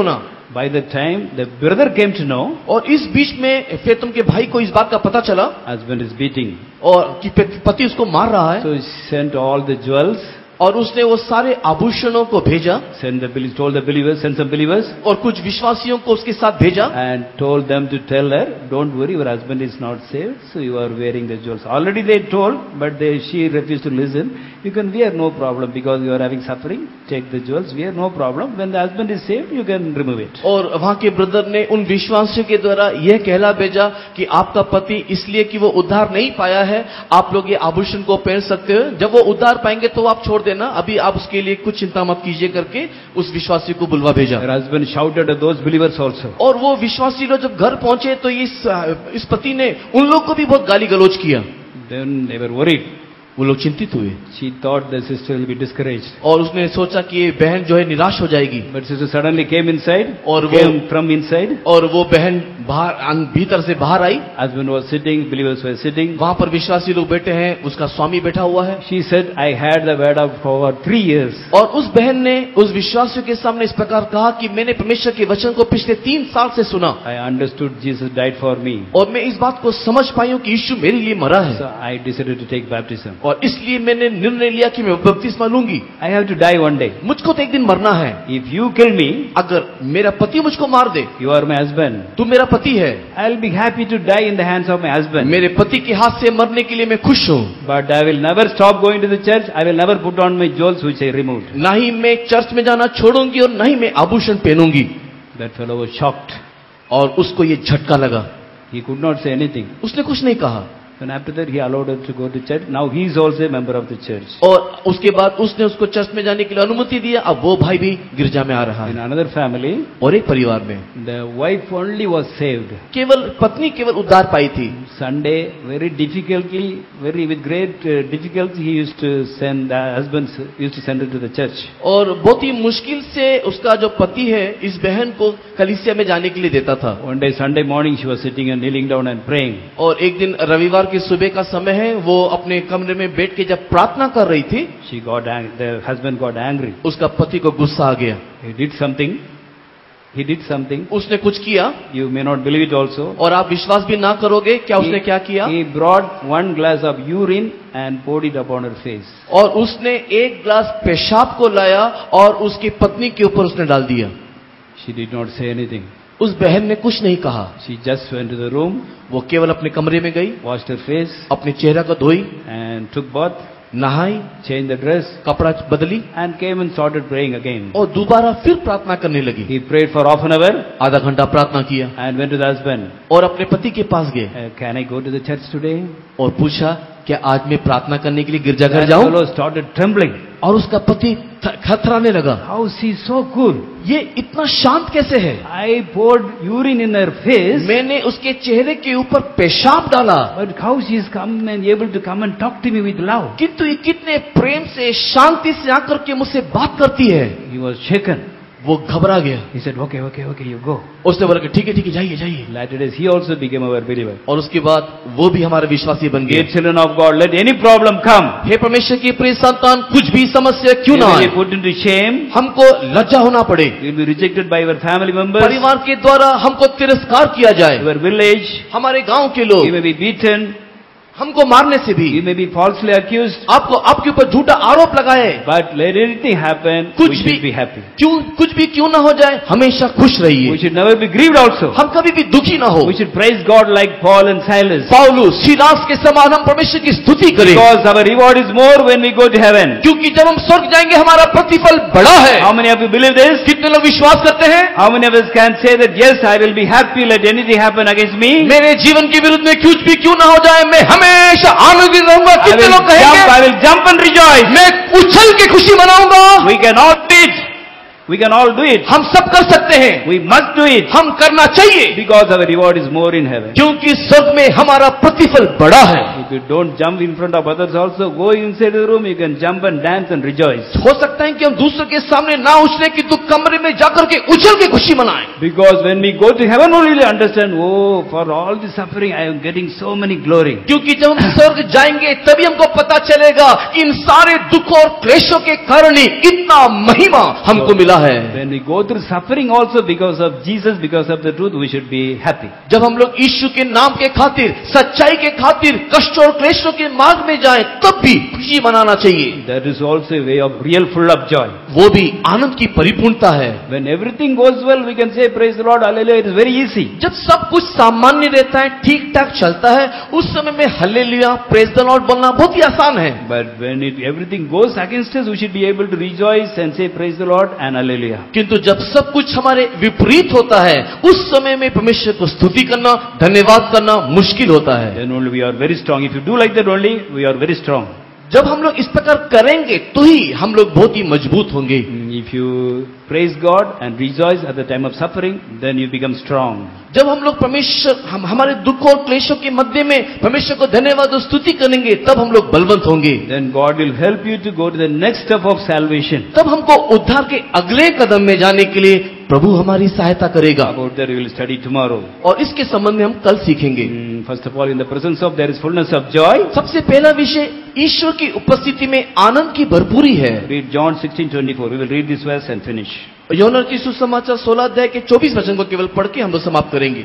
By the time the brother came to know, और इस बीच में फेतम के भाई को इस बात का पता चला husband is beating. और कि पति उसको मार रहा है, So he sent all the jewels, और उसने वो सारे आभूषणों को भेजा sent the believers, told the believers, sent some believers, और कुछ विश्वासियों को उसके साथ भेजा and told them to tell her, don't worry, your husband is not saved, so you are wearing the jewels. Already they told, but they, she refused to listen. You can wear, no problem, because you are having suffering. Take the jewels, wear, no problem. When the husband is saved, you can remove it. और वहां के ब्रदर ने उन विश्वासियों के द्वारा यह कहला भेजा कि आपका पति इसलिए कि वो उद्धार नहीं पाया है, आप लोग ये आभूषण को पहन सकते हो, जब वो उद्धार पाएंगे तो आप छोड़ देना, अभी आप उसके लिए कुछ चिंता मत कीजिए करके उस विश्वासी को बुलवा भेजा. Her husband shouted at those believers also. और वो विश्वासी लोग जब घर पहुंचे तो इस इस पति ने उन लोग को भी बहुत गाली गलौज किया. Then they were worried. वो लोग चिंतित हुए She thought the sister will be discouraged. और उसने सोचा कि ये बहन जो है निराश हो जाएगी. But sister suddenly came inside, और वो came from inside. और वो बहन बाहर भीतर से बाहर आई. Husband was sitting, believers were sitting. वहां पर विश्वासी लोग बैठे हैं, उसका स्वामी बैठा हुआ है. She said, I had the word of for three years. और उस बहन ने उस विश्वासियों के सामने इस प्रकार कहा कि मैंने परमेश्वर के वचन को पिछले तीन साल से सुना. I understood Jesus died for me. और मैं इस बात को समझ पाई हूं कि यीशु मेरे लिए मरा है. So I decided to take baptism. और इसलिए मैंने निर्णय लिया कि मैं बपतिस्मा लूंगी. I have to die one day. मुझको तो एक दिन मरना है. If you kill me, अगर मेरा पति मुझको मार दे, you are my husband. तू मेरा पति है, I'll be happy to die in the hands of my husband. मेरे पति के हाथ से मरने के लिए मैं खुश हूं. But I will never stop going to the church. I will never put on my jewels which I removed. ना ही मैं चर्च में जाना छोड़ूंगी और ना ही मैं आभूषण पहनूंगी. That fellow was shocked. और उसको ये झटका लगा. He could not say anything. उसने कुछ नहीं कहा. And after that he allowed her to go to church. Now he is also a member of the church. और उसके बाद उसने उसको चर्च में जाने के लिए अनुमति दिया. अब वो भाई भी गिरजा में आ रहा In है. another family, और एक परिवार में the wife only was saved. केवल पत्नी केवल उद्धार पाई थी. Sunday, very difficultly, very with great uh, difficulty, he used to send the husband used to send her to the church. और बहुत ही मुश्किल से उसका जो पति है इस बहन को कलीसिया में जाने के लिए देता था. One day Sunday morning she was sitting and kneeling down and praying. और एक दिन रविवार की सुबह का समय है, वो अपने कमरे में बैठ के जब प्रार्थना कर रही थी, She got ang- the husband got angry. उसका पति को गुस्सा आ गया. He did something. He did something. उसने कुछ किया. You may not believe it also. और आप विश्वास भी ना करोगे क्या उसने क्या किया. He brought one glass of urine and poured it upon her face. और उसने एक ग्लास पेशाब को लाया और उसकी पत्नी के ऊपर उसने डाल दिया. She did not say anything. उस बहन ने कुछ नहीं कहा. She just went to the room, वो केवल अपने कमरे में गई, washed her face, अपने चेहरा को धोई, and took bath, नहाई, changed the dress, कपड़ा बदली and came and started praying again. और दोबारा फिर प्रार्थना करने लगी. He prayed for half an hour आधा घंटा प्रार्थना किया and went to the husband. और अपने पति के पास गए Uh, can I go to the church today? और पूछा क्या आज मैं प्रार्थना करने के लिए गिरजाघर That जाऊं. fellow started trembling. और उसका पति थ- खतराने लगा. How she so cool? ये इतना शांत कैसे है. I poured urine in her face, मैंने उसके चेहरे के ऊपर पेशाब डाला, but how she is come and able to come and talk to me with love? किंतु ये कितने प्रेम से शांति से आकर के मुझसे बात करती है. He was shaken. वो घबरा गया. He said, okay, okay, okay, you go. उसने बोला कि ठीक है ठीक है जाइए जाइए. Later days, he also became our believer. और उसके बाद वो भी हमारे विश्वासी बन Dear गए. children of God, let any problem come. हे परमेश्वर की प्रिय संतान, कुछ भी समस्या क्यों ना You may आए, be put into shame. हमको लज्जा होना पड़े, You will be rejected by your family members, परिवार के द्वारा हमको तिरस्कार किया जाए, your village. हमारे गांव के You लोग may be beaten. हमको मारने से भी, You may be falsely accused. आपको आपके ऊपर झूठा आरोप लगाए, But let anything happen, कुछ we भी should be happy. क्यों कुछ भी क्यों ना हो जाए, हमेशा खुश We रहिए. should never be grieved also. हम कभी भी दुखी ना हो. We should praise God like Paul and Silas. पौलुस सीलास के समान हम परमेश्वर की स्तुति करें, Because our reward is more when we go to heaven. क्योंकि जब हम स्वर्ग जाएंगे हमारा प्रतिफल बड़ा है. How many of you believe this? कितने लोग विश्वास करते हैं. How many of us can say that, yes, I will be happy, let anything happen against me? मेरे जीवन के विरुद्ध में कुछ भी क्यों ना हो जाए, मैं हमेशा आनंदित रहूंगा. I कितने will लोग jump, कहेंगे I will jump and rejoice. मैं उछल के खुशी मनाऊंगा. We can all do it. We can all do it. हम सब कर सकते हैं, We must do it. हम करना चाहिए, Because our reward is more in heaven. क्योंकि स्वर्ग में हमारा प्रतिफल बड़ा है. If you don't jump in front of others also, go inside the room, you can jump and dance and rejoice. हो सकता है कि हम दूसरों के सामने ना उछले, कि तू कमरे में जाकर के उछल के खुशी मनाएं. Because when we go to heaven only we understand, oh, for all the suffering I am getting so many glory. क्योंकि जब हम स्वर्ग जाएंगे तभी हमको पता चलेगा कि इन सारे दुखों और क्लेशों के कारण ही इतना महिमा हमको मिला है। When we go through suffering also because of Jesus, because of the truth, we should be happy. जब हम लोग यीशु के नाम के खातिर, सच्चाई के खातिर कष्ट और क्लेशों के मार्ग में जाएं, तब भी खुशी मनाना चाहिए। That is also a way of real full of joy. वो भी आनंद की परिपूर्णता है। When everything goes well, we can say praise the Lord, hallelujah. It is very easy. जब सब कुछ सामान्य रहता है, ठीक ठाक चलता है, उस समय में हालेलुया, प्रेज द लॉर्ड बोलना बहुत ही आसान है। But when it, everything goes against us, we should be able to rejoice and say praise the Lord and hallelujah. किंतु जब सब कुछ हमारे विपरीत होता है, उस समय में परमेश्वर को स्तुति करना, धन्यवाद करना मुश्किल होता है। Then only we are very strong. If you do like that only, we are very strong. जब हम लोग इस प्रकार करेंगे तो ही हम लोग बहुत ही मजबूत होंगे। If you praise God and rejoice at the time of suffering, then you become strong. जब हम लोग परमेश्वर हम हमारे दुख और क्लेशों के मध्य में परमेश्वर को धन्यवाद और स्तुति करेंगे, तब हम लोग बलवंत होंगे। Then God will help you to go to the next step of salvation. तब हमको उद्धार के अगले कदम में जाने के लिए प्रभु हमारी सहायता करेगा। About that we will study tomorrow. और इसके संबंध में हम कल सीखेंगे। Mm, First of all, in the presence of there is fullness of joy. सबसे पहला विषय ईश्वर की उपस्थिति में आनंद की भरपूरी है। Read John sixteen twenty-four. We will read this verse and finish. यूहन्ना की सुसमाचार सोलह अध्याय के चौबीस वचन को केवल पढ़ के हम लोग समाप्त करेंगे।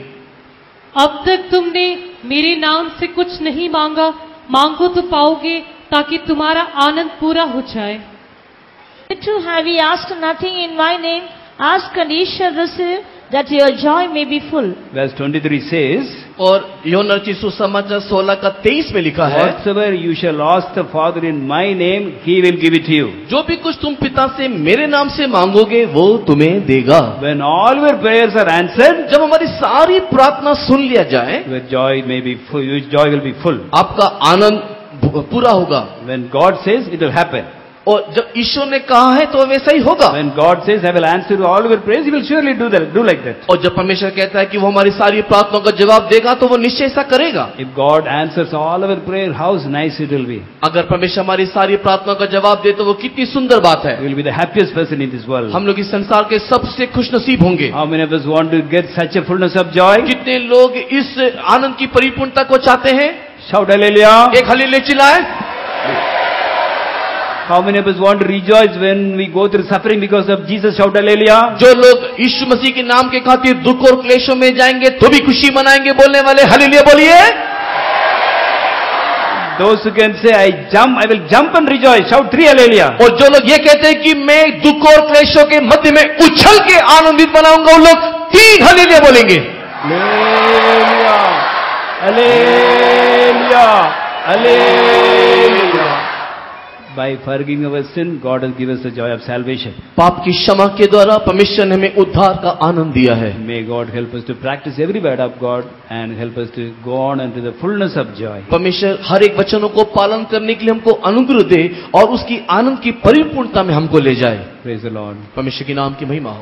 अब तक तुमने मेरे नाम से कुछ नहीं मांगा, मांगो तो पाओगे, ताकि तुम्हारा आनंद पूरा हो जाए। Hitherto have ye asked nothing in my name, ask and ye shall receive, that your joy may be full. Verse twenty-three says, और यूहन्ना की सुसमाचार सोलह का तेईस में लिखा है, whatsoever you shall ask the Father in my name, He will give it to you. जो भी कुछ तुम पिता से मेरे नाम से मांगोगे वो तुम्हें देगा। When all your prayers are answered, जब हमारी सारी प्रार्थना सुन लिया जाए, your joy may be full, your joy will be full. आपका आनंद पूरा होगा। When God says, it will happen. और जब ईश्वर ने कहा है तो वैसा ही होगा। When God says, I will answer all your prayers, He will surely do that, do like that. और जब परमेश्वर कहता है कि वो हमारी सारी प्रार्थनाओं का जवाब देगा, तो वो निश्चय ऐसा करेगा। If God answers all our prayer, how nice it will be. अगर परमेश्वर हमारी सारी प्रार्थनाओं का जवाब दे तो वो कितनी सुंदर बात है। We will be the happiest person in this world. हम लोग इस संसार के सबसे खुशनसीब होंगे। How many of us want to get such a fullness of joy? कितने लोग इस आनंद की परिपूर्णता को चाहते हैं? Shout hallelujah. एक हालेलुया चिल्लाए। How many of us want to rejoice when we go through suffering because of Jesus? Shout hallelujah. जो लोग यीशु मसीह के नाम के खातिर दुख और क्लेशों में जाएंगे तो भी खुशी मनाएंगे, बोलने वाले हालेलुया बोलिए। Those who can say, I jump, I will jump and rejoice. Shout three hallelujah. और जो लोग ये कहते हैं कि मैं दुख और क्लेशों के मध्य में उछल के आनंदित बनाऊंगा, वो लोग तीन हालेलुया बोलेंगे। Hallelujah. Hallelujah. Hallelujah. By forgiving our sin, God has given us the joy of salvation. पाप की क्षमा के द्वारा परमेश्वर ने हमें उद्धार का आनंद दिया है। May God help us to practice every word of God and help us to go on into the fullness of joy. परमेश्वर हर एक वचनों को पालन करने के लिए हमको अनुग्रह दे और उसकी आनंद की परिपूर्णता में हमको ले जाए। Praise the Lord. परमेश्वर के नाम की महिमा हो।